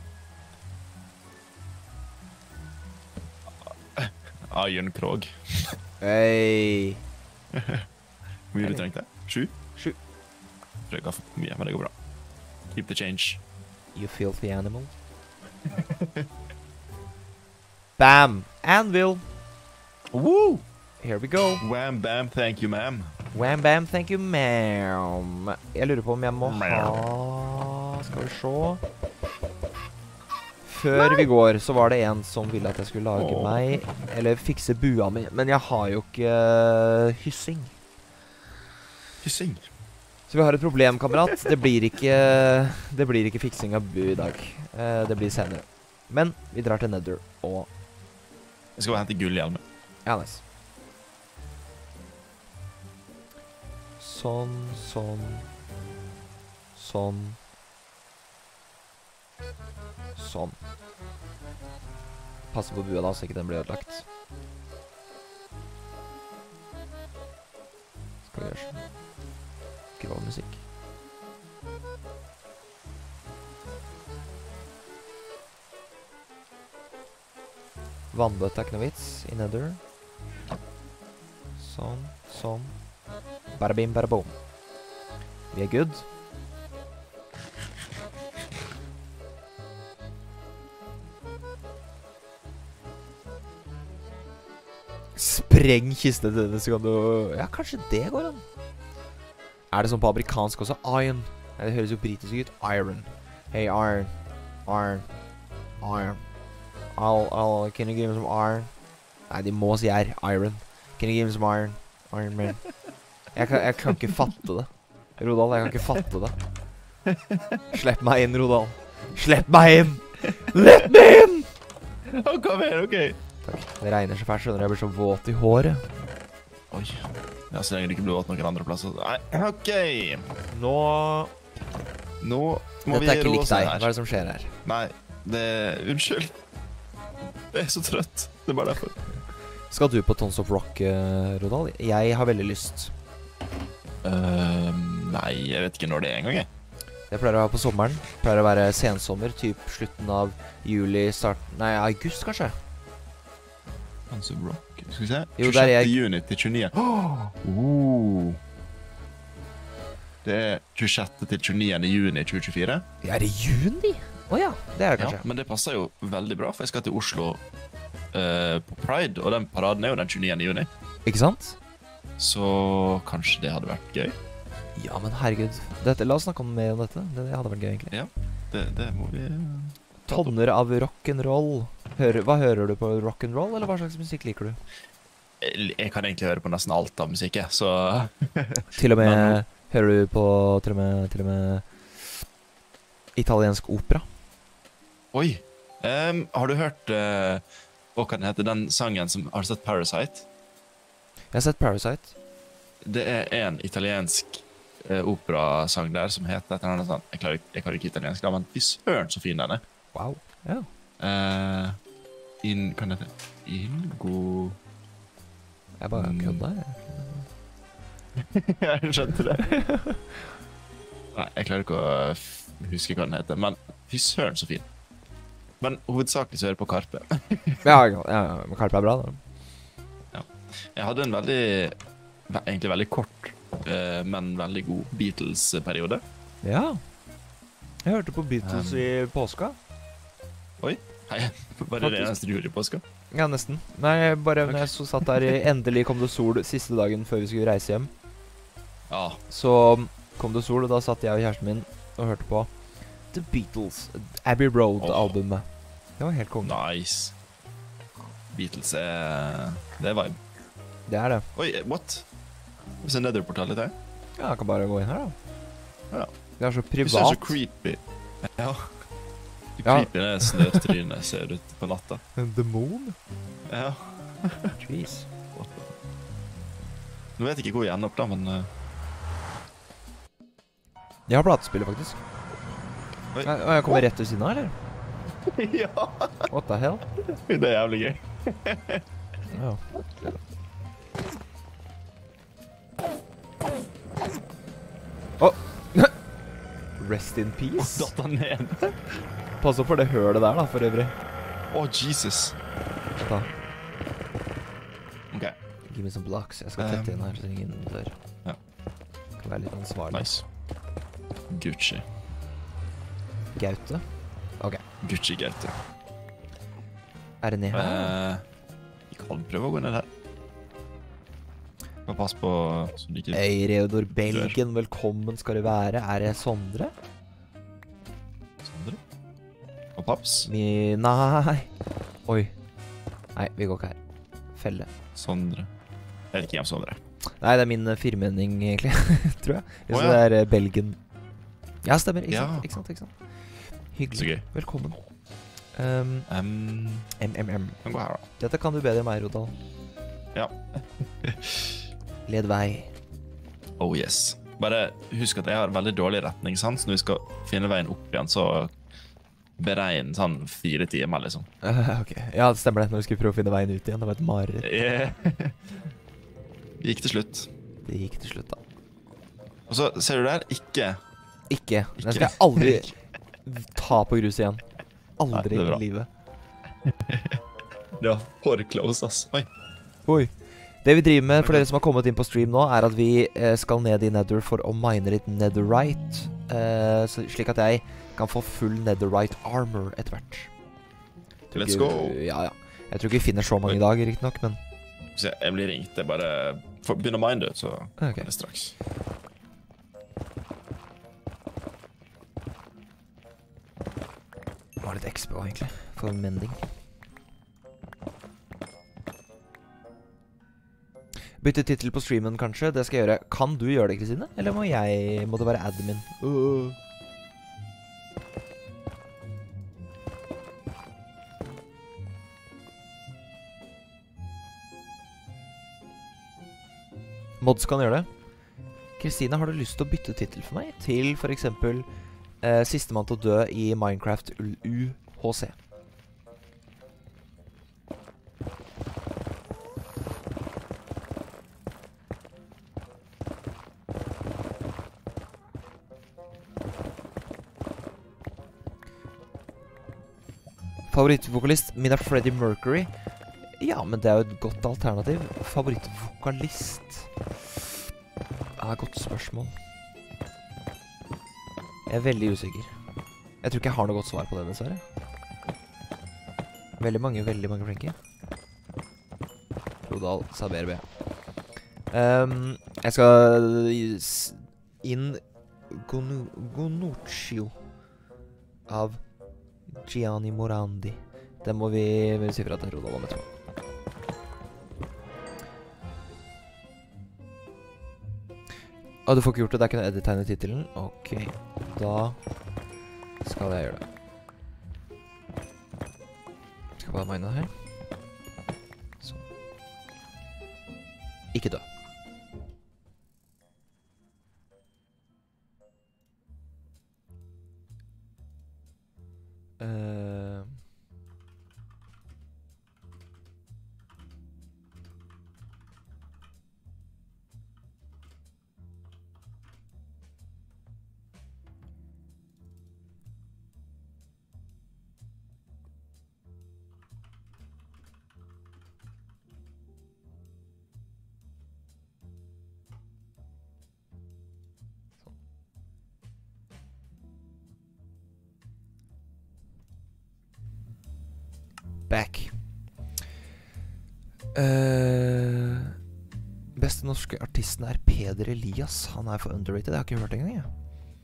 Iron Krog. Hey. Hvor mye du trengte? Sju? Sju. Tror jeg ikke har fått mye, men det går bra. Keep the change. You filthy animal. Bam! Anvil! Woo! Here we go. Wham, bam, thank you, ma'am. Wham bam, thank you, ma'am. Jeg lurer på om jeg må ha... Skal vi se. Før vi går, så var det en som ville at jeg skulle lage Åh. meg, eller fikse bua mi. Men jeg har jo ikke uh, hyssing. Hyssing. Så vi har et problem, kamerat. Det blir ikke, det blir ikke fiksing av bu i dag. Uh, det blir senere. Men vi drar til Nether, og... Jeg skal bare hente gullhjelmen. Ja, nice. Sånn, sånn. Sånn. Sånn. Passe på bua da, så ikke den blir ødelagt. Skal vi gjøre sånn. Grov musikk. Vannbøtte er ikke noe vits i Nether. Sånn, sånn. Barabim, barabom. Vi er good. Spreng kiste til det, så kan du... Ja, kanskje det går an. Er det sånn på amerikansk også? Iron. Nei, det høres jo britisk ut. Iron. Hey, iron. Iron. Iron. I'll, I'll, can you give me some iron? Nei, de må si er. Iron. Can you give me some iron? Iron Man. Jeg kan, jeg kan ikke fatte det. Rodal, jeg kan ikke fatte det. Slipp meg inn, Rodal. Slipp meg inn! Let me in! Å, kom her, ok. Takk. Det regner så fælt, skjønner du. Jeg blir så våt i håret. Oi. Ja, så lenge det ikke blir våt noen andre plasser. Nei, ok. Nå... Nå må Dette vi er ikke roe likt oss deg. ned Hva her. er det som skjer her? Nei, det... Unnskyld. Jeg er så trøtt. Det er bare derfor. Skal du på Tons of Rock, uh, Rodal? Jeg har veldig lyst. Uh, nei, jeg vet ikke når det er engang, jeg. Det pleier å være på sommeren. Det pleier å være sensommer, typ slutten av juli, start... Nei, august kanskje. Tons of Rock. Skal vi se. Jo, der er jeg- tjuesjette juni til tjueni. Oh! Det er tjuesjette til tjueni juni tjue tjuefire. Ja, er det juni? Åja, det er det Ja, kanskje. men det passer jo veldig bra, for jeg skal til Oslo eh, på Pride, og den paraden er jo den tjueni juni. Ikke sant? Så kanskje det hadde vært gøy. Ja, men herregud. Dette, la oss snakke om mer om dette. Det hadde vært gøy, egentlig. Det, det må vi... Tonner av rock'n'roll. Hører, hva hører du på rock'n'roll, eller hva slags musikk liker du? Jeg, jeg kan egentlig høre på nesten alt av musikk, jeg, så... Til og med, Men- hører du på til og med, til og med italiensk opera? Oi! Em, har du hørt... eh, hva kan det hete? Den sangen som... Har du sett Parasite? Jeg har sett Parasite. Det er en italiensk eh, operasang der som heter et eller annet sånt. Jeg klarer, ikke- jeg klarer ikke italiensk, da, men fy søren så fin den er. Wow. Ja. Eh, in, kan det hete? Ingo... Jeg bare Mm. kødda, jeg. Jeg skjønte det. Nei, jeg klarer ikke å f- huske hva den heter, men fy søren så fin. Men hovedsakelig så er det på Karpe. Ja, ja, ja, men Karpe er bra, da. Jeg hadde en veldig, ve- egentlig veldig kort, eh, men veldig god Beatles-periode. Ja. Jeg hørte på Beatles Um. i påska. Hei, var det det eneste du gjorde i påska? Ja, nesten. Nei, bare Ok. når jeg så satt der, endelig kom det sol siste dagen før vi skulle reise hjem. Ja. Så kom det sol, og da satt jeg og kjæresten min og hørte på The Beatles, Abbey Road-albumet. Det var helt konge. Nice. Beatles er Det er vibe. Det er det. Oi, what? Hvis en nether-portal litt her? Ja, jeg kan bare gå inn her, da. Ja. Det er så Hvis det er privat. så creepy. Ja. Så Ja. creepy det snøtrynet ser ut på natta. The Moon? Ja. Jeez. Nå vet jeg ikke hvor jeg ender opp da, men uh, Jeg har platespillet, faktisk. Oi. Jeg, og jeg kommer rett til siden av, eller? ja, What the hell? det er jævlig gøy. Ja. Åh! Rest in peace. Datt han ned? Pass opp for det hølet der, da, for øvrig. Å, Jesus. Vent da. Ok, Give me some blocks. Jeg skal tette inn her, så ingen dør. Ja. Kan være litt ansvarlig. nice. Gucci. Gaute. Ok. Gucci Gaute. Er det ned her? Eh, vi kan prøve å gå ned her. Bare pass på så du ikke... Hei, Reodor Belgen, velkommen skal du være. Er det Sondre? Sondre? Og paps? Mi... Nei. Oi. Nei, vi går ikke her. Felle. Sondre. Jeg vet ikke hvem Sondre er. Nei, det er min uh, firmenning, egentlig. Tror jeg. Jeg Å, synes ja. det er uh, Belgen. Ja, stemmer. Ikke Ja. sant, ikke sant, ikke sant. Så Hyggelig. gøy. Velkommen. Um, Um, M M M. kan gå her da. Dette kan du bedre enn meg, Rodal. Ja. Led vei. Oh yes. Bare husk at jeg har veldig dårlig retningssans. Når vi skal finne veien opp igjen, så beregn sånn fire timer, liksom. Uh, ok. Ja, det stemmer det. Når vi skulle prøve å finne veien ut igjen. Det var et mareritt. Yeah. Det gikk til slutt. Det gikk til slutt, da. Og så ser du der, ikke... Ikke. Den Ikke. skal jeg aldri ta på grus igjen. Aldri Nei, det er bra. i livet. Ja, for close, ass. Oi. Oi. Det vi driver med, for dere som har kommet inn på stream nå, er at vi eh, skal ned i Nether for å mine litt Netherite. Eh, så, slik at jeg kan få full Netherite armor etter hvert. Tror Let's ikke- go. Ja, ja. Jeg tror ikke vi finner så mange Oi. i dag, riktig nok, men... Så jeg blir ringt. Jeg bare får begynne å mine det, så Ok. er det straks. Det var litt X P også, egentlig. For mending. Bytte titel på streamen, kanskje. Det skal jeg gjøre. Kan du gjøre det, Kristine? Eller må jeg... Må det være admin? Uh. Mods kan gjøre det. Kristine, har du lyst til å bytte titel for meg? Til for eksempel eh, sistemann til å dø i Minecraft U H C. Favorittvokalist min er Freddie Mercury. Ja, men det er jo et godt alternativ. Favorittvokalist Ja, godt spørsmål. Jeg er veldig usikker. Jeg tror ikke jeg har noe godt svar på det, dessverre. Veldig mange, veldig mange flinke. Rodal sa B R B. Um, jeg skal s- inn Gonu Gonuccio av Gianni Morandi. Det må vi, vi si fra til Rodal om etterpå. Å, du får ikke gjort det. Det er ikke noe edit-tegn i titelen. Ok, da skal jeg gjøre det. Skal bare mine det her. Sånn. Ikke dø. Uh... Back. Uh, Beste norske artisten er Peder Elias. Han er for underrated. Jeg har ikke hørt engang, jeg.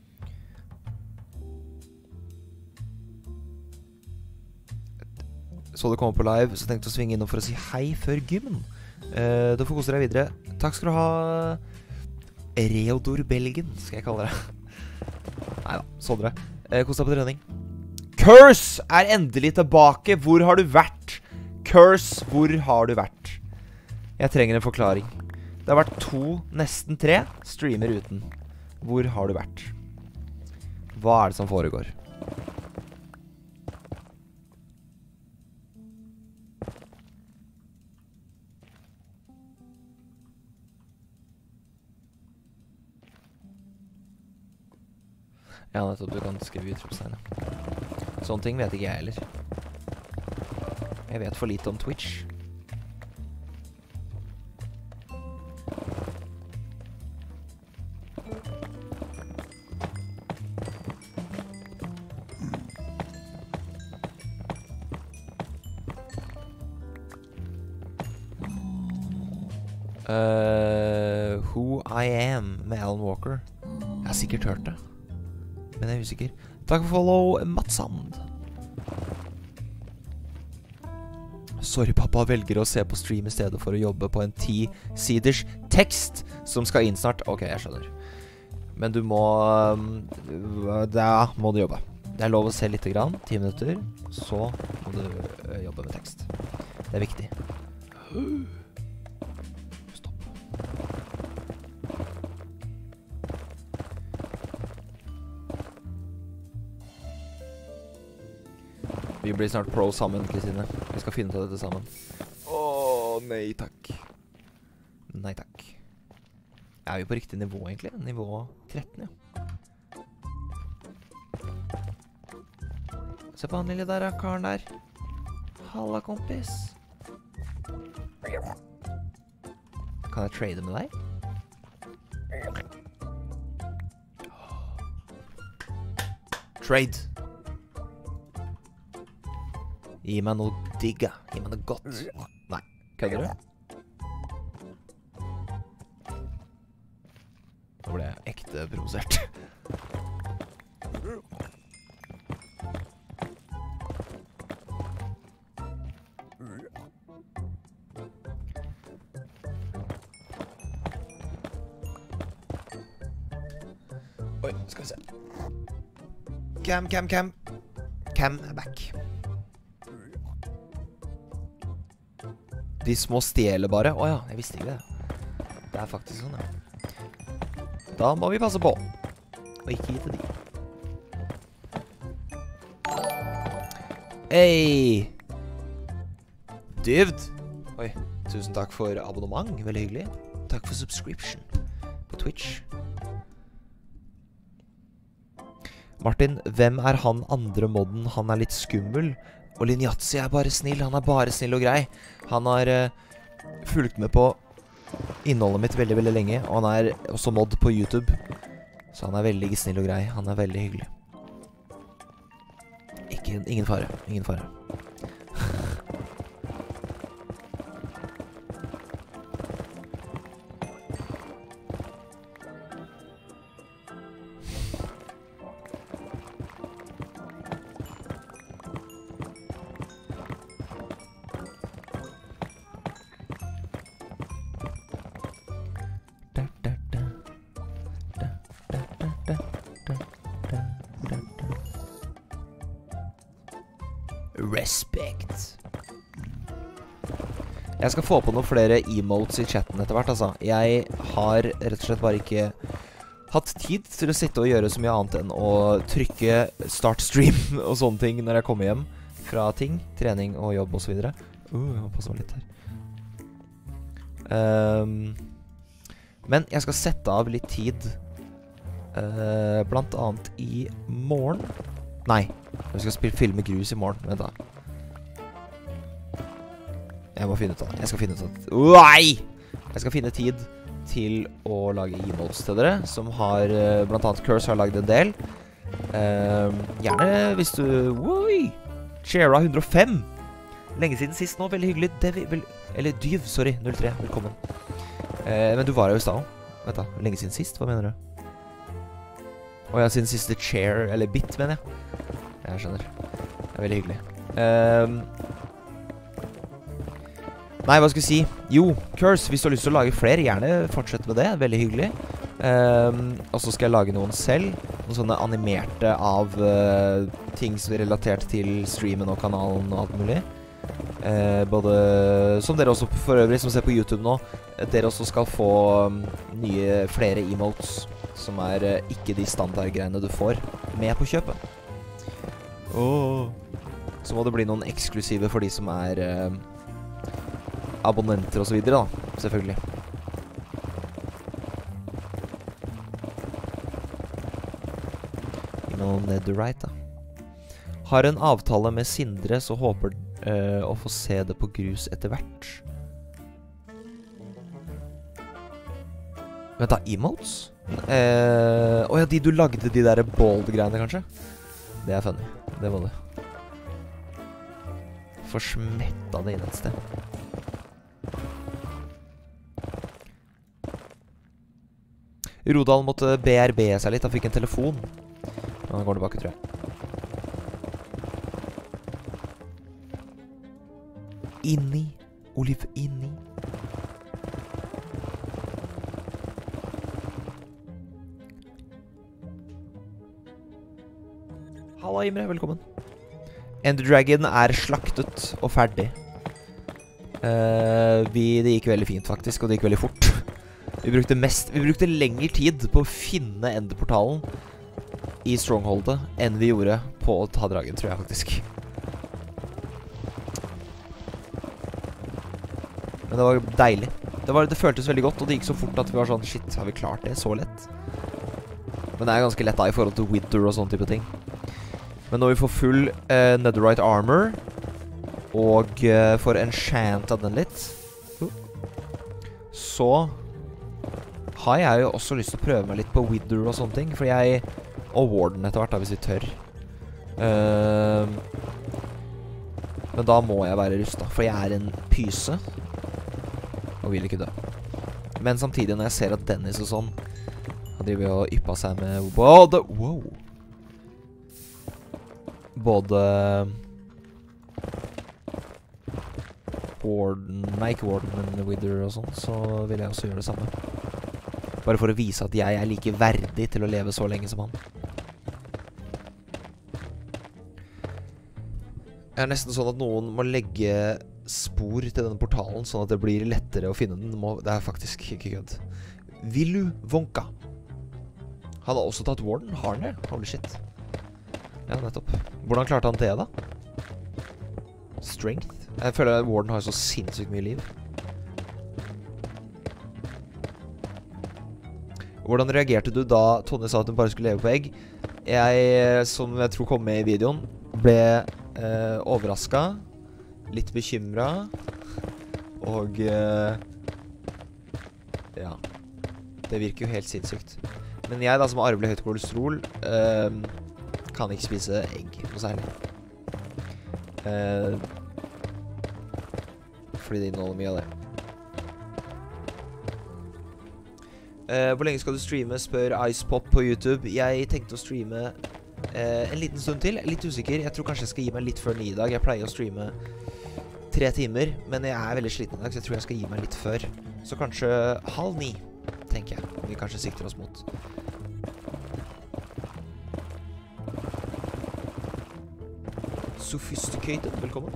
Så du kommer på live, så tenkte jeg å svinge innom for å si hei før gymmen. Uh, du får kose deg videre. Takk skal du ha, Reodor Belgen, skal jeg kalle det. Neida, sånn det. Uh, kos deg på trening. Curse er endelig tilbake. Hvor har du vært? Curse, hvor har du vært? Jeg trenger en forklaring. Det har vært to, nesten tre, streamer uten. Hvor har du vært? Hva er det som foregår? Ja, nettopp, du kan skrive utropstegn. Sånne ting vet ikke jeg heller. Jeg vet for lite om Twitch. Uh, Who I Am med Alan Walker. Jeg har sikkert hørt det, men jeg er usikker. Takk for follow, Mats Sand. Sorry, pappa velger å se på stream i stedet for å jobbe på en ti-siders tekst som skal inn snart. Ok, jeg skjønner. Men du må... Da må du jobbe. Det er lov å se litt grann, ti minutter, så må du jobbe med tekst. Det er viktig. Vi blir snart pro sammen, Kristine. Vi skal finne til dette sammen. Åh, nei takk. Nei takk. Er vi på riktig nivå, egentlig? Nivå tretten, ja. Se på han lille der, karen der. Halla, kompis. Kan jeg trade med deg? Trade. Gi meg noe digga. Gi meg noe godt. Nei, kødder du? Nå ble jeg ekte provosert. Oi, skal vi se. Cam, cam, cam. Cam er back. De små stjeler bare. Åja, jeg visste ikke det. Det er faktisk sånn, ja. Da må vi passe på. Og ikke gi til de. Hei! Duvd! Oi, tusen takk for abonnement. Veldig hyggelig. Takk for subscription på Twitch. Martin, hvem er han andre modden? Han er litt skummel. Og Linjatsi er bare snill, han er bare snill og grei. Han har uh, fulgt med på innholdet mitt veldig, veldig lenge. Og han er også mod på YouTube. Så han er veldig snill og grei. Han er veldig hyggelig. Ikke, ingen fare, ingen fare. Respect. Jeg skal få på noen flere emotes i chatten etter hvert, altså. Jeg har rett og slett bare ikke hatt tid til å sitte og gjøre så mye annet enn å trykke start stream og sånne ting når jeg kommer hjem fra ting, trening og jobb og så videre. Uh, jeg må passe meg litt her. Um, men jeg skal sette av litt tid, uh, blant annet i morgen. Nei, jeg skal spille filme grus i morgen. Vent da. Jeg må finne ut av det. Jeg skal finne ut av det. Nei! Jeg skal finne tid til å lage emotes til dere, som har, blant annet Curse har laget en del. Uh, gjerne hvis du... Oi! Shara hundre og fem! Lenge siden sist nå, veldig hyggelig. Devi, vel, eller Dyv, sorry, null tre, velkommen. Eh, men du var jo i stad. Vet du, lenge siden sist, hva mener du? Å ja, siden siste chair, eller bit, mener jeg. Jeg skjønner. Det er veldig hyggelig. Um, nei, hva skal jeg si? Jo, Curse, hvis du har lyst til å lage flere, gjerne fortsett med det. Veldig hyggelig. Um, og så skal jeg lage noen selv. Noen sånne animerte av uh, ting som er relatert til streamen og kanalen og alt mulig. Uh, både, som dere også for øvrig, som ser på YouTube nå, dere også skal få um, nye, flere emotes som er uh, ikke de standardgreiene du får med på kjøpet. Oh. Så må det bli noen eksklusive for de som er uh, abonnenter og så videre da, selvfølgelig. Gi meg noen netherite da. Har en avtale med Sindre, så håper uh, å få se det på grus etter hvert. Vent da, emotes? Eh, Åja, de du lagde de der bold-greiene, kanskje? Det er funny. Det var det. Forsmetta det inn et sted. Rodal måtte B R B seg litt. Han fikk en telefon. Han går tilbake, tror jeg. Inni. Oliv, inni. Halla, Imre. Velkommen. Ender Dragon er slaktet og ferdig. Uh, vi, det gikk veldig fint, faktisk, og det gikk veldig fort. Vi brukte mest, vi brukte lengre tid på å finne Enderportalen i Strongholdet enn vi gjorde på å ta dragen, tror jeg faktisk. Men det var deilig. Det, var, det føltes veldig godt, og det gikk så fort at vi var sånn, shit, har vi klart det så lett? Men det er ganske lett da i forhold til Wither og sånne type ting. Men når vi får full uh, netherite armor, og uh, får enchantet den litt, uh, så har jeg jo også lyst til å prøve meg litt på Wither og sånne ting, for jeg, og Warden etter hvert da, hvis vi tør. Uh, men da må jeg være rustet, for jeg er en pyse, og vil ikke dø. Men samtidig når jeg ser at Dennis og sånn, han driver og yppa seg med både, wow, både Warden, nei ikke Warden, men Wither og sånn, så vil jeg også gjøre det samme. Bare for å vise at jeg er like verdig til å leve så lenge som han. Det er nesten sånn at noen må legge spor til denne portalen, sånn at det blir lettere å finne den. Det er faktisk ikke kødd. Willy Wonka. Han har også tatt Warden, har han det? Holy shit. Ja, nettopp. Hvordan klarte han det da? Strength? Jeg føler at Warden har så sinnssykt mye liv. Hvordan reagerte du da Tonje sa at hun bare skulle leve på egg? Jeg, som jeg tror kom med i videoen, ble eh, overrasket, litt bekymret, og eh, ja, det virker jo helt sinnssykt. Men jeg da, som har arvelig høyt kolesterol, eh, kan ikke spise egg noe særlig. Eh, fordi det inneholder mye av det. Eh, hvor lenge skal du streame, spør Icepop på YouTube. Jeg tenkte å streame eh, en liten stund til. Litt usikker. Jeg tror kanskje jeg skal gi meg litt før ni i dag. Jeg pleier å streame tre timer, men jeg er veldig sliten i dag, så jeg tror jeg skal gi meg litt før. Så kanskje halv ni, tenker jeg. Vi kanskje sikter oss mot. Sophisticated, velkommen.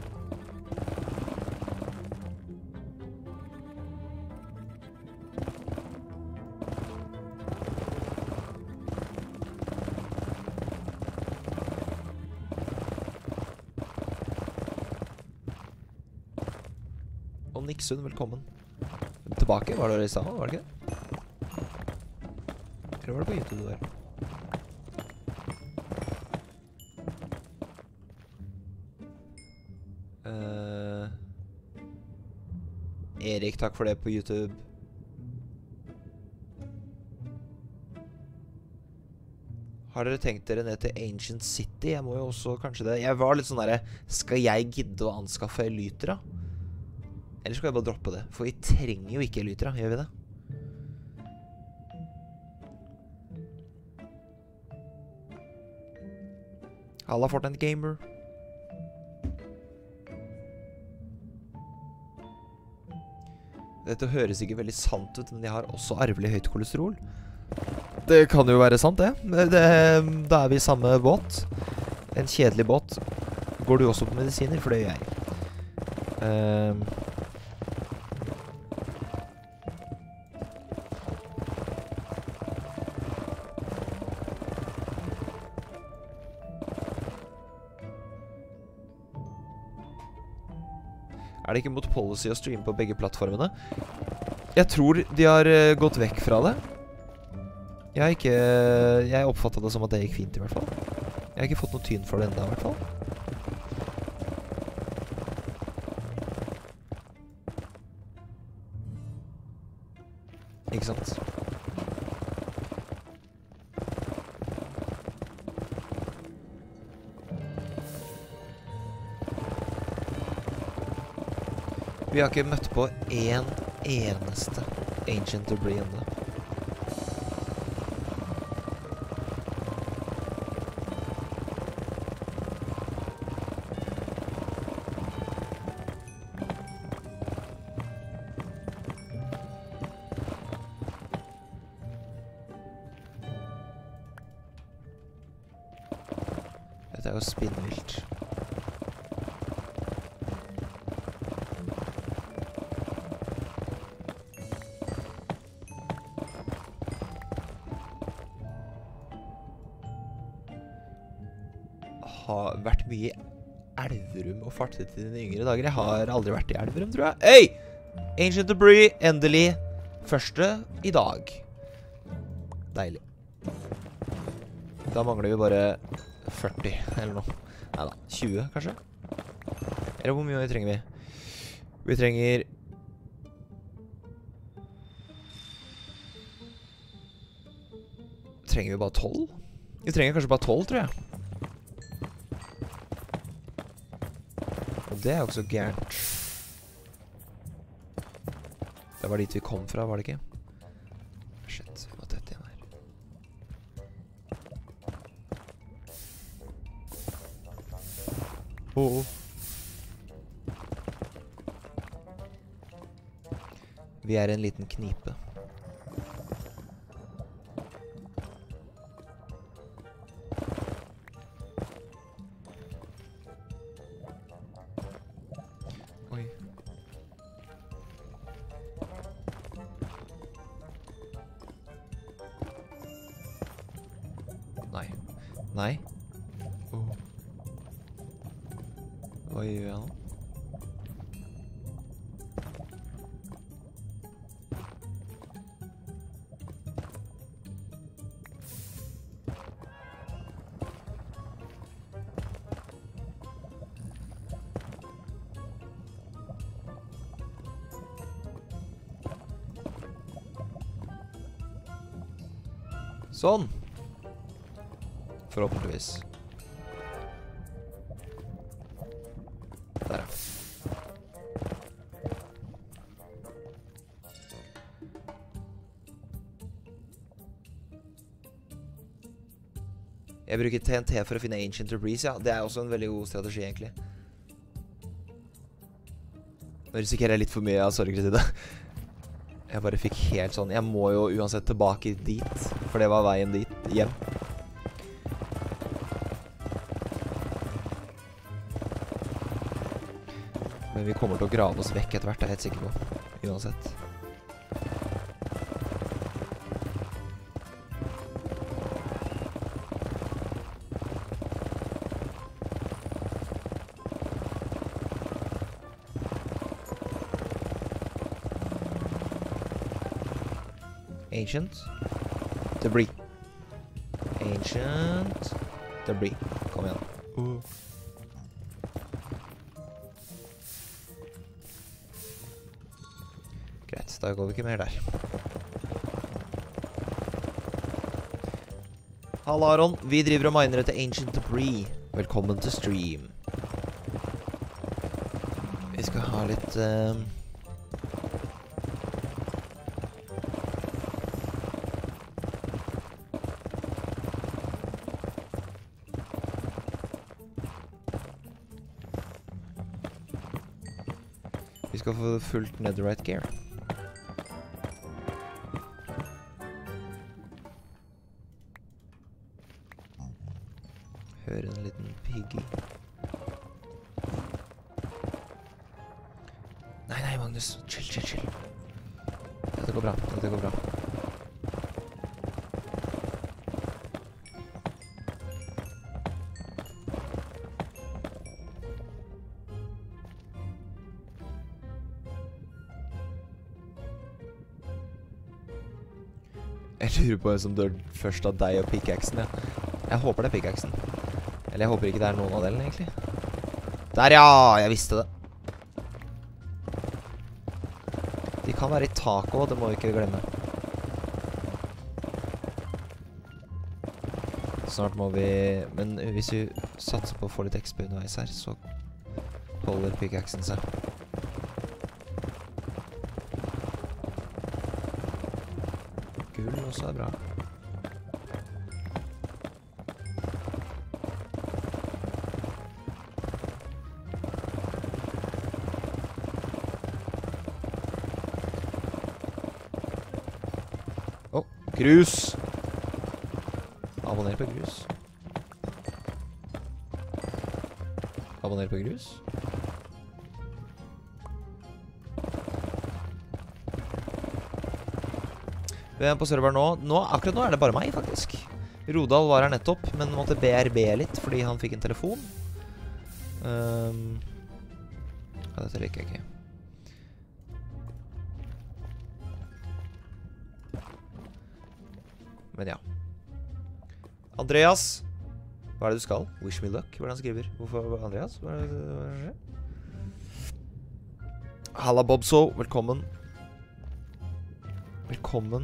Og Nixon, velkommen. Tilbake, var det i stedet, var det ikke det? Eller var det på YouTube der? Uh, Erik, takk for det på YouTube. Har dere tenkt dere ned til Ancient City? Jeg må jo også kanskje det. Jeg var litt sånn der, skal jeg gidde å anskaffe Elytra? Eller skal jeg bare droppe det? For vi trenger jo ikke Elytra, gjør vi det? Halla, Fortnite Gamer. Dette høres ikke veldig sant ut, men jeg har også arvelig høyt kolesterol. Det kan jo være sant, det. det da er vi i samme båt. En kjedelig båt. Går du også på medisiner? For det gjør jeg. Um, Er det ikke mot policy å streame på begge plattformene? Jeg tror de har uh, gått vekk fra det. Jeg har ikke... Jeg oppfattet det som at det gikk fint i hvert fall. Jeg har ikke fått noe tyn for det enda i hvert fall. Ikke sant? Vi har ikke møtt på en eneste Ancient Debris enda. Dette er jo spinnvilt. Har vært mye i Elverum og fartet i dine yngre dager. Jeg har aldri vært i Elverum, tror jeg. Hey! Ancient Debris, endelig. Første i dag. Deilig. Da mangler vi bare førti, eller noe. Neida, tjue kanskje? Eller hvor mye trenger vi? Vi trenger... Trenger vi bare tolv? Vi trenger kanskje bare tolv, tror jeg. Og det er jo ikke så gærent. Det var dit vi kom fra, var det ikke? Shit, vi må tette igjen her. Åh. Oh. Vi er en liten knipe. Oi. Nei. Nei. Oh. Hva gjør jeg nå? Sånn. Forhåpentligvis. Der, ja. Jeg bruker T N T for å finne Ancient Debris, ja. Det er også en veldig god strategi, egentlig. Nå risikerer jeg litt for mye, ja. Sorry, Kristine. Jeg bare fikk helt sånn... Jeg må jo uansett tilbake dit, for det var veien dit, hjem. Men vi kommer til å grave oss vekk etter hvert, det er jeg helt sikker på. Uansett. Ancient Debris. Ancient Debris. Kom igjen. Uh. Greit, da går vi ikke mer der. Halla, Aron. Vi driver og miner etter Ancient Debris. Velkommen til stream. Vi skal ha litt... Uh Vi skal få fullt netherite gear. Hører en liten piggy. Nei, nei, Magnus. Chill, chill, chill. Dette går bra. Dette går bra. Jeg lurer på hvem som dør først av deg og pickaxen, ja. Jeg håper det er pickaxen. Eller jeg håper ikke det er noen av delene, egentlig. Der, ja! Jeg visste det. De kan være i taket også, det må vi ikke glemme. Snart må vi... Men hvis vi satser på å få litt X P underveis her, så holder pickaxen seg. Gull også er bra. Åh, oh, grus! Abonner på grus. Abonner på grus. Vi er på server nå. nå. Akkurat nå er det bare meg, faktisk. Rodal var her nettopp, men måtte B R B litt fordi han fikk en telefon. Um, ja, dette liker jeg ikke. Men ja. Andreas! Hva er det du skal? Wish me luck, hva er det han skriver? Hvorfor Andreas? Hva er det, hva er det? Halla Bobso, velkommen. Velkommen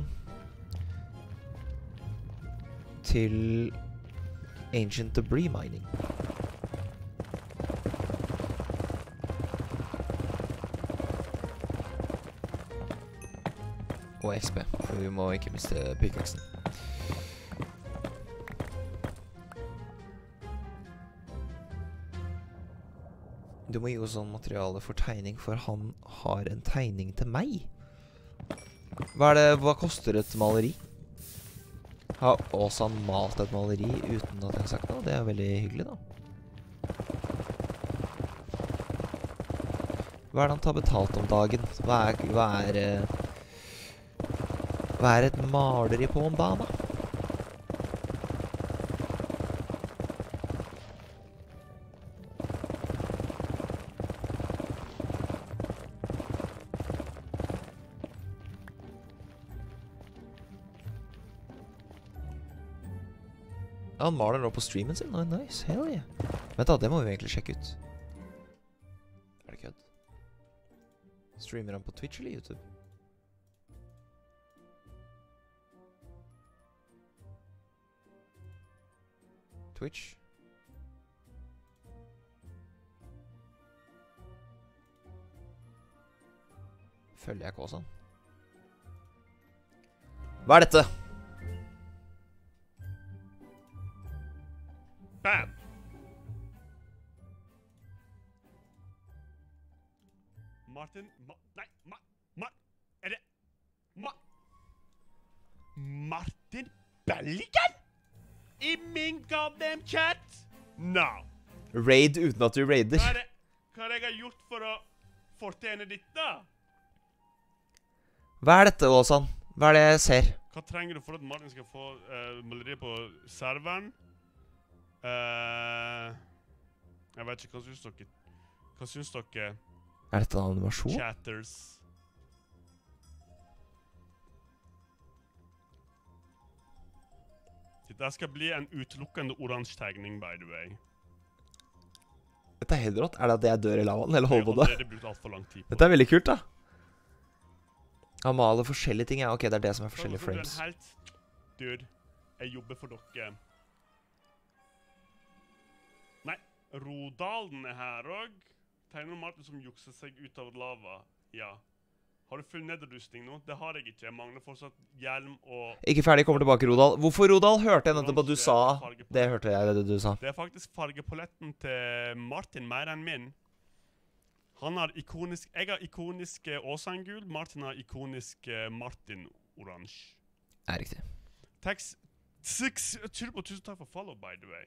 til Ancient Debris Mining. Og X P, for vi må ikke miste pickaxen. Du må gi oss sånn materiale for tegning, for han har en tegning til meg. Hva er det, hva koster et maleri? Har også han malt et maleri uten at jeg har sagt noe? Det er veldig hyggelig da. Hva er det han tar betalt om dagen? Hva er, hva er, hva er et maleri på en dame? Han maler nå på streamen sin. Oh, nice, hell yeah. Vent da, det må vi egentlig sjekke ut. Er det kødd? Streamer han på Twitch eller YouTube? Twitch? Følger jeg ikke også? Hva er dette? Bam! Martin... Ma nei, Ma... Ma... Er det... Ma... Martin Belligan? I min goddamn chat? No. Raid uten at du raider. Hva er det... Hva er det jeg har gjort for å fortjene ditt da? Hva er dette, Åsan? Hva er det jeg ser? Hva trenger du for at Martin skal få uh, maleriet på serveren? Uh, jeg vet ikke, hva synes dere? Hva synes dere? Er dette en animasjon? Chatters. Dette skal bli en utelukkende oransje tegning, by the way. Dette er helt rått. Er det at jeg dør i lavaen, eller holder på det? Jeg har brukt alt for lang tid på. Dette er veldig kult, da. Han maler forskjellige ting, ja. Ok, det er det som er forskjellige frames. Du er en helt... Dude, jeg jobber for dere. Nei, Rodalen er her også. Tegner Martin som jukser seg ut av lava. Ja. Har du full nedrustning nå? Det har jeg ikke. Jeg mangler fortsatt hjelm og... Ikke ferdig, kommer tilbake, Rodal. Hvorfor, Rodal? Hørte jeg nettopp at du sa... Det hørte jeg, det du sa. Det er faktisk fargepoletten til Martin mer enn min. Han har ikonisk... Jeg har ikonisk eh, Åsangul. Martin har ikonisk eh, Martin-oransje. Er riktig. Tex... Six... Turbo, tusen takk for follow, by the way.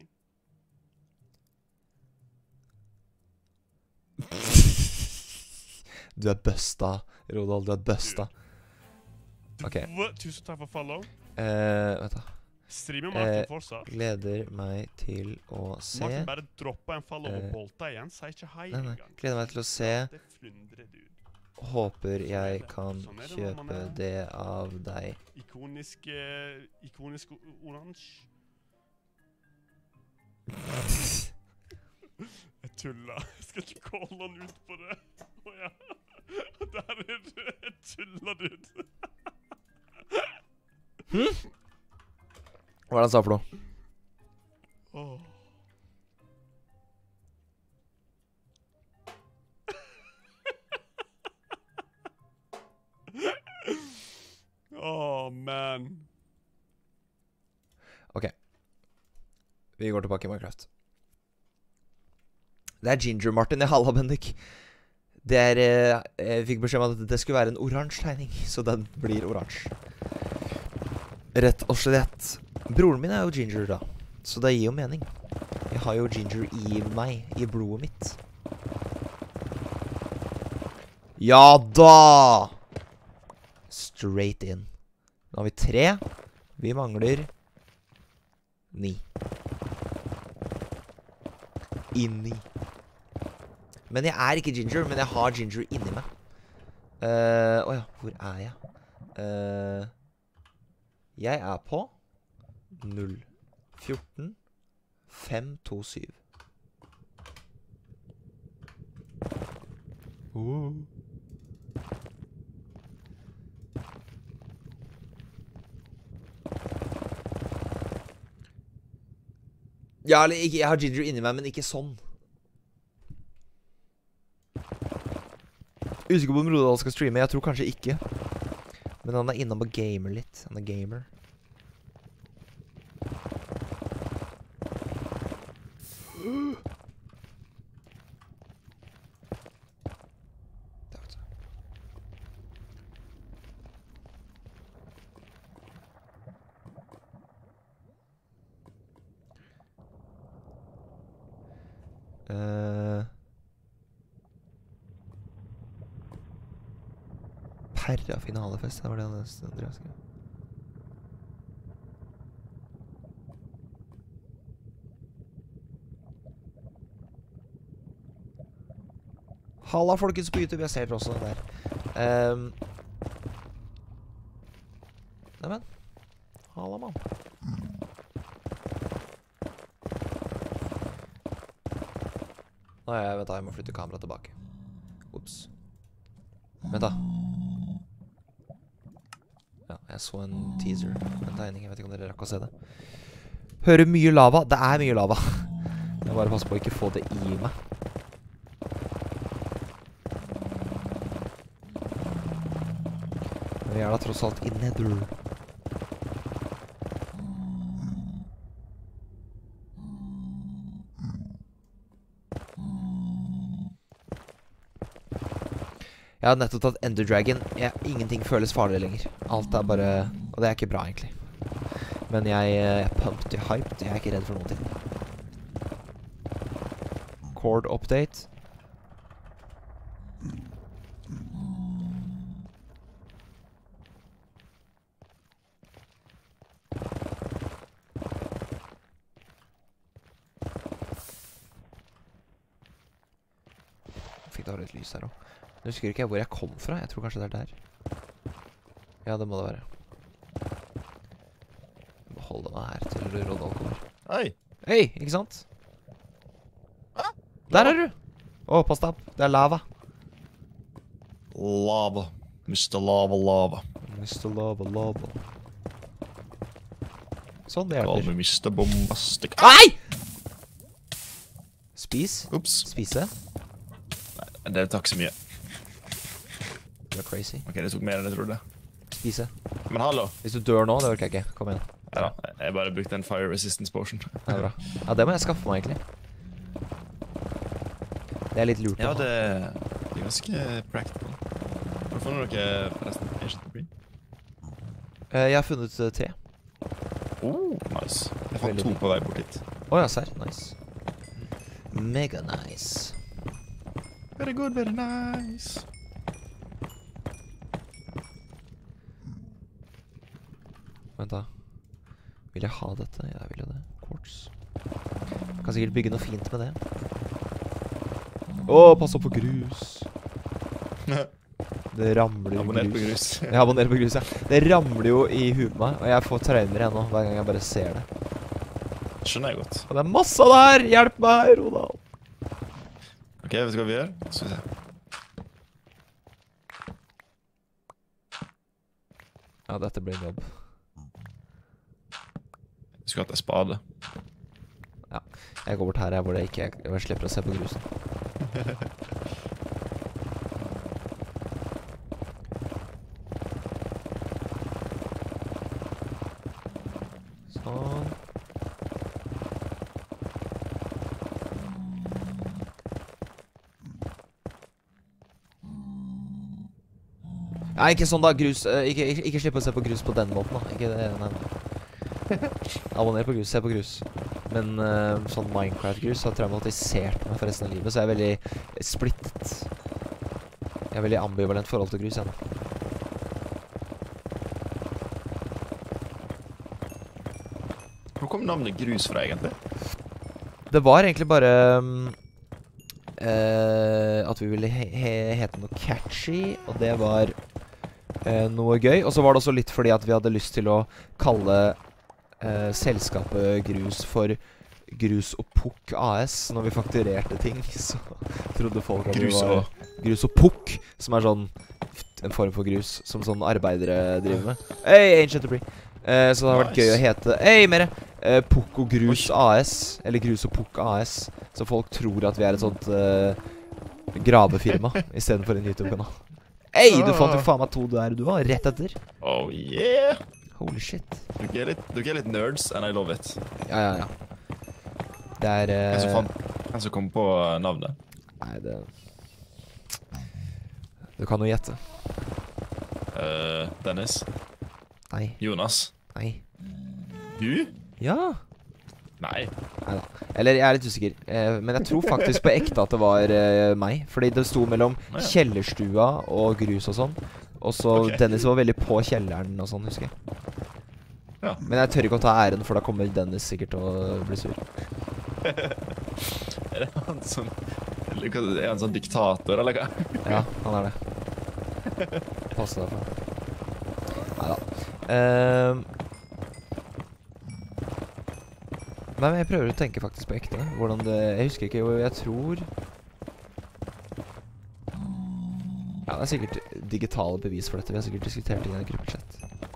Du er busta, Rodald. Du er busta. Ok. Dv- Tusen takk for follow. Eh, vet du. Streamer Martin Eh, fortsatt. Gleder meg til å se. Martin bare dropper en follow og Eh, bolta igjen. Sier ikke hei Nei, nei. engang. Gleder meg til å se. Det flundrer du. Håper jeg kan Sånn er det når man kjøpe er- det av deg. Ikonisk... eh, Ikonisk o- oransje. Jeg tuller. Jeg skal ikke calle han ut på det. Å ja. Der er du. Jeg tuller, dude. Hva er det han sa for noe? Åh. Åh, man. Ok. Vi går tilbake i Minecraft. Det er Ginger Martin. Jeg halla, Bendik. Det er eh, Jeg fikk beskjed om at det skulle være en oransje tegning, så den blir oransje. Rett og slett. Broren min er jo ginger, da. Så det gir jo mening. Jeg har jo ginger i meg, i blodet mitt. Ja da! Straight in. Nå har vi tre. Vi mangler ni. Inni. Men jeg er ikke ginger, men jeg har ginger inni meg. Åh uh, ja, hvor er jeg? Uh, jeg er på null fjorten fem to syv. Uh. Ja, eller ikke, jeg har ginger inni meg, men ikke sånn. Usikker på om Rodal skal streame. Jeg tror kanskje ikke. Men han er innom og gamer litt. Han er gamer. Uh, Perra finalefest, det var det Andreas skrev. Halla folkens på YouTube, jeg ser dere også der. um, Neimen, halla mann. Nei, jeg vet da, jeg må flytte kameraet tilbake. Ups. Vent da. Ja, jeg så en teaser, en tegning, jeg vet ikke om dere rakk å se det. Hører mye lava, det er mye lava. Jeg bare passer på å ikke få det i meg. Men vi er da tross alt i Nether. Jeg har nettopp tatt Ender Dragon. Jeg, ingenting føles farlig lenger. Alt er bare... Og det er ikke bra, egentlig. Men jeg, jeg er pumped, jeg er hyped. Jeg er ikke redd for noen ting. Chord update. Fikk da litt lys her også. Nå husker ikke jeg hvor jeg kom fra. Jeg tror kanskje det er der. Ja, det må det være. Jeg må holde meg her til Rodal kommer. Hei! Hei, ikke sant? Der er du! Å, pass deg opp. Det er lava. Lava. mister Lava Lava. mister Lava, lava. Sånn, det Kall hjelper. meg mister Bombastic. Nei! Spis. Ups. Spise. Det tar ikke så mye. Du er crazy. Ok, det tok mer enn jeg trodde. Spise. Men hallo. Hvis du dør nå, det orker jeg ikke. Kom igjen. Ja da, jeg bare brukte en fire resistance potion. Det er bra. Ja, det må jeg skaffe meg, egentlig. Det er litt lurt Ja, å ha. det... Det er ganske practical. Har du funnet noe forresten? Ancient Debris? Eh, jeg har funnet uh, tre. Oh, nice. Jeg fant Veldig to fint. på vei bort hit. Åja, serr. Nice. Mega nice. Very good, very nice. Vent da. Vil jeg ha dette? Ja, jeg vil jo det. Quartz. Kan sikkert bygge noe fint med det. Åh, pass opp for grus. Det ramler jo Abonner på grus. grus. Jeg abonnerer på grus, ja. Det ramler jo i huet på meg, og jeg får traumer igjen nå hver gang jeg bare ser det. Skjønner jeg godt. Og det er masse der! Hjelp meg, Ronald! Ok, vet du hva vi gjør? Skal vi se. Ja, dette blir en jobb. Vi skulle hatt en spade. Jeg går bort her, jeg, hvor det ikke jeg, jeg slipper å se på grusen. Sånn. Nei, ikke sånn da, grus. eh, Ikke, ikke, ikke slipp å se på grus på den måten da. Ikke det, nei, nei. Abonner på grus, se på grus. Men eh, sånn Minecraft-grus har traumatisert meg for resten av livet, så jeg er veldig splittet. Jeg er veldig ambivalent forhold til grus, jeg nå. Hvor kom navnet grus fra, egentlig? Det var egentlig bare um, eh, at vi ville he he hete noe catchy, og det var eh, noe gøy. Og så var det også litt fordi at vi hadde lyst til å kalle eh, selskapet Grus for Grus og Pukk A S. Når vi fakturerte ting, så trodde folk at Grus det var og... Grus og Pukk, som er sånn en form for grus, som sånn arbeidere driver med. Hey, Ancient Debris! Eh, så det har vært Nice. gøy å hete Hey, mere! Eh, Pukk og Grus A S, eller Grus og Pukk A S. Så folk tror at vi er et sånt eh, gravefirma i stedet for en YouTube-kanal. Hey, du fant jo faen meg to der du var, rett etter. Oh yeah! Holy shit. Dere er litt, dere er litt nerds, and I love it. Ja, ja, ja. Det er eh, Hvem som fant, hvem som kom på navnet? Nei, det Du kan jo gjette. Eh, Dennis? Nei, Jonas? nei. Du? Ja. Nei. Neida. Eller jeg er litt usikker, eh, men jeg tror faktisk på ekte at det var eh, meg. Fordi det sto mellom Ja. kjellerstua og grus og sånn. Og så Ok. Dennis var veldig på kjelleren og sånn, husker jeg. Ja. Men jeg tør ikke å ta æren, for da kommer Dennis sikkert til å bli sur. Er det han som... eller hva- Er han sånn diktator, eller hva? Ja, han er det. Pass deg for. Neida. Ehm. Nei, men jeg prøver å tenke faktisk på ekte. Hvordan det... Jeg husker ikke hvor jeg tror... Ja, det er sikkert digitale bevis for dette. Vi har sikkert diskutert det i en gruppechat.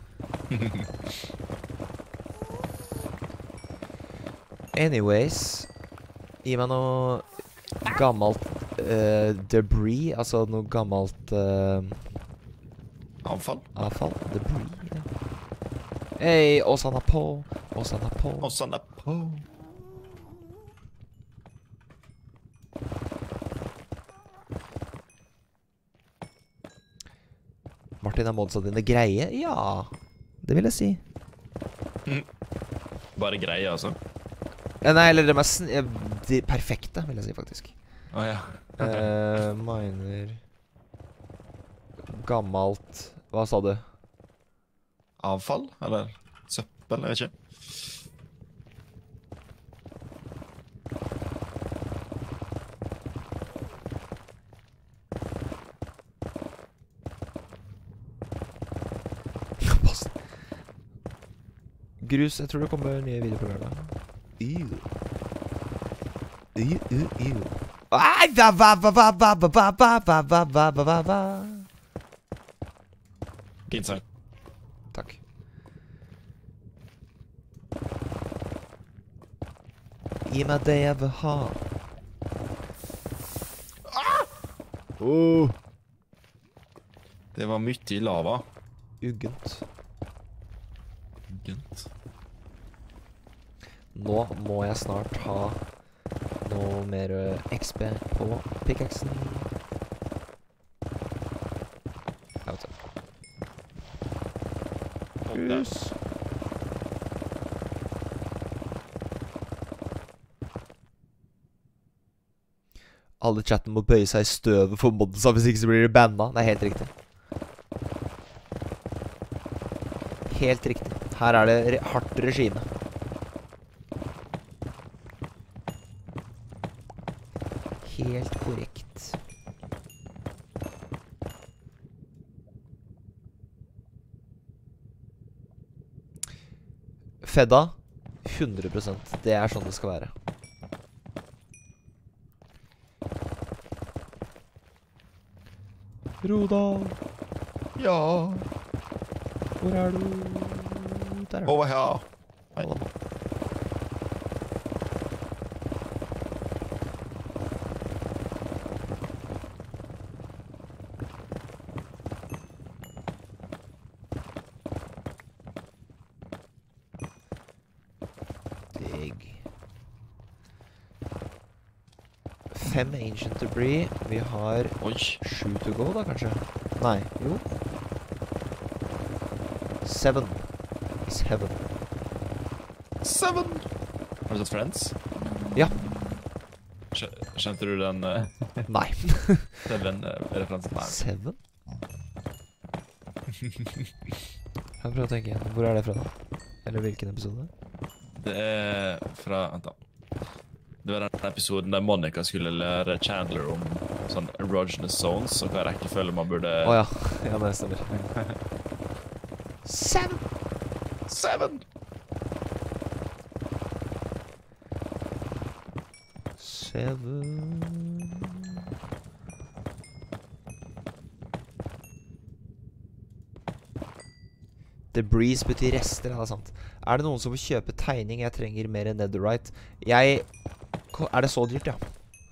Anyways, gi meg noe gammelt eh, debris, altså noe gammelt eh, Avfall? avfall. Debris. Ja. Hei, Åsan er på. Åsan er på. Og sånn er på. Martin, er modsa dine greie? Ja, det vil jeg si. Bare greie, altså. Eh, nei, eller de er sn eh, de perfekte, vil jeg si faktisk. Åja. Eh, miner gammelt. Hva sa du? Avfall? Eller søppel? Jeg vet ikke. Pass. Grus, jeg tror det kommer nye videoer på lørdag. Ew. Ew, ew, ew. Ai, va, va, va, va, va, va, va, va, va, va, va, va, va, va. Fin sang. Takk. Gi meg det jeg vil ha. Oh. Det var mye i lava. Uggent. Gent. Nå må jeg snart ha noe mer eh, X P på pickaxen. Markus. Alle i chatten må bøye seg i støvet for moddensa, hvis ikke så blir det banna. Det er helt riktig. Helt riktig. Her er det re hardt regime. Helt korrekt. Fedda, hundre prosent. Det er sånn det skal være. Rodal. Ja. Hvor er du? Der er du. Over her. Hei. Digg. Fem ancient debris. Vi har Oi. sju to go da, kanskje? Nei, jo. Seven. Seven. Seven. Har du sett Friends? Ja. Skjø- Skjønte du den uh, Nei. Seven-referansen? Nei. Seven? Jeg prøver å tenke igjen. Hvor er det fra da? Eller hvilken episode? Det er fra Vent, da. Det var den episoden der Monica skulle lære Chandler om sånn erogenous zones, og hva rekkefølge man burde Åja, ja det stemmer. Seven! Seven! Seven. Debris betyr rester, ja, det er sant. Er det noen som vil kjøpe tegning? Jeg trenger mer netherite. Jeg... Er det så dyrt, ja?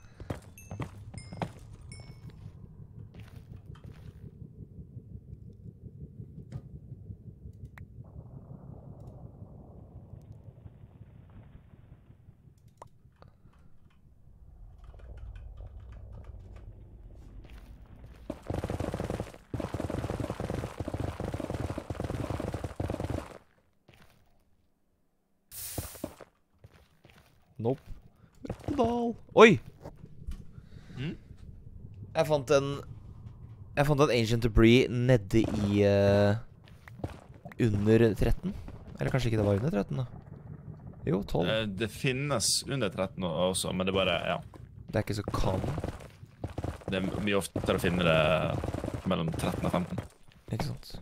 Nope. Rodal. Oi! Mm? Jeg fant en... Jeg fant en ancient debris nede i... Uh, under tretten. Eller kanskje ikke det var under tretten da. Jo, tolv. Eh, Det finnes under tretten også, men det er bare, ja. Det er ikke så common. Det er mye oftere å finne det mellom tretten og femten. Ikke sant?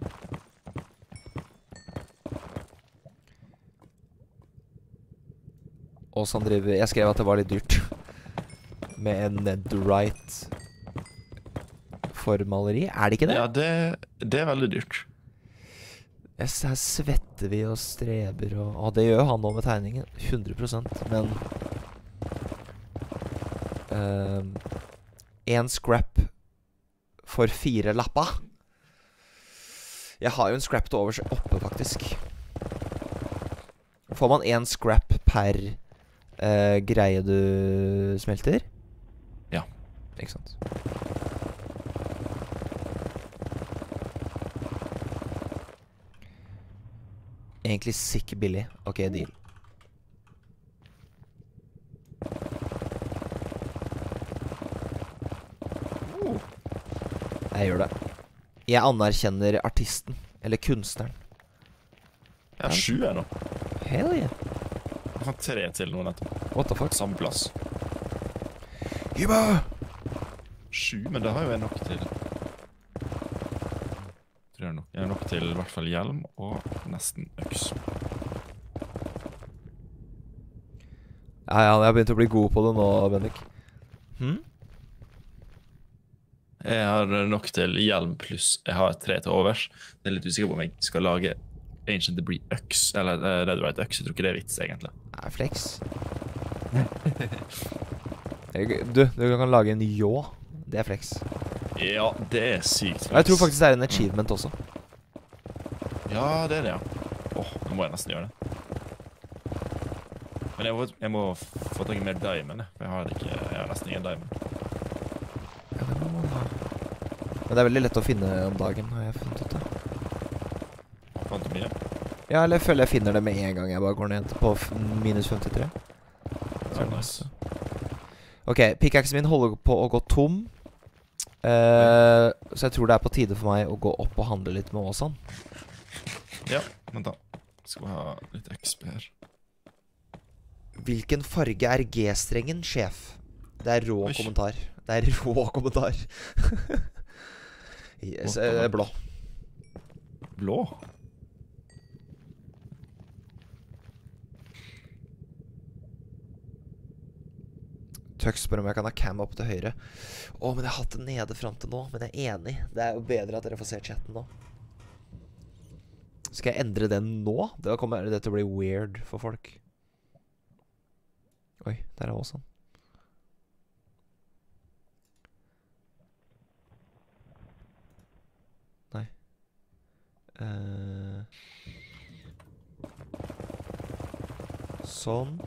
Og så han driver... Jeg skrev at det var litt dyrt. Med en netherite for maleri. Er det ikke det? Ja, det, det er veldig dyrt. Jeg, s- her svetter vi og streber og... Å, det gjør jo han nå med tegningen. hundre prosent. Men... ehm, en scrap for fire lappa. Jeg har jo en scrap til overs oppe, faktisk. Får man en scrap per eh, greie du smelter? Ja. Ikke sant? Egentlig sick billig. Ok, deal. Jeg gjør det. Jeg anerkjenner artisten. Eller kunstneren. Jeg har sju her nå. Hell yeah. Jeg fant tre til nå nettopp. What the fuck? Samme plass. Hiba! Sju, men det har jo jeg nok til. Tror jeg nok. Jeg har nok til i hvert fall hjelm og nesten øks. Ja, ja, jeg har begynt å bli god på det nå, Bendik. Hm? Jeg har nok til hjelm pluss jeg har tre til overs. Jeg er litt usikker på om jeg skal lage Ancient Debris øks, eller uh, Netherite øks. Jeg tror ikke det er vits, egentlig. Nei, flex. Jeg- du, du kan lage en ljå. Det er flex. Ja, det er sykt. Og jeg tror faktisk det er en achievement også. Ja, det er det, ja. Åh, nå må jeg nesten gjøre det. Men jeg må, jeg må få tak i mer diamond, jeg, for jeg har, ikke, jeg har nesten ingen diamond. Ja, det må man ha. Men det er veldig lett å finne om dagen, har jeg funnet ut det. Jeg fant mye Ja, eller jeg føler jeg finner det med en gang jeg bare går ned på f- minus femtitre. Så nice. Ok, pickaxen min holder på å gå tom. Eh, så jeg tror det er på tide for meg å gå opp og handle litt med Åsan. Ja, vent da. Skal vi ha litt X P her. Hvilken farge er G-strengen, sjef? Det er rå Oi. kommentar. Det er rå kommentar. Yes, eh, blå. Blå? Tux spør om jeg kan ha cam opp til høyre. Å, men jeg har hatt det nede frem til nå. Men jeg er enig. Det er jo bedre at dere får se chatten nå. Skal jeg endre den nå? Da kommer det til å bli weird for folk. Oi, der er Åsan. Nei. Eh. Sånn.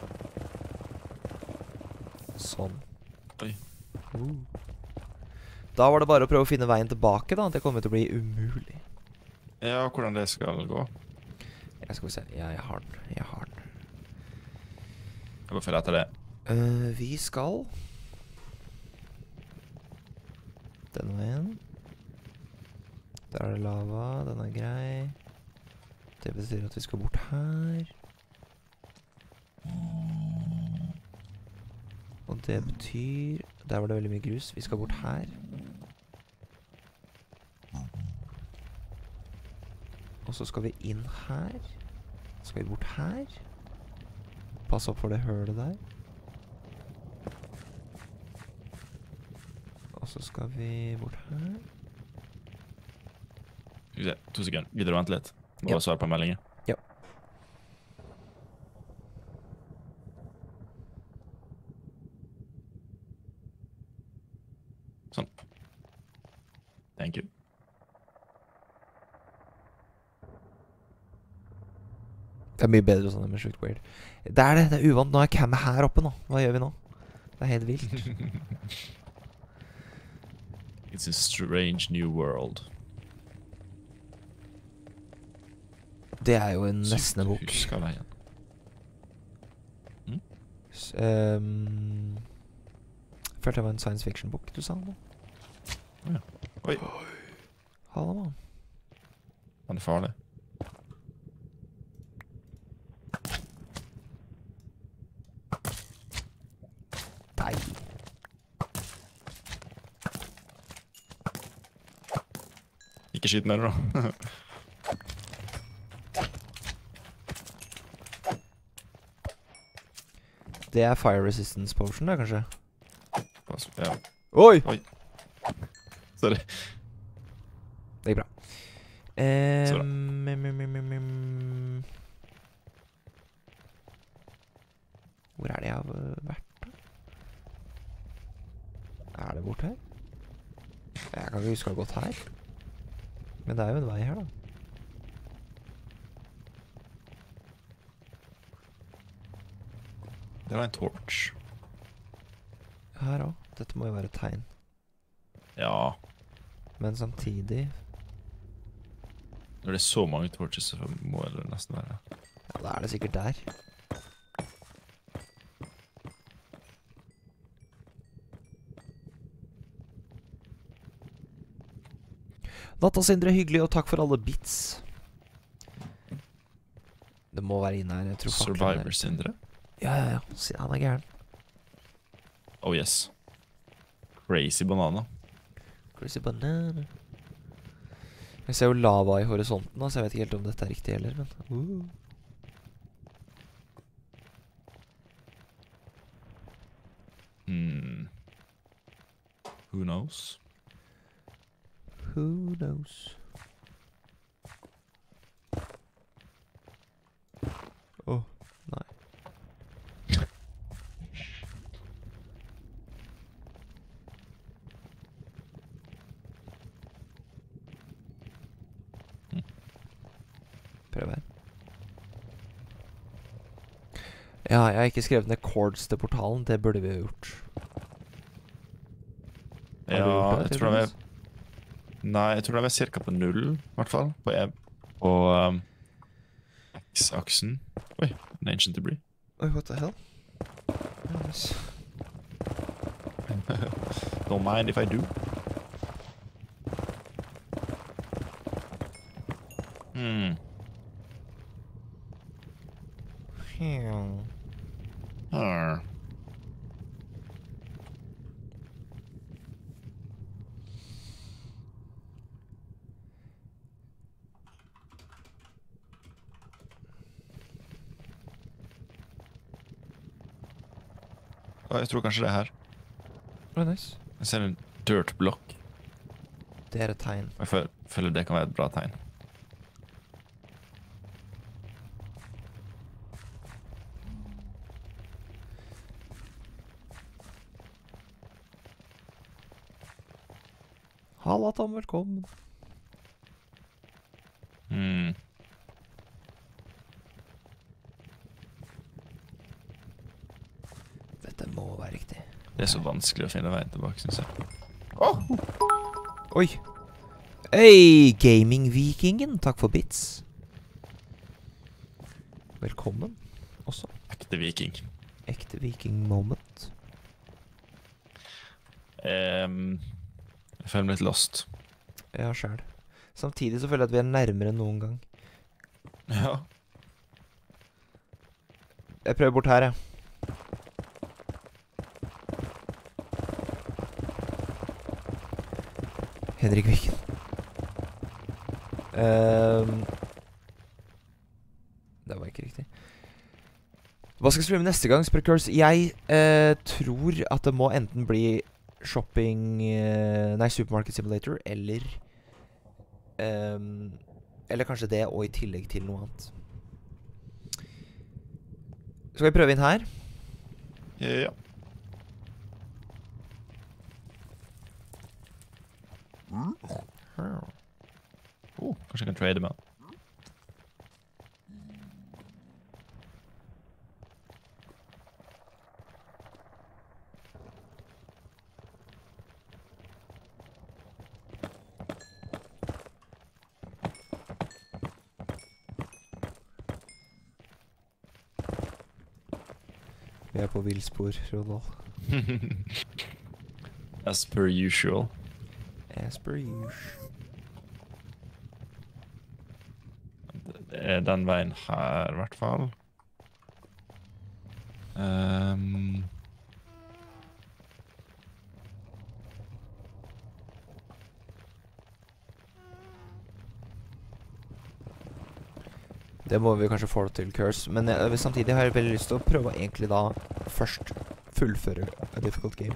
Sånn. Oi. Uh. Da var det bare å prøve å finne veien tilbake da. Det kommer til å bli umulig. Ja, hvordan det skal gå. Jeg skal se. Ja, jeg har den. Jeg har den. Jeg bare følger etter det. Eh, vi skal den veien. Der er det lava. Den er grei. Det betyr at vi skal bort her. Og det betyr... Der var det veldig mye grus. Vi skal bort her. Og så skal vi inn her. Så skal vi bort her. Pass opp for det hølet der. Og så skal vi bort her. Skal vi se, to sekunder. Gidder du vente litt? Må Ja. bare svare på meldingen. Ja. Sånn. Thank you. Det er mye bedre sånn enn med sjukt weird. Det er det, det er uvant. Nå er cammet her oppe nå. Hva gjør vi nå? Det er helt vilt. It's a strange new world. Det er jo en nesten en bok. Husker veien. S- ehm, Følte det var en science fiction-bok du sa nå. Oi, Hallo, mann. han er farlig. Nei. Ikke skyt med det da. Det er fire resistance potion da, kanskje? Pass, ja. Oi! Sorry. Det gikk bra. Ehm, Så bra. mm, mm, mm, mm. Hvor er det jeg har øh, vært da? Er det bort her? Jeg kan ikke huske å ha gått her. Men det er jo en vei her da. Det var en torch. Her også. Dette må jo være et tegn. Ja, Men samtidig... når det er så mange torches, så må det nesten være. Ja, da er det sikkert der. Natta, Sindre, hyggelig, og takk for alle bits. Det må være inne her, jeg tror fakkelen er- Survivor Sindre. Ja, ja, ja. Si- Han er gæren. Oh yes. Crazy banana. Crazy banana. Jeg ser jo lava i horisonten, da, så jeg vet ikke helt om dette er riktig heller, men... Uh. Hmm. Who knows? Who knows? Åh, nei. Prøv her. Ja, jeg har ikke skrevet ned chords til portalen. Det burde vi ha gjort. Har du Ja, gjort det, jeg tror de er... tydeligvis? Nei, jeg tror de er cirka på null, i hvert fall. På, e på um, X-aksen. Oi, en ancient debris. Oi, what the hell? Nice. Don't mind if I do. Hmm. Hmm. Ah. Å, jeg tror kanskje det er her. Oh, nice. Jeg ser en dirt block. Det er et tegn. Og jeg føler, føler det kan være et bra tegn. Halla, Tom, velkommen. Hmm. Dette må være riktig. Det er så vanskelig å finne veien tilbake, synes jeg. Oi. Hei, gaming-vikingen. Takk for bits. Velkommen også. Ekte viking. Ekte viking-moment. Um, jeg føler meg litt lost. Ja, selv. Samtidig så føler jeg at vi er nærmere enn noen gang. Ja. Jeg prøver bort her, jeg. Henrik Viken. Ehm, det var ikke riktig. Hva skal jeg streame neste gang, Sprekurs? Jeg eh, tror at det må enten bli shopping eh, Nei, Supermarket Simulator, eller ehm, eller kanskje det, og i tillegg til noe annet. Skal vi prøve inn her? Ja. Oh, kanskje jeg kan trade med han. Vi er på villspor, Ronald. As per usual. As per usual. Det er den veien her, i hvert fall. Um, Det må vi kanskje få til, Curse. Men jeg, samtidig har jeg veldig lyst til å prøve å egentlig da først fullføre a difficult game.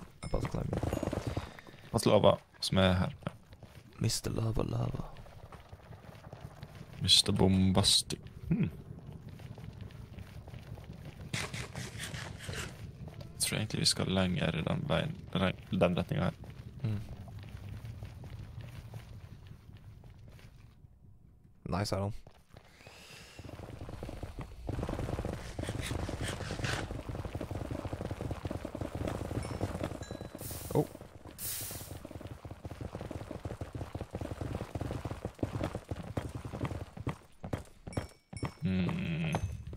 Hva lava som er her? mister Lava Lava. mister Bombastic. Hmm. Jeg tror egentlig vi skal lenger i den veien, den retningen her. Mm. Nice, Aron. Oh. Hmm.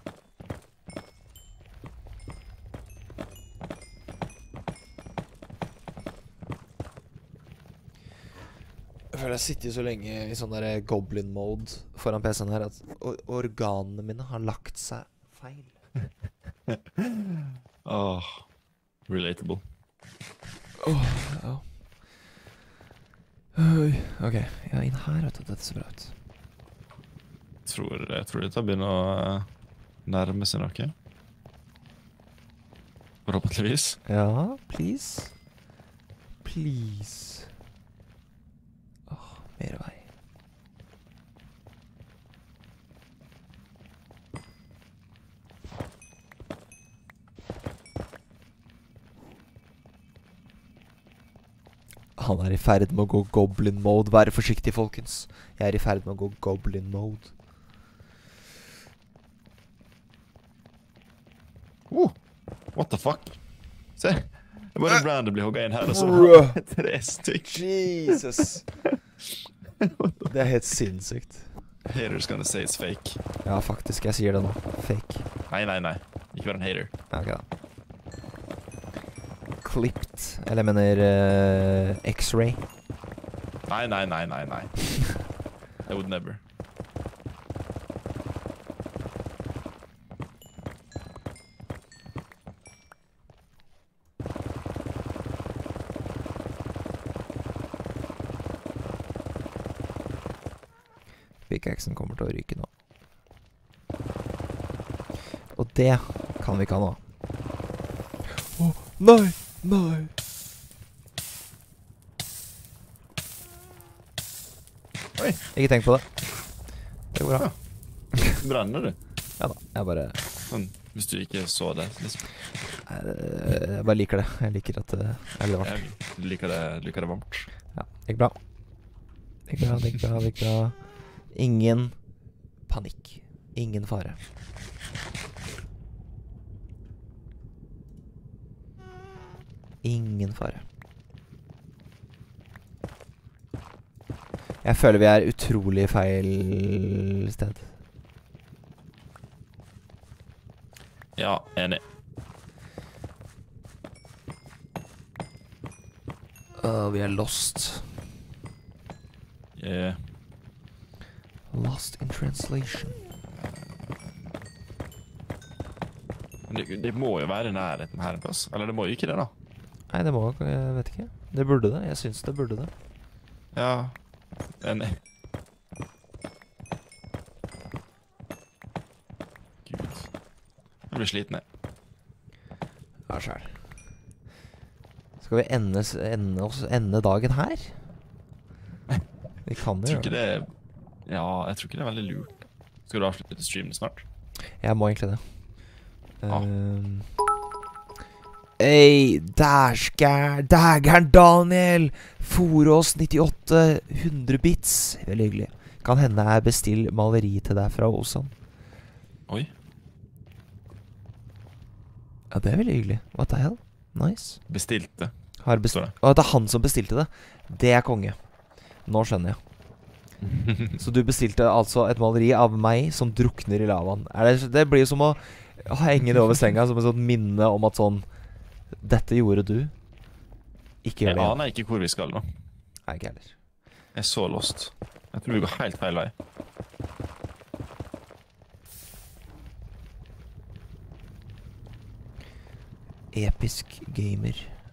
Jeg føler jeg sitter så lenge i sånn der goblin mode foran P C-en her at or organene mine har lagt seg feil. Åh, relatable. Åh, ja. Oi, ok, ja, inn her, vet du, dette ser bra ut. Jeg tror, jeg tror dette begynner å uh, nærme seg noe. Forhåpentligvis. Ja, please. Please. Åh, mer vei. Han er i ferd med å gå goblin mode. Vær forsiktig, folkens. Jeg er i ferd med å gå goblin mode. Oh, what the fuck? Se, jeg bare randomly hogget inn her, og så Bruh. tre stykk. Jesus. Det er helt sinnssykt. Haters gonna say it's fake. Ja, faktisk. Jeg sier det nå. Fake. Nei, nei, nei. Ikke vær en hater. Ja, ok da. Clipped. Eller jeg mener uh, X-ray. Nei, nei, nei, nei, nei. I would never. Pickaxen kommer til å ryke nå. Og det kan vi ikke ha nå. Åh, nei, nei. Oi. Ikke tenk på det. Det går bra. Brenner du? Ja da, jeg bare... Sånn, hvis du ikke så det, liksom. Jeg, jeg bare liker det. Jeg liker at det er litt varmt. Jeg liker det, liker det varmt. Ja, det gikk bra. Det gikk bra, det gikk bra, det gikk bra. Ingen panikk. Ingen fare. Ingen fare. Jeg føler vi er utrolig feil sted. Ja, enig. Uh, vi er lost. Yeah. Lost in translation. Det, det må jo være i nærheten her en plass. Eller det må jo ikke det, da. Nei, det må jeg vet ikke. Det burde det. Jeg synes det burde det. Ja, enig. Gud. Jeg blir sliten, jeg. Ja, selv. Skal vi ende, ende, oss, ende dagen her? Vi kan Jeg jo tror gjøre ikke det. det Ja, jeg tror ikke det er veldig lurt. Skal du avslutte streamen snart? Jeg må egentlig det. Ja. Um, Ei, dæskær, dægeren Daniel! Forås nittiåtte, hundre bits. Veldig hyggelig. Kan hende jeg bestiller maleri til deg fra Osan. Oi. Ja, det er veldig hyggelig. What the hell? Nice. Bestilte. Har best Står det. Å, det er han som bestilte det. Det er konge. Nå skjønner jeg. Så du bestilte altså et maleri av meg som drukner i lavaen. Er det, det blir jo som å henge det over senga som et sånt minne om at sånn dette gjorde du. Ikke gjør Jeg det igjen. aner ikke hvor vi skal nå. Nei, ikke heller. Jeg er så lost. Jeg tror vi går helt feil vei. Episk gamer.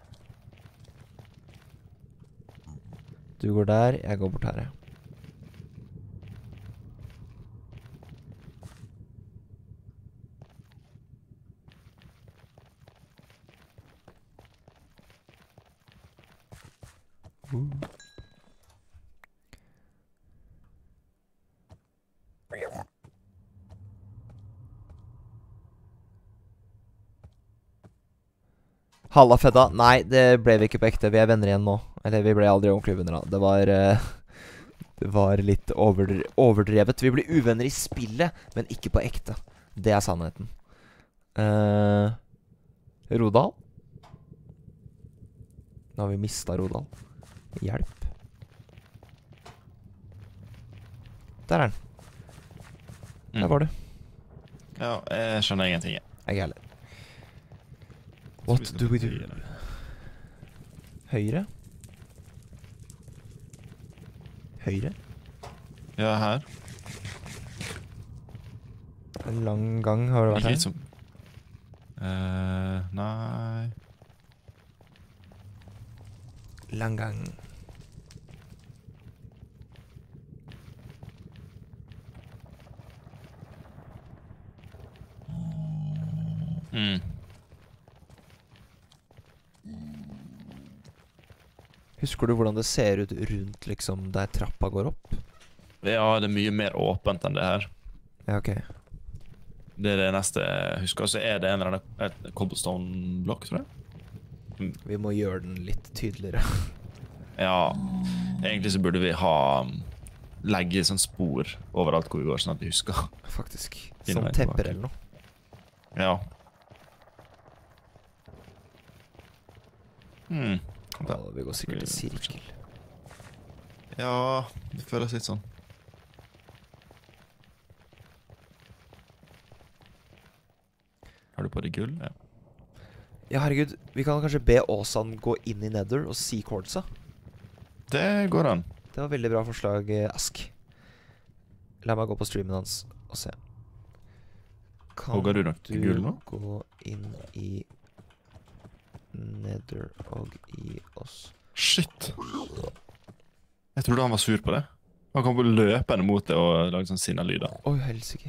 Du går der, jeg går bort her. jeg. Uh. Halla, fedda. Nei, det ble vi ikke på ekte. Vi er venner igjen nå. Eller, vi ble aldri ordentlig venner da. Det var eh, Det var litt overdre overdrevet. Vi ble uvenner i spillet, men ikke på ekte. Det er sannheten. Eh, Rodal? Nå har vi mistet Rodal. Hjelp. Der er den. Der var du. Ja, jeg skjønner ingenting. jeg. Jeg er heller. What do we do? Høyre? Høyre? Ja, her. En lang gang har det vært Ikke her. litt som... Eh, nei... Lang gang. Mm. Husker du hvordan det ser ut rundt liksom der trappa går opp? Ja, det er mye mer åpent enn det her. Ja, ok. Det er det neste jeg husker. Så er det en eller annen et cobblestone-blokk, tror jeg. Vi må gjøre den litt tydeligere. Ja, egentlig så burde vi ha legge sånn spor overalt hvor vi går, sånn at vi husker. Faktisk. Din Som vei tepper tilbake. eller noe. Ja. Hmm. Ja, vi går sikkert i sirkel. Ja, det føles litt sånn. Har du på deg gull? Ja. Ja, herregud. Vi kan kanskje be Åsan gå inn i Nether og see cordsa. Det går an. Det var veldig bra forslag, eh, Ask. La meg gå på streamen hans og se. Kan Hogger du noe gull nå? gå inn i Nether og gi oss Shit. Jeg trodde han var sur på det. Han kom på løpende mot det og lagde sånn sinna lyder. Oi, helsike.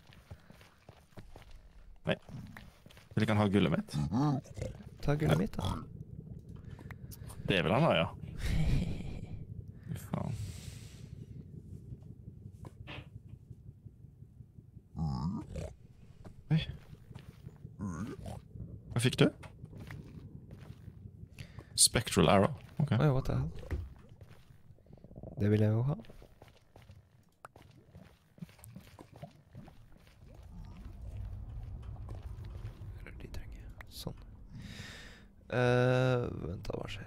Vil ikke han ha gullet mitt? Ta gullet mitt, da. Det vil han ha, ja. Fy faen. Oi. Hva fikk du? Spectral arrow. Ok. Oi, what the hell? Det vil jeg jo ha. De trenger jeg. Sånn. Uh, vent da, hva skjer?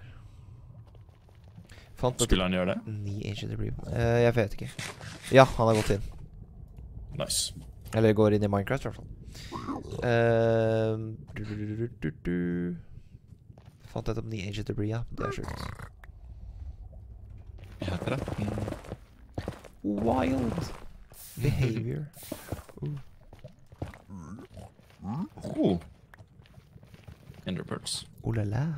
Fant dette Skulle han gjøre det? ni ancient debris. Uh, jeg vet ikke. Ja, han har gått inn. Nice. Eller går inn i Minecraft i hvert fall. Uh, du, du, du, du, du, du. Fant dette om ni ancient debris, ja. Det er sjukt. Jeg heter det. Wild behavior. Uh. Oh. Ender pearls. Oh la la.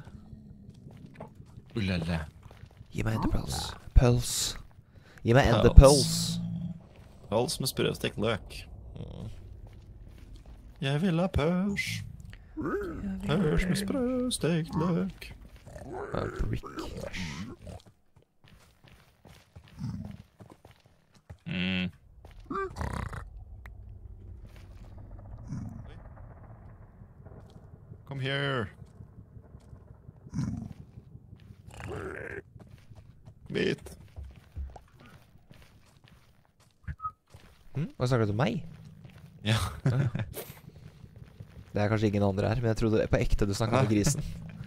Ulala. Gi meg ender pearls. Pearls. Gi meg ender Pearls. pearls. Pearls med sprøstekt løk. Jeg vil ha pørs. Pørs med sprøstekt løk. Uh, brick. Mm. Come here. Kom hit. Hm? Hva snakker du til meg? Ja. Det er kanskje ingen andre her, men jeg trodde på ekte du snakket til grisen.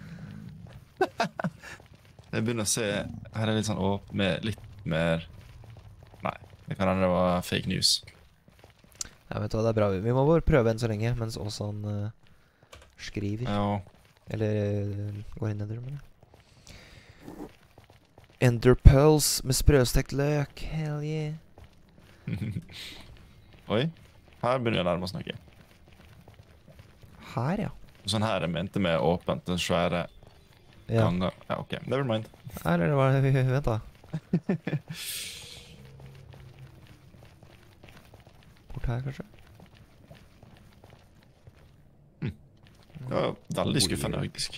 Jeg begynner å se. Her er litt sånn åp med litt mer. Nei, det kan hende det var fake news. Ja, vet du hva, det er bra. Vi må bare prøve enn så lenge, mens Åsan uh, skriver. Ja. Eller uh, går inn Nether, men ja. Ender pearls med sprøstekt løk. Hell yeah. Oi, her begynner jeg nærmere å snakke. Her, ja. Sånn her jeg mente med åpent, den svære Ja. ganger. Ja, ok, never mind. Eller det var det vi vent da. Bort her, kanskje? Det var veldig skuffende, faktisk.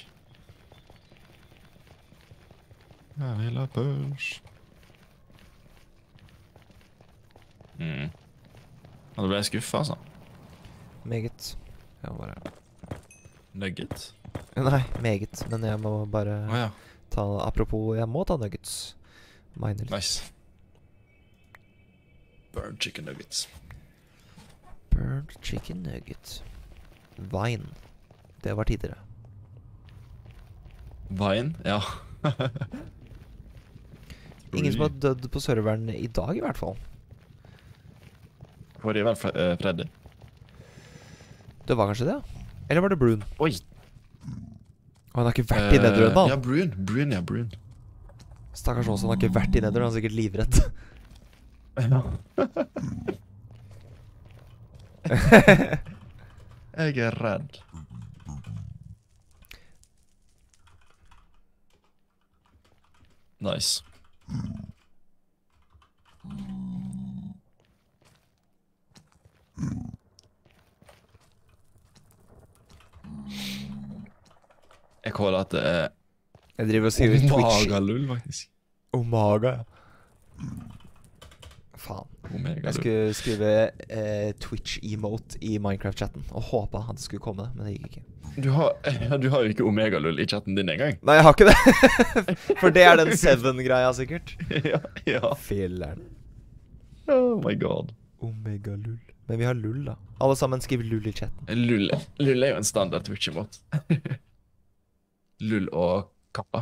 Jeg vil ha pørs. Mm. Ja, da ble jeg skuffet, altså. Meget. Jeg må bare... Nugget. Nei, meget. Men jeg må bare Åja, ta... Apropos, jeg må ta nuggets. Mine litt. nice. Burnt chicken nuggets. Burnt chicken nugget. Vine. Det var tidligere. Vine, ja. Ingen som har dødd på serveren i dag, i hvert fall. Var det vel Fre eh, Freddy? Det var kanskje det, ja. Eller var det Brun? Oi! Og han har ikke vært i Nether ennå. Ja, Brun. Brun, ja, Brun. Stakkars også, han har ikke vært i Nether, han er sikkert livredd. Jeg er redd. Nice. Jeg kaller at det er Jeg driver og skriver Twitch. Omega-lull, faktisk. Omaga, ja. Faen. Jeg Omega-lull. skulle skrive eh, Twitch-emote i Minecraft-chatten, og håpet han skulle komme, men det gikk ikke. Du har, ja, du har jo ikke Omega-lull i chatten din engang. Nei, jeg har ikke det. For det er den Seven-greia, sikkert. Ja, ja. Filleren. Oh my god. Omega-lull. Men vi har lull, da. Alle sammen skriver lull i chatten. Lull, lull er jo en standard Twitch-emot. Lull og kappa.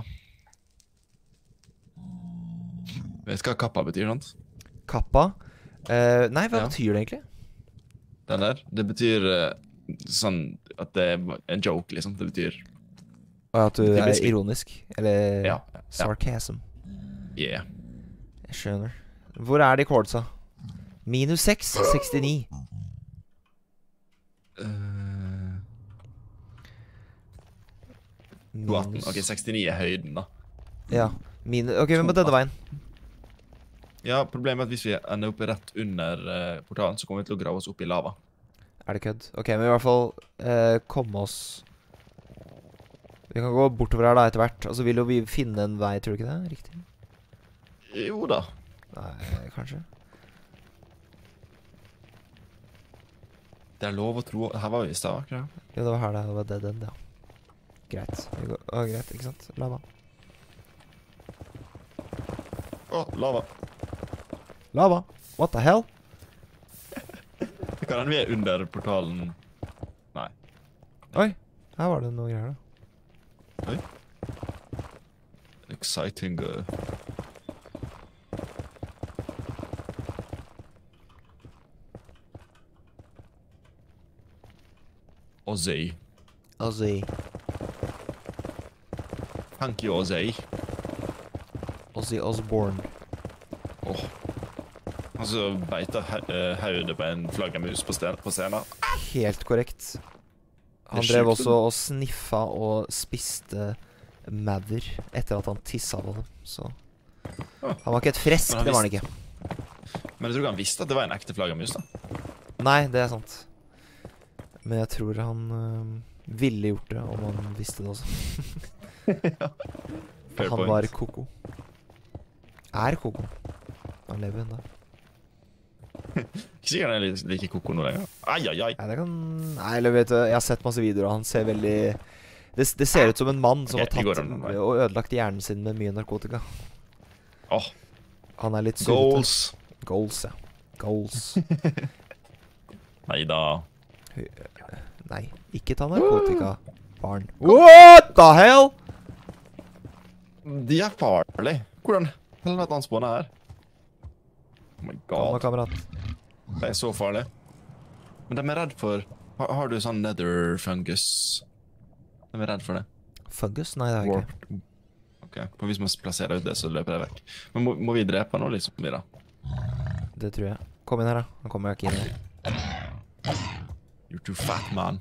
Vet du hva kappa betyr, sant? Kappa. Eh, nei, hva Ja. betyr det egentlig? Den der, det betyr eh, sånn at det er en joke, liksom. Det betyr Og at du Det er blir slik. ironisk. Eller Ja. sarcasm. Yeah. Jeg skjønner. Hvor er de chordsa? Minus seks, sekstini. Uh, to atten. Minus Ok, sekstini er høyden, da. Ja. Minus Ok, vi må denne veien. Ja, problemet er at hvis vi ender opp rett under eh, portalen, så kommer vi til å grave oss opp i lava. Er det kødd? Ok, men i hvert fall eh, komme oss Vi kan gå bortover her da etter hvert. Og så vil jo vi finne en vei, tror du ikke det? Riktig? Jo da. Nei, kanskje. Det er lov å tro. Her var vi i stad, ikke det? Jo, det var her det det var dead end, ja. Greit. Vi går, å, greit, ikke sant? Lava. Å, lava. Lava! What the hell? Det kan hende vi er under portalen. Nei. Oi, her var det noe greier da. Exciting. Uh. Ozzy. Ozzy. Thank you, Ozzy. Ozzy Osbourne. Åh. Og så beita hodet på en flaggermus på, sten, på scenen. Helt korrekt. Han Det er drev sjukt, også og sniffa og spiste maur etter at han tissa på dem, så Ah. han var ikke et fresk, Men han det var han visste- ikke. Men jeg tror ikke han visste at det var en ekte flaggermus, da. Nei, det er sant. Men jeg tror han øhm, ville gjort det om han visste det også. Fair Han point. var koko. Er koko. Han lever ennå. Ikke sikkert han er like, like koko nå lenger. Ai, ai, ai. Nei, det kan Nei, eller vet du, jeg har sett masse videoer, og han ser veldig Det, det ser ut som en mann som Ok, vi har går tatt den veien. og ødelagt hjernen sin med mye narkotika. Åh, Han er litt surrete. goals. Goals, ja. Goals. Neida. Nei, ikke ta narkotika, barn. What the hell? De er farlige. Hvordan helvete han spåner her? Oh my Kom da, god. kamerat. Det er så farlig. Men de er redd for Har, har du sånn nether fungus? De er redd for det. Fungus? Nei, det har jeg ikke. Warp. Ok, for hvis man plasserer ut det, så løper det vekk. Men må, må vi drepe han nå, liksom? Vi da? Det tror jeg. Kom inn her, da. Han kommer ikke inn her. You're too fat, man.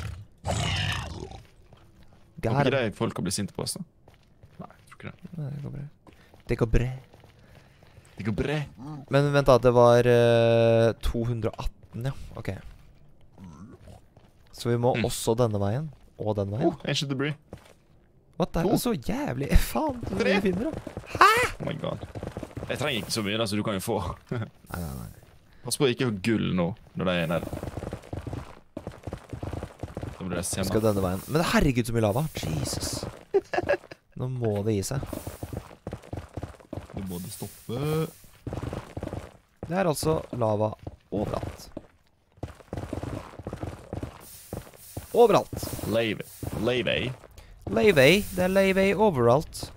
Got Håper ikke him. det folk blir sinte på oss, da. Nei, jeg tror ikke det. Nei, det går bra. Det går bra. Det går bra. Men vent da, det var eh, to hundre og atten, ja. Ok. Så vi må Mm. også denne veien. Og den veien. Oh, ancient debris. What the? to. Så jævlig. Faen, hva Tre. vi finner da. Oh my god. Jeg trenger ikke så mye, da, så du kan jo få. Nei, nei, nei. Pass på å ikke ha gull nå, når de er nede. Da blir det Vi skal senere. denne veien. Men herregud, så mye lava. Jesus. Nå må det gi seg. Nå må det stoppe. Det er altså lava overalt. Overalt. Lave. Lave. Lave, det er lave overalt.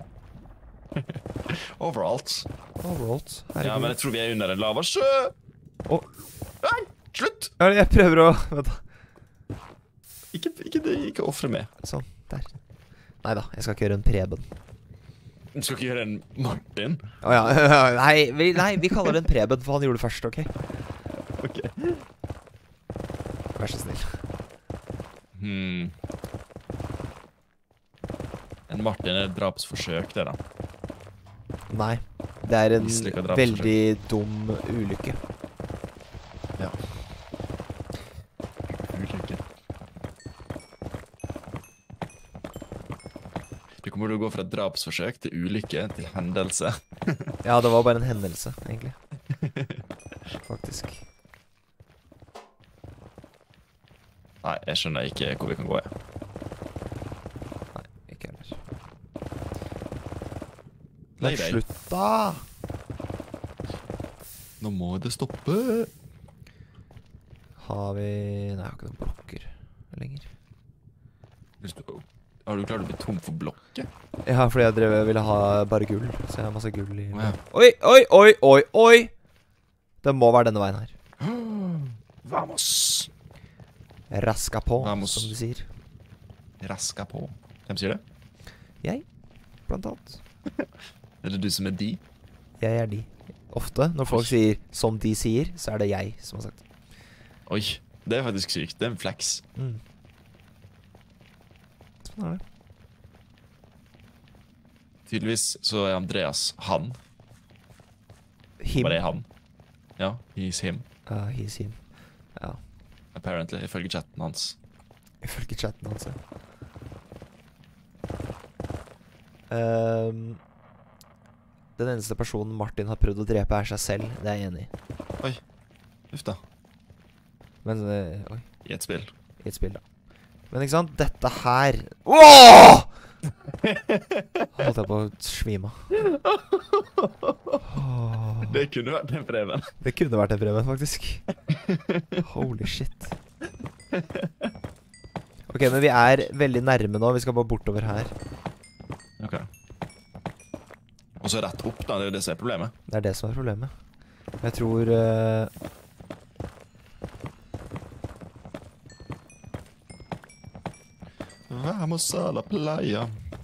Overalt. Overalt. Ja, men jeg Herregud. tror vi er under en lavasjø. Å. Nei, slutt! Ja, jeg prøver å Vent, da. Ikke, ikke, ikke offre meg. Sånn. Der. Nei da, jeg skal ikke gjøre en Preben. Du skal ikke gjøre en Martin? Å ja. Nei vi, nei, vi kaller det en Preben, for han gjorde det først, OK? Ok. Vær så snill. Hmm. En Martin er et drapsforsøk, det da. Nei. Det er en Mislykket drapsforsøk. veldig dum ulykke. Ja. Ulykke. Du kommer til å gå fra drapsforsøk til ulykke til hendelse. Ja, det var bare en hendelse, egentlig. Faktisk. Nei, jeg skjønner ikke hvor vi kan gå, jeg. Nei, ikke heller. Nei, Men nei. slutt, da! Nå må det stoppe. Har vi Nei, jeg har ikke noen blokker lenger. Hvis du, har du klart å bli tom for blokker? Ja, fordi jeg drev, ville ha bare gull. Så jeg har masse gull i Å, ja. Oi, oi, oi, oi, oi! Det må være denne veien her. Vamos! Raska på, Vamos. som du sier. Raska på. Hvem sier det? Jeg, blant annet. Er det du som er de? Jeg er de. Ofte, når folk sier som de sier, så er det jeg som har sagt det. Oi, det er faktisk sykt. Det er en flex. Mm. Sånn er det. Tydeligvis så er Andreas han. Him. Bare er han. Ja, he's him. Uh, he's him. Ja. Apparently, ifølge chatten hans. Ifølge chatten hans, ja. Um, den eneste personen Martin har prøvd å drepe er seg selv. Det er jeg enig i. Uff da. Men, uh, oi, I et spill. i et spill da. Men ikke sant, dette her... Åh! Holdt jeg på å svime. Åh. Det kunne vært en Preben. Det kunne vært en Preben, faktisk. Holy shit. Ok, men vi er veldig nærme nå. Vi skal bare bortover her. Ok. Og så rett opp da, det er jo det som er problemet. Det er det som er problemet. Jeg tror... Uh... Vamos a la playa.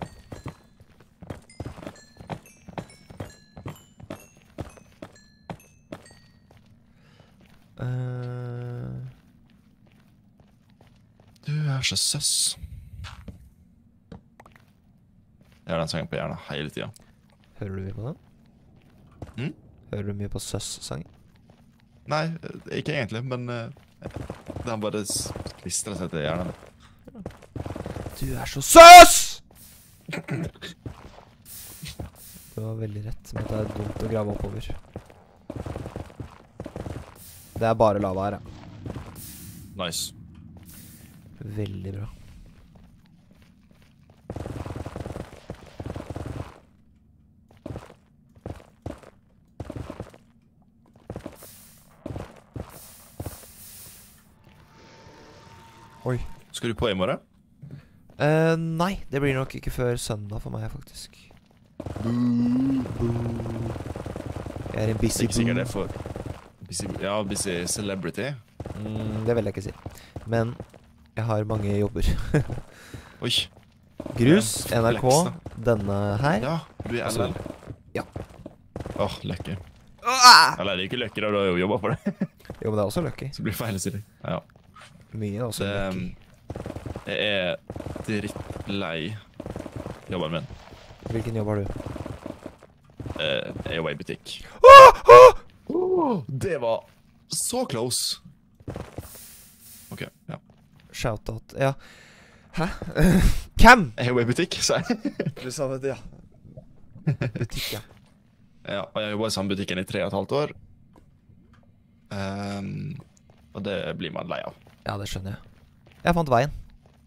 Uh... Du er så søss. Jeg har den sangen på hjernen hele tiden. Hører du mye på den? Mm? Hører du mye på Søss-sangen? Nei, ikke egentlig, men uh, den bare s- klistrer seg til hjernen. Du er så søs! Du har veldig rett med at det er dumt å grave oppover. Det er bare lava her, ja. Nice. Veldig bra. Oi. Skal du på i morgen? Eh, nei, det blir nok ikke før søndag for meg, faktisk. Jeg er en Det busy er ikke sikkert det boo. for busy, ja, busy celebrity. Mm, det vil jeg ikke si. Men jeg har mange jobber. Oi. Grus, Det er en N R K, flex, denne her. Ja, du er Altså, L L. ja. Åh, Lucky. Ah! Eller det er ikke Lucky da, du har jo jobbet for det. Jo, men det er også Lucky. Så blir det feil å si det. Ja. Mye er også Det, Lucky. jeg er drittlei jobben min. Hvilken jobb har du? Eh, Jeg jobber i butikk. Det var så close. Ok, ja. Shoutout. Ja. Hæ? Hvem? Jeg jobber i butikk, sa jeg. Du sa det, ja. Butikk, ja. Ja, og jeg jobber i samme butikken i tre og et halvt år. Ehm, og det blir man lei av. Ja, det skjønner jeg. Jeg fant veien.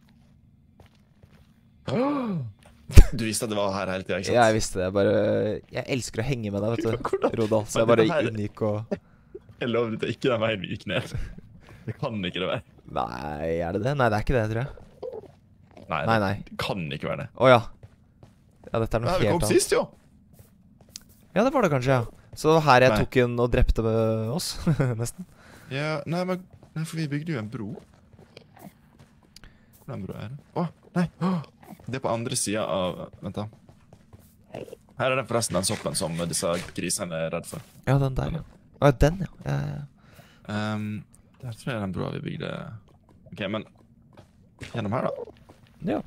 Du visste at det var her hele tiden, ikke sant? Ja, jeg visste det. Jeg bare... Jeg elsker å henge med deg, vet du. Hvordan? Rodal. Så jeg Men bare det her- unngikk å... Jeg lover deg ikke den veien vi gikk ned. Det kan ikke det være. Nei, er det det? Nei, det er ikke det, tror jeg. Nei, Nei, nei. det kan ikke være det. Å ja. Ja, dette er noe Nei, vi helt kom annet. sist, jo. Ja, det var det kanskje, ja. Så det var her jeg Nei. tok en og drepte med oss, nesten. Ja, nei, men nei, for vi bygde jo en bro. Hvordan bro er det? Åh, nei. Åh, det er på andre siden av... Vent da. Her er det forresten den soppen som disse grisene er redd for. Ja, den der, ja. Å, den, ja. ja, ja. Ehm, der tror jeg den broa vi bygde... Ok, men... Gjennom her da. Ja.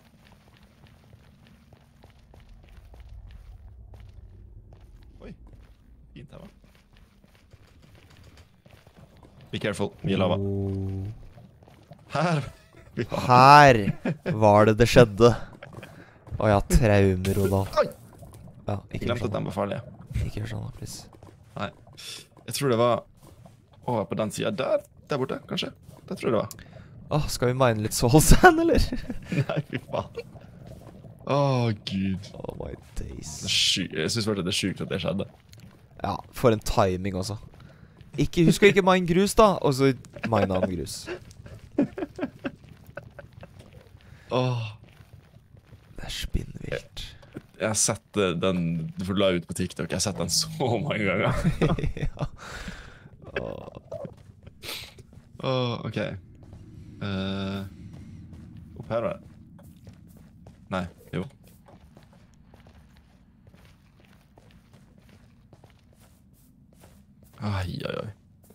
Oi. Fint her, va? Be careful, mye lava. Oh. Her! Vi har... Her var det det skjedde. Å ja, traumer, Rodal. Oi! Ja, Jeg ikke gjør glemte at sånn, den var farlig. da. Ikke gjør sånn, da, please. Jeg tror det var over på den siden der. Der borte, kanskje. Det tror jeg det var. Åh, skal vi mine litt soul sand, eller? Nei, fy faen. Åh, Gud. Oh my days. Det er sjukt. Jeg synes faktisk det er sjukt at det skjedde. Ja, for en timing også. Ikke, husk å ikke mine grus, da. Og så mine annen grus. Åh. Det er spinnvilt. Jeg har sett eh, den du la ut på TikTok. Jeg har sett den så mange ganger. Ja. Åh. Åh, ok. Uh, opp her, var det? Nei, jo. Ai, oi, oi.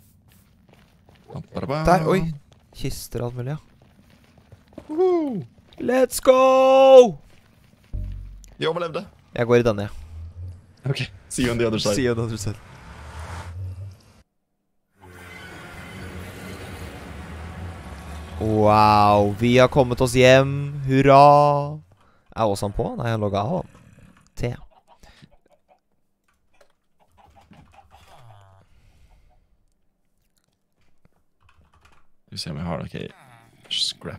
Der, oi. Kister og alt mulig, ja. Let's go! Jeg overlevde. Jeg går i denne, ja. Ok, see you on the other side. See you on the other side. Wow, vi har kommet oss hjem. Hurra! Er Åsan på? Nei, han logget av han. T. Vi ser om jeg har noe scrap.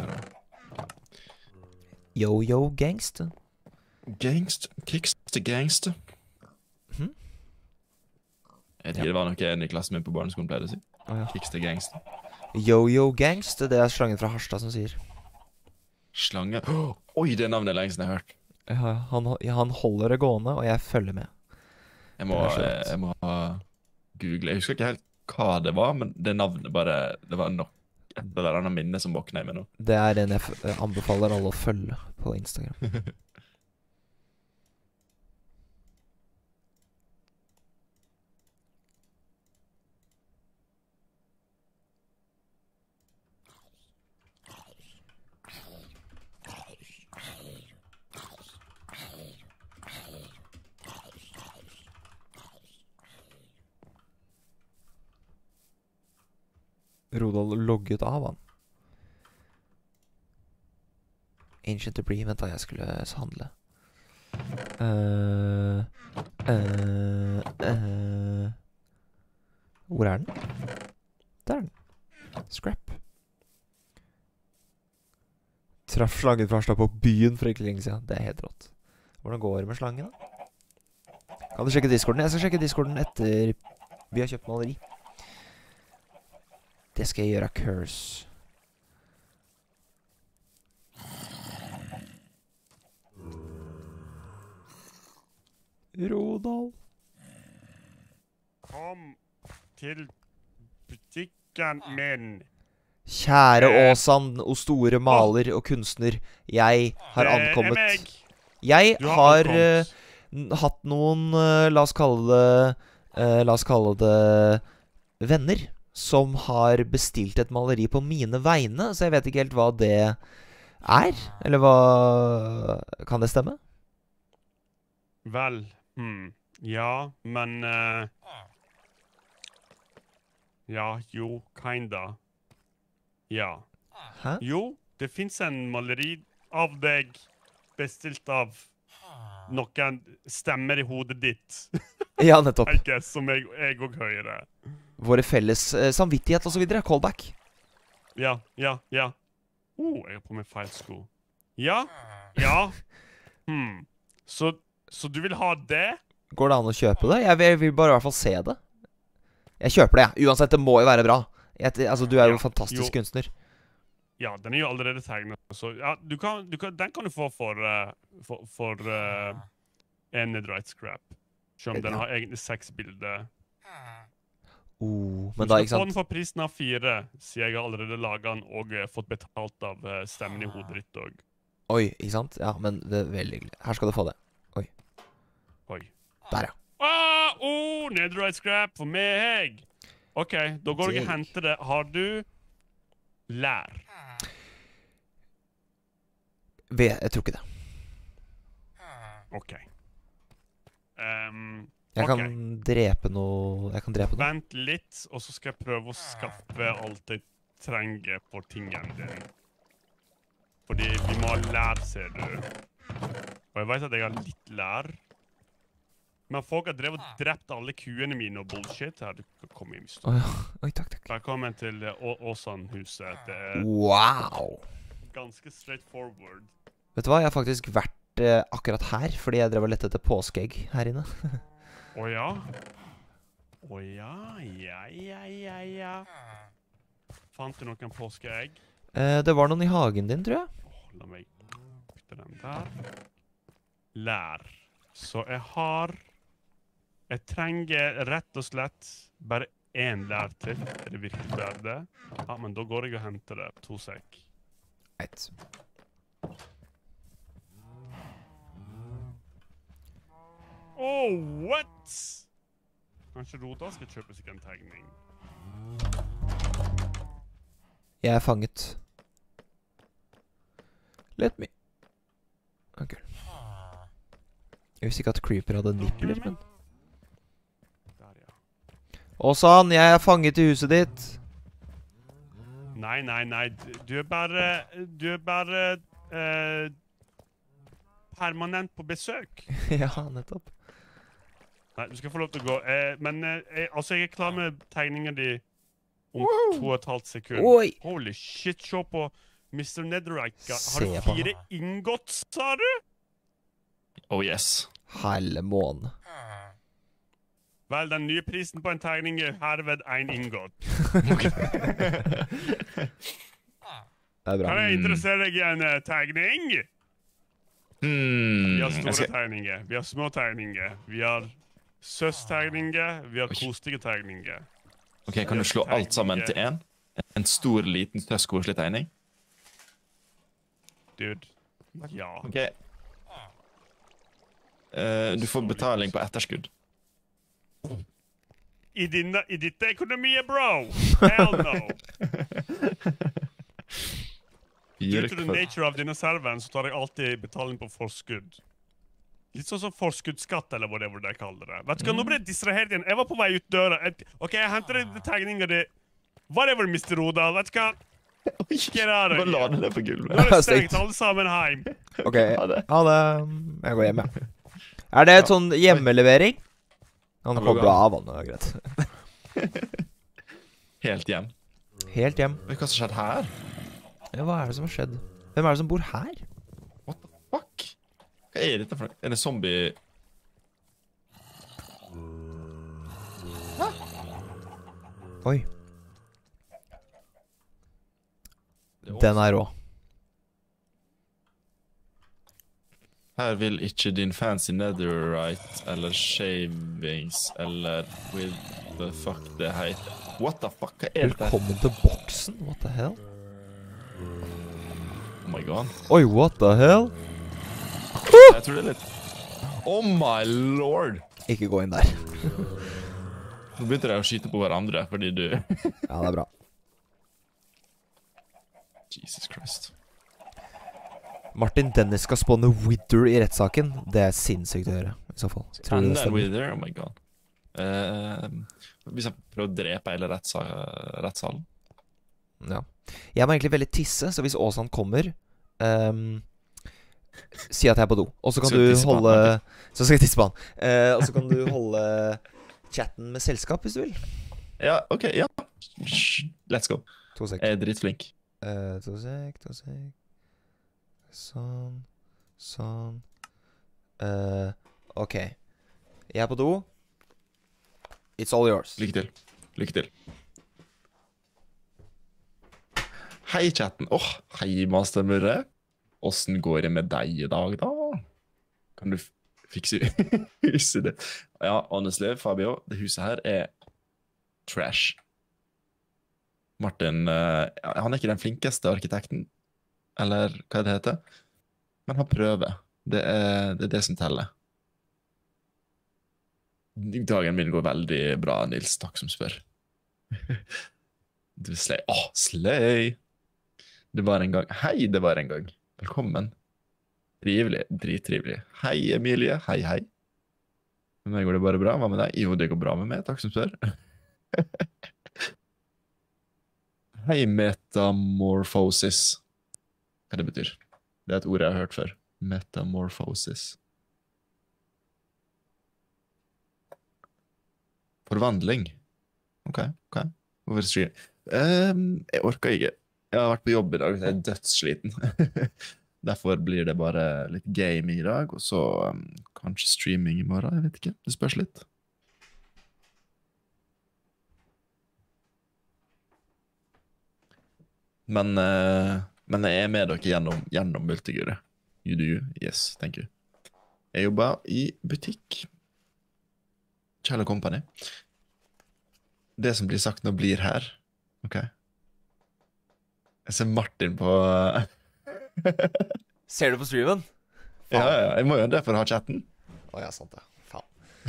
Yo, yo, gangster. Gangster, kickster gangster. Mhm. Jeg tror det var noe en i klassen min på barneskolen pleide å si. Å ja. Kickster gangster. Yo, yo, gangster. Det er slangen fra Harstad som sier. Slange. Oh, oi, det navnet er lenge siden jeg har hørt. Ja, han, ja, han holder det gående, og jeg følger med. Jeg må, Det er så jeg, godt. jeg må ha google. Jeg husker ikke helt hva det var, men det navnet bare, det var nok et eller annet minne som våkner i meg nå. Det er en jeg f- anbefaler alle å følge på Instagram. Rodal logget av han. Ancient Debris. Vent da, jeg skulle handle. Uh, uh, uh. Hvor er den? Der er den. Scrap. Traff slangen fra Harstad på byen for ikke lenge siden. Det er helt rått. Hvordan går det med slangen da? Kan du sjekke Discorden? Jeg skal sjekke Discorden etter vi har kjøpt maleri. Det skal jeg gjøre, curse. Rodal. Kom til butikken min. Kjære Eh. Åsan, o store maler og kunstner. Jeg har Det er ankommet. meg. Jeg Du har har ankommet. eh, n- hatt noen, eh, la oss kalle det, eh, la oss kalle det venner, som har bestilt et maleri på mine vegne, så jeg vet ikke helt hva det er. Eller hva, kan det stemme? Vel, hm. Ja, men eh, Ja, jo, kinda. Ja. Hæ? Jo, det fins en maleri av deg bestilt av noen stemmer i hodet ditt, Ja, nettopp. I guess, som jeg òg hører. Våre felles eh, samvittighet og så videre. Callback. Ja, ja, ja. Oh, jeg har på meg feil sko. Ja, ja. Hm. Så, så du vil ha det? Går det an å kjøpe det? Jeg vil, jeg vil bare i hvert fall se det. Jeg kjøper det, jeg. Uansett, det må jo være bra. Jeg, altså, du er jo Ja, en fantastisk jo. kunstner. Ja, den er jo allerede tegnet. Så ja, du kan, du kan, den kan du få for, eh, for, for eh, en netherite scrap. Selv om den Ja. har egentlig seks bilder. Oh, Du men da, skal ikke få den sant? for prisen av fire, siden jeg har allerede laget den og eh, fått betalt av eh, stemmen i hodet ditt òg. Oi, ikke sant? Ja, men det er veldig hyggelig. Her skal du få det. Oi. Der, ja. Ah, oh, netherite scrap for meg! OK, da går jeg og Digg. henter det. Har du lær? Ve- Jeg tror ikke det. OK. Ehm, Jeg Ok. kan drepe noe Jeg kan drepe noe. Vent litt, og så skal jeg prøve å skaffe alt jeg trenger på tingen din. Fordi vi må ha lær, ser du. Og jeg vet at jeg har litt lær. Men folk har drevet og drept alle kuene mine og bullshit. Her, du kan komme inn. Å ja. Oi, takk, takk. Velkommen til eh, Å- Åsan-huset. Det er Wow! ganske straight forward. Vet du hva, jeg har faktisk vært eh, akkurat her, fordi jeg drev og lette etter påskeegg her inne. Å ja? Å ja, ja, ja, ja, ja. Fant du noen påskeegg? Eh, det var noen i hagen din, tror jeg. Åh, la meg putte den der. Lær. Så jeg har Jeg trenger rett og slett bare en lær til. Er det virkelig bare det? Ja, men da går jeg og henter det. To sek. Right. Oh, what? Kanskje Roda skal kjøpe seg en tegning? Jeg er fanget. Let me. Ok. Jeg visste ikke at Creeper hadde nippler, men... Der, ja. Åsan, jeg er fanget i huset ditt. Nei, nei, nei. Du er bare... Du er bare... eh, permanent på besøk. Ja, nettopp. Nei, du skal få lov til å gå. Eh, men eh, jeg, altså, jeg er klar med tegningen din om to og et halvt sekund. Oi! Holy shit, se på mister Netherite. Har Se du på fire ingot, sa du? Oh yes. Helle måne. Vel, den nye prisen på en tegning er herved en ingot. Det er bra. Kan jeg interessere deg i en eh, tegning? Hmm. Vi har jeg store skal- tegninger, vi har små tegninger, vi har søs-tegninger, vi har Oi. koselige tegninger. Ok, kan du slå alt sammen til én? En stor, liten, tøss, koselig tegning? Dude. Ja. Ok. Eh, du får betaling på etterskudd. I, dine, I ditt økonomiet, bro! Hell no! Due to the nature av denne serveren så tar jeg alltid betaling på forskudd. Litt sånn som forskuddsskatt, eller whatever de kaller det. Vet du hva, nå ble jeg distrahert igjen. Jeg var på vei ut døra. Jeg, ok, jeg henter deg tegninger di. Whatever, mister Rodal. Vet du hva? Get out of Bare la here. det ned på gulvet. Nå er det Stengt. stengt, alle sammen hjem. Ok, Ha det. ha det. Jeg går hjem, ja. Er det et sånn hjemmelevering? Han Hallo, kobler ja. av, han. Det er greit. Helt hjem. Helt hjem. Vet du hva som skjedde her? Ja, hva er det som har skjedd? Hvem er det som bor her? What the fuck? Hva er dette for noe? Er det zombie... Oi. Den er rå. Her vil ikke din fancy netherite eller shavings eller with the fuck det heter. What the fuck? Hva er dette? Velkommen til boksen. What the hell? Oh my god. Oi, what the hell? Jeg tror det er litt... Oh my lord! Ikke gå inn der. Nå begynte de å skyte på hverandre fordi du... Ja, det er bra. Jesus Christ. Martin Dennis skal spåne Wither i rettssaken. Det er sinnssykt å gjøre, i så fall. Tror du det Enda en stemmer? wither, oh my god. Eh, hvis jeg prøver å drepe hele rettsa rettssalen. Ja. Jeg må egentlig veldig tisse, så hvis Åsan kommer ehm, si at jeg er på do. Og så kan Skal du du tisse på han, holde Så skal jeg tisse på han. Eh, og så kan du holde chatten med selskap, hvis du vil. Ja, ok, ja. Let's go. To sek. Jeg er dritflink. Eh, to sek, to sek. Sånn. Sånn. Eh, ok. Jeg er på do. It's all yours. Lykke til. Lykke til. Hei, chatten. Åh, hei, Master Murre. Åssen går det med deg i dag, da? Kan du f- fikse huset ditt? Ja, honestly, Fabio, det huset her er trash. Martin, eh, han er ikke den flinkeste arkitekten, eller hva det heter, men han prøver. Det er det, er det som teller. Dagen min går veldig bra, Nils. Takk som spør. Du slay. Åh, slay! Det var en gang. Hei, det var en gang. Velkommen. Trivelig. Drittrivelig. Hei, Emilie. Hei, hei. Med meg går det bare bra. Hva med deg? Jo, det går bra med meg. Takk som spør. Hei, metamorphosis. Hva det betyr? Det er et ord jeg har hørt før. Metamorphosis. Forvandling. Ok, ok. Hvorfor stream? Um, jeg orker ikke. Jeg har vært på jobb i dag, så jeg er dødssliten. Derfor blir det bare litt game i dag, og så um, kanskje streaming i morgen, jeg vet ikke. Det spørs litt. Men, uh, men jeg er med dere gjennom, gjennom multigure. You do you? Yes, thank you. Jeg jobber i butikk. Kjell og Company. Det som blir sagt nå, blir her. Ok. Jeg ser Martin på Ser du på streamen? Ja, ja, ja. Jeg må jo det for å ha chatten. Å ja, sant det. Faen.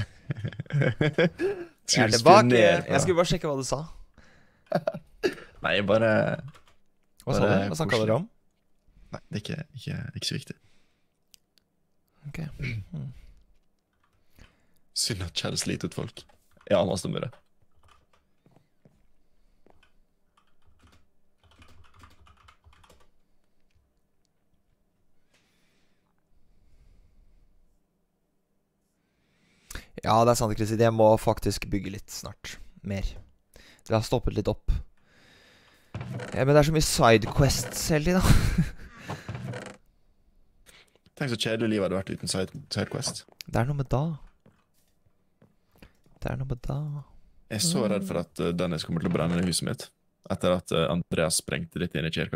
Jeg Skulle er du tilbake. spionere på- Jeg skulle bare sjekke hva du sa. Nei, bare Hva sa du? Hva snakket dere om? Nei, det er ikke, ikke, ikke så viktig. Ok. Mm. Synd at Kjell sliter ut folk. Ja, han måtte med det. Ja, det er sant, Kristi. Jeg må faktisk bygge litt snart. Mer. Det har stoppet litt opp. Ja, men det er så mye sidequests hele tiden. Tenk så kjedelig livet hadde vært uten side, Sidequest. Det er noe med da. Det er noe med da. Jeg er så redd for at uh, Dennis kommer til å brenne ned huset mitt. Etter at uh, Andreas sprengte litt inn i kirka.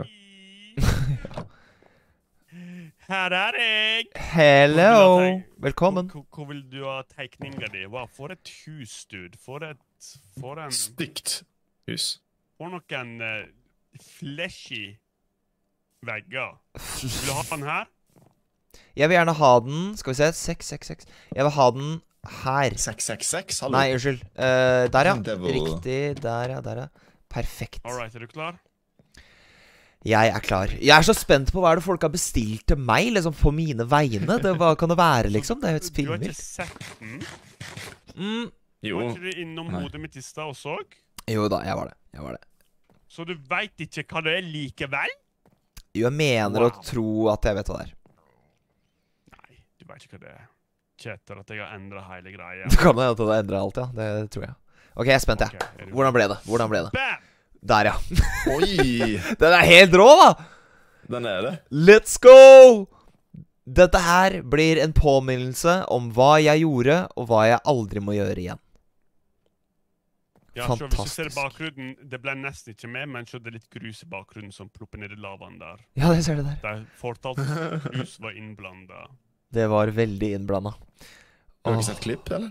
Her er jeg! Hello! Velkommen. Hvor, hvor vil du ha tegninga di? Wow, for et hus, dude. For et For en Stygt hus. For noen uh, fleshy vegger. Vil du ha den her? Jeg vil gjerne ha den. Skal vi se. seks seks seks. Jeg vil ha den her. seks seks seks, hallo. Nei, unnskyld. Eh, der, ja. Devil. Riktig. Der, ja. Der, ja. Perfekt. All right, er du klar? Jeg er klar. Jeg er så spent på hva er det folk har bestilt til meg, liksom, på mine vegne. Det, hva kan det være, liksom? Det er jo et Du har ikke spinnvilt. sett den? Mm. Jo. Var ikke du innom Nei. hodet mitt i stad og så? Jo da, jeg var det. Jeg var det. Så du veit ikke hva det er likevel? Jo, jeg mener Wow. å tro at jeg vet hva det er. Nei, du veit ikke hva det er. Kjeter at jeg har endra hele greia. Det kan hende at det endrer alt, ja. Det tror jeg. Ok, jeg er spent, jeg. Ok, er du- Hvordan ble det? Hvordan ble det? Bam! Der, ja. Oi! Den er helt rå, da! Den er det. Let's go! Dette her blir en påminnelse om hva jeg gjorde, og hva jeg aldri må gjøre igjen. Ja, så hvis du ser Fantastisk. bakgrunnen, det ble nesten ikke med, men så det er litt grus i bakgrunnen som plopper ned i lavaen der. Ja, det ser du der. Der fortalt grus var innblanda. Det var veldig innblanda. Har du ikke sett klipp, eller?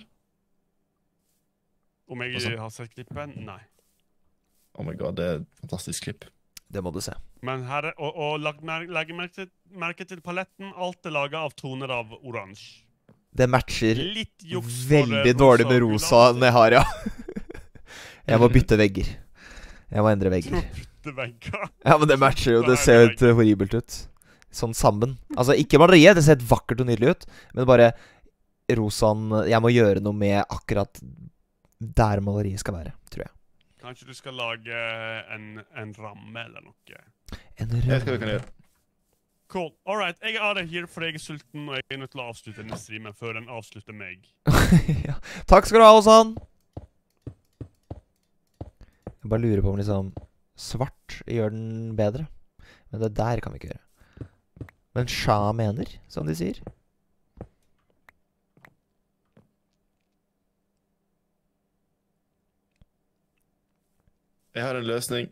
Om jeg Hva så? har sett klippen? Nei. Oh my god, det er et fantastisk klipp. Det må du se. Men her er, og, og lag, mer, legg merke, til- merke til paletten. Alt er laga av toner av oransje. Det matcher Litt juks for, eh, veldig dårlig med rosa gulasen. enn jeg har, ja. Jeg må bytte vegger. Jeg må endre vegger. Bytte vegger. Ja, men det matcher jo. Det ser helt uh, horribelt ut. Sånn sammen. Altså, ikke maleriet. Det ser helt vakkert og nydelig ut. Men bare rosaen. Jeg må gjøre noe med akkurat der maleriet skal være, tror jeg. Kanskje du skal lage en, en ramme eller noe. En Jeg vet hva vi rød. kan gjøre. Cool. All right, jeg er det her fordi jeg er sulten, og jeg er nødt til å avslutte denne streamen før den avslutter meg. Ja. Takk skal du ha, Åsan. Jeg bare lurer på om liksom svart gjør den bedre. Men det der kan vi ikke gjøre. Men Sha mener, som de sier. Jeg har en løsning.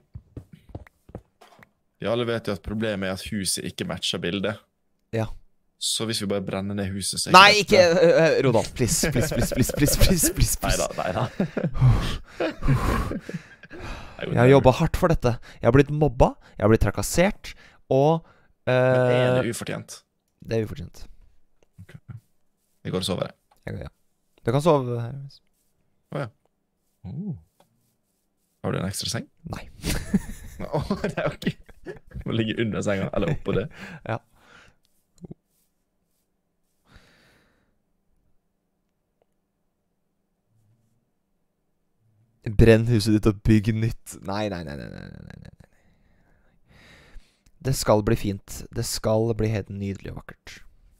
Vi alle vet jo at problemet er at huset ikke matcher bildet. Ja. Så hvis vi bare brenner ned huset, så er Nei, dette- ikke uh, uh, Ronald. Please, please, please, please, please, please, please, Neida, please. neida. Jeg har jobba hardt for dette. Jeg har blitt mobba, jeg har blitt trakassert, og Men er uh, det ufortjent? det er ufortjent. Jeg går og sover. Jeg, ja. Du kan sove her. Oh. Har du en ekstra seng? Nei. Åh, det er ok. Må ligge under senga, eller oppå det. Ja. Brenn huset ditt og bygg nytt. Nei, nei, nei, nei, nei, nei, nei, nei. Det skal bli fint. Det skal bli helt nydelig og vakkert.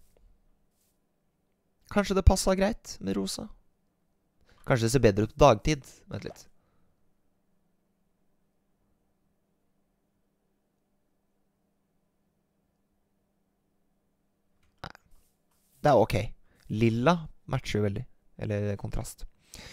Kanskje det passet greit med rosa? Kanskje det ser bedre ut på dagtid? Vent litt. Nei. Det er ok. Lilla matcher jo veldig. Eller kontrast.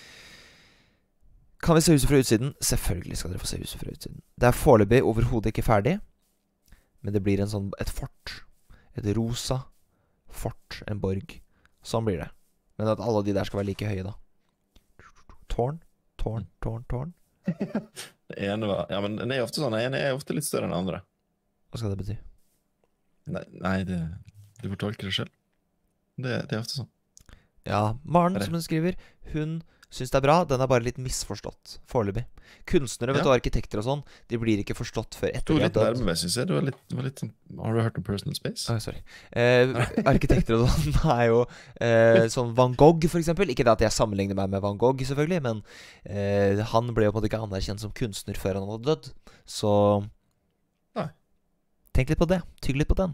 Kan vi se huset fra utsiden? Selvfølgelig skal dere få se huset fra utsiden. Det er foreløpig overhodet ikke ferdig. Men det blir en sånn, et fort. Et rosa fort. En borg. Sånn blir det. Men at alle de der skal være like høye da. Tårn, tårn, tårn, tårn. Det ene var Ja, men det er ofte sånn. Den ene er ofte litt større enn den andre. Hva skal det bety? Nei, nei det, du får tolke det selv. Det, det er ofte sånn. Ja, Maren, Er det? som hun skriver, hun syns det er bra. Den er bare litt misforstått foreløpig. Kunstnere vet Ja. du, og arkitekter og sånn, de blir ikke forstått før Du etter var de har litt dødd. nærme, synes jeg. Du var litt, du var litt sånn Har du hørt om Personal Space? Oi, sorry. Eh, arkitekter og sånn er jo eh, sånn Van Gogh, for eksempel. Ikke det at jeg sammenligner meg med Van Gogh, selvfølgelig, men eh, han ble jo på en måte ikke anerkjent som kunstner før han hadde dødd. Så Nei. tenk litt på det. Tygg litt på den.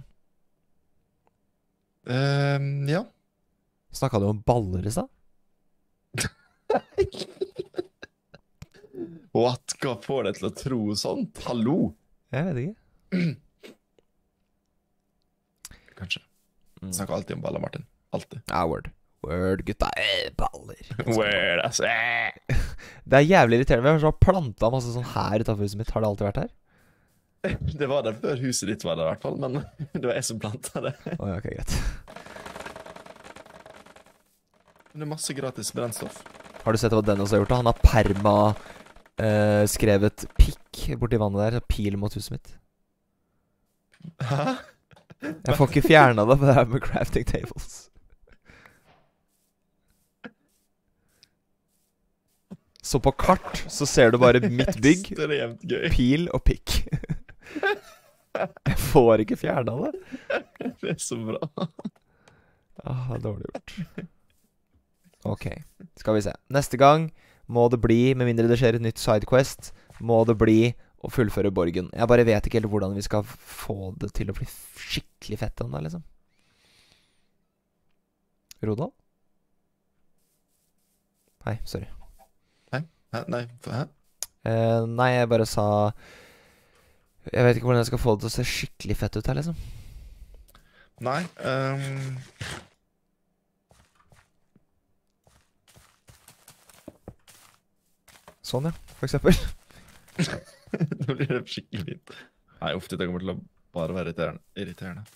Ehm, ja. Snakka du om baller i stad? What? Hva får deg til å tro sånt? Hallo? Jeg vet ikke. Kanskje. Mm. Snakker alltid om baller, Martin. Alltid. Ja, word. Word, gutta. Eh, baller. Weird, altså. Det er jævlig irriterende. Vi har så planta masse sånn her utenfor huset mitt. Har det alltid vært her? Det var der før huset ditt var der, i hvert fall. Men det var jeg som planta det. Oi, ok, greit. Men det er masse gratis brennstoff. Har du sett hva Dennis har gjort? Da? Han har perma eh, skrevet pikk borti vannet der. Pil mot huset mitt. Hæ? Jeg får ikke fjerna det, for det er med crafting tables. Så på kart så ser du bare mitt bygg, Ekstremt gøy. pil og pikk. Jeg får ikke fjerna det. Det er så bra. Ah, det er dårlig gjort. Ok, skal vi se. Neste gang må det bli, med mindre det skjer et nytt sidequest, må det bli å fullføre borgen. Jeg bare vet ikke helt hvordan vi skal få det til å bli skikkelig fett den der, liksom. Rodal? Hei, sorry. Hæ? Nei, hæ? Eh, nei, jeg bare sa Jeg vet ikke hvordan jeg skal få det til å se skikkelig fett ut her, liksom. Nei. ehm, Sånn, ja, for eksempel. Nå blir det skikkelig fint. Nei, uff, dette kommer til å bare være irriterende. irriterende.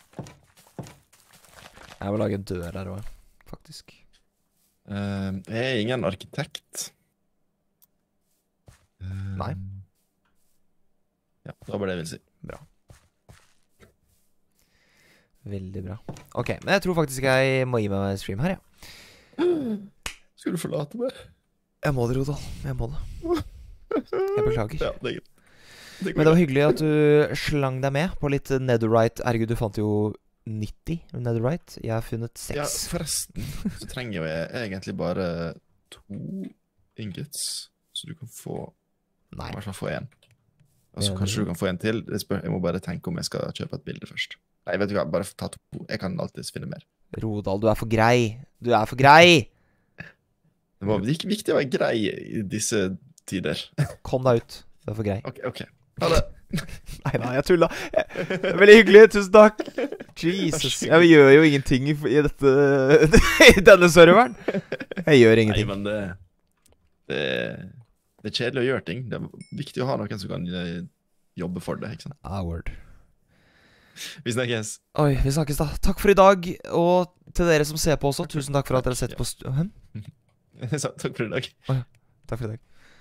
Jeg må lage en dør her også, faktisk. Ehm, jeg er ingen arkitekt. Ehm, Nei. Ja, det var bare det jeg ville si. Bra. Veldig bra. Ok, men jeg tror faktisk jeg må gi meg en stream her, ja. Skulle du forlate meg? Jeg må det, Rodal. Jeg må det. Jeg beklager. Ja, det er greit. Det går Men det var hyggelig at du slang deg med på litt netherite. Herregud, du fant jo nitti netherite. Jeg har funnet Ja, seks. forresten så trenger jeg egentlig bare to ingots, så du kan få Nei. i hvert fall få én. Og så Ja, kanskje det- du kan få en til. Det spør, jeg må bare tenke om jeg skal kjøpe et bilde først. Nei, vet du hva, bare ta to. Jeg kan alltids finne mer. Rodal, du er for grei. Du er for grei! Det var vik- viktig å være grei i disse tider. Kom deg ut. Du er for grei. Ok, ok. Ha det. Nei, nei, jeg tulla. Det er veldig hyggelig. Tusen takk. Jesus. Jeg gjør jo ingenting i i dette I denne serveren. Jeg gjør Nei, ingenting. men det, det Det er kjedelig å gjøre ting. Det er viktig å ha noen som kan eh, jobbe for det, ikke sant? Ah, word. Vi snakkes. Oi, vi snakkes da. Takk for i dag. Og til dere som ser på også, tusen takk for at dere har sett på st Hæ? Så, takk for i dag. Takk for i dag.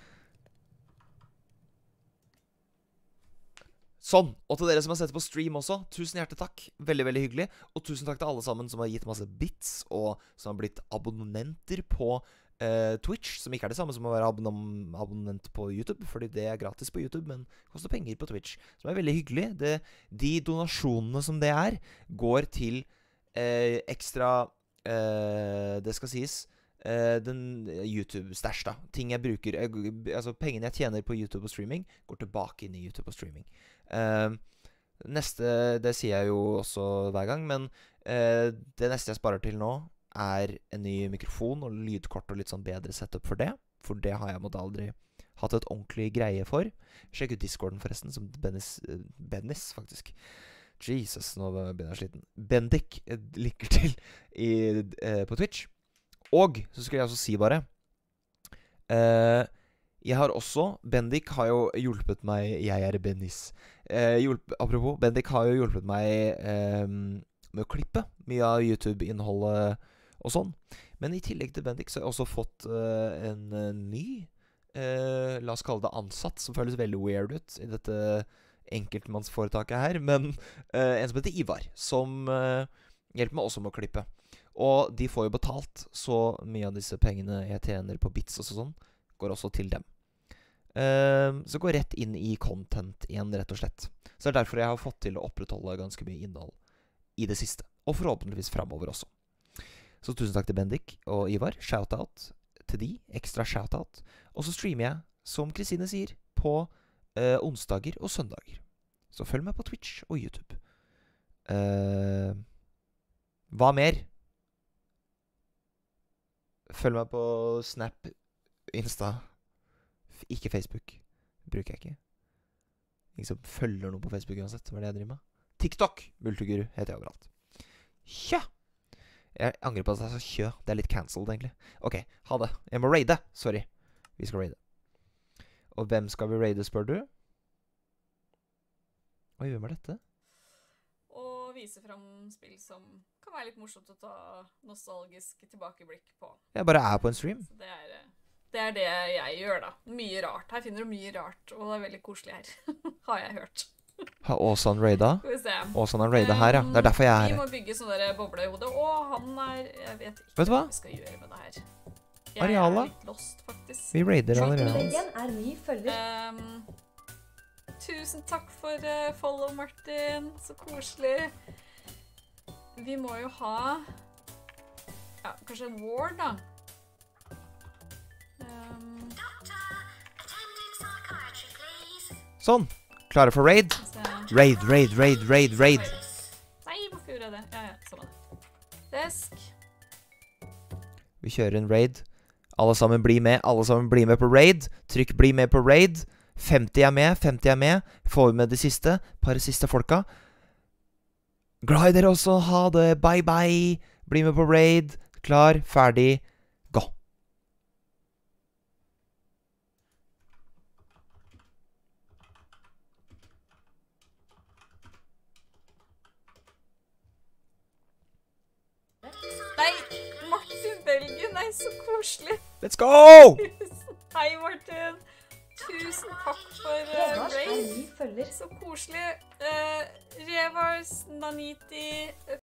Sånn. Og til dere som har sett på stream også, tusen hjertelig takk. Veldig, veldig hyggelig. Og tusen takk til alle sammen som har gitt masse bits, og som har blitt abonnenter på eh, Twitch. Som ikke er det samme som å være abonnom- abonnent på YouTube, fordi det er gratis på YouTube, men koster penger på Twitch. Som er veldig hyggelig. Det, de donasjonene som det er, går til eh, ekstra eh, Det skal sies. Uh, den YouTube-stæsj, da. Ting jeg bruker jeg, Altså pengene jeg tjener på YouTube og streaming, går tilbake inn i YouTube og streaming. Uh, neste Det sier jeg jo også hver gang, men uh, det neste jeg sparer til nå, er en ny mikrofon og lydkort og litt sånn bedre setup for det. For det har jeg måtte aldri hatt et ordentlig greie for. Sjekk ut Discorden, forresten, som Bennis, uh, Bennis faktisk. Jesus, nå begynner jeg sliten. Bendik uh, liker til i, uh, på Twitch. Og så skulle jeg også si bare eh, Jeg har også Bendik har jo hjulpet meg Jeg er Bennis eh, hjulp, Apropos, Bendik har jo hjulpet meg eh, med å klippe mye av YouTube-innholdet og sånn. Men i tillegg til Bendik så har jeg også fått eh, en uh, ny eh, la oss kalle det ansatt, som føles veldig weird ut i dette enkeltmannsforetaket her, men eh, en som heter Ivar, som eh, hjelper meg også med å klippe. Og de får jo betalt, så mye av disse pengene jeg tjener på bits og sånn, går også til dem. Uh, så går rett inn i content igjen, rett og slett. Så det er derfor jeg har fått til å opprettholde ganske mye innhold i det siste. Og forhåpentligvis fremover også. Så tusen takk til Bendik og Ivar. Shoutout til de. Ekstra shoutout. Og så streamer jeg, som Kristine sier, på uh, onsdager og søndager. Så følg med på Twitch og YouTube. Uh, hva mer? Følg meg på Snap, Insta. Ikke Facebook. Bruker jeg ikke. Ingen som følger noe på Facebook uansett. Hva er det jeg driver med? TikTok! Multiguru heter jeg overalt. Kjø! Jeg angrer på at jeg sa kjø. Det er litt cancelled, egentlig. Ok, ha det. Jeg må raide. Sorry. Vi skal raide. Og hvem skal vi raide, spør du? Oi, hvem er dette? Og vise frem spill som kan være litt morsomt å ta nostalgisk tilbakeblikk på. Jeg bare er på en stream. Så det er... Det er det jeg gjør, da. Mye rart. Her finner du mye rart, og det er veldig koselig her. Har jeg hørt. Har Åsan raida? Skal vi se. Åsan har raida her, ja. Det er derfor jeg er Vi her. må bygge sånn der boble i hodet. Å, han er... Jeg vet ikke Vet du hva? hva vi skal gjøre med det her. Jeg Areala? er litt lost, faktisk. Vi raider allerede. Veggen er ny følger. Um, tusen takk for uh, follow, Martin. Så koselig. Vi må jo ha... Ja, kanskje en ward, da. Um, Sånn. Klare for raid? Raid, raid, raid, raid, raid. Nei, hvorfor gjorde jeg det? Ja, ja, sånn er det. Desk. Vi kjører en raid. Alle sammen blir med. Alle sammen blir med på raid. Trykk bli med på raid. femti er med, femti er med. Får vi med de siste. Par siste folka. Glad i dere også. Ha det. Bye, bye. Bli med på raid. Klar, ferdig, gå. Nei, Martin Belgien. Nei, så koselig. Let's go! Hei, Martin. Tusen takk for uh, Revars er raid. ny følger. Så koselig. Uh, Revars, Naniti,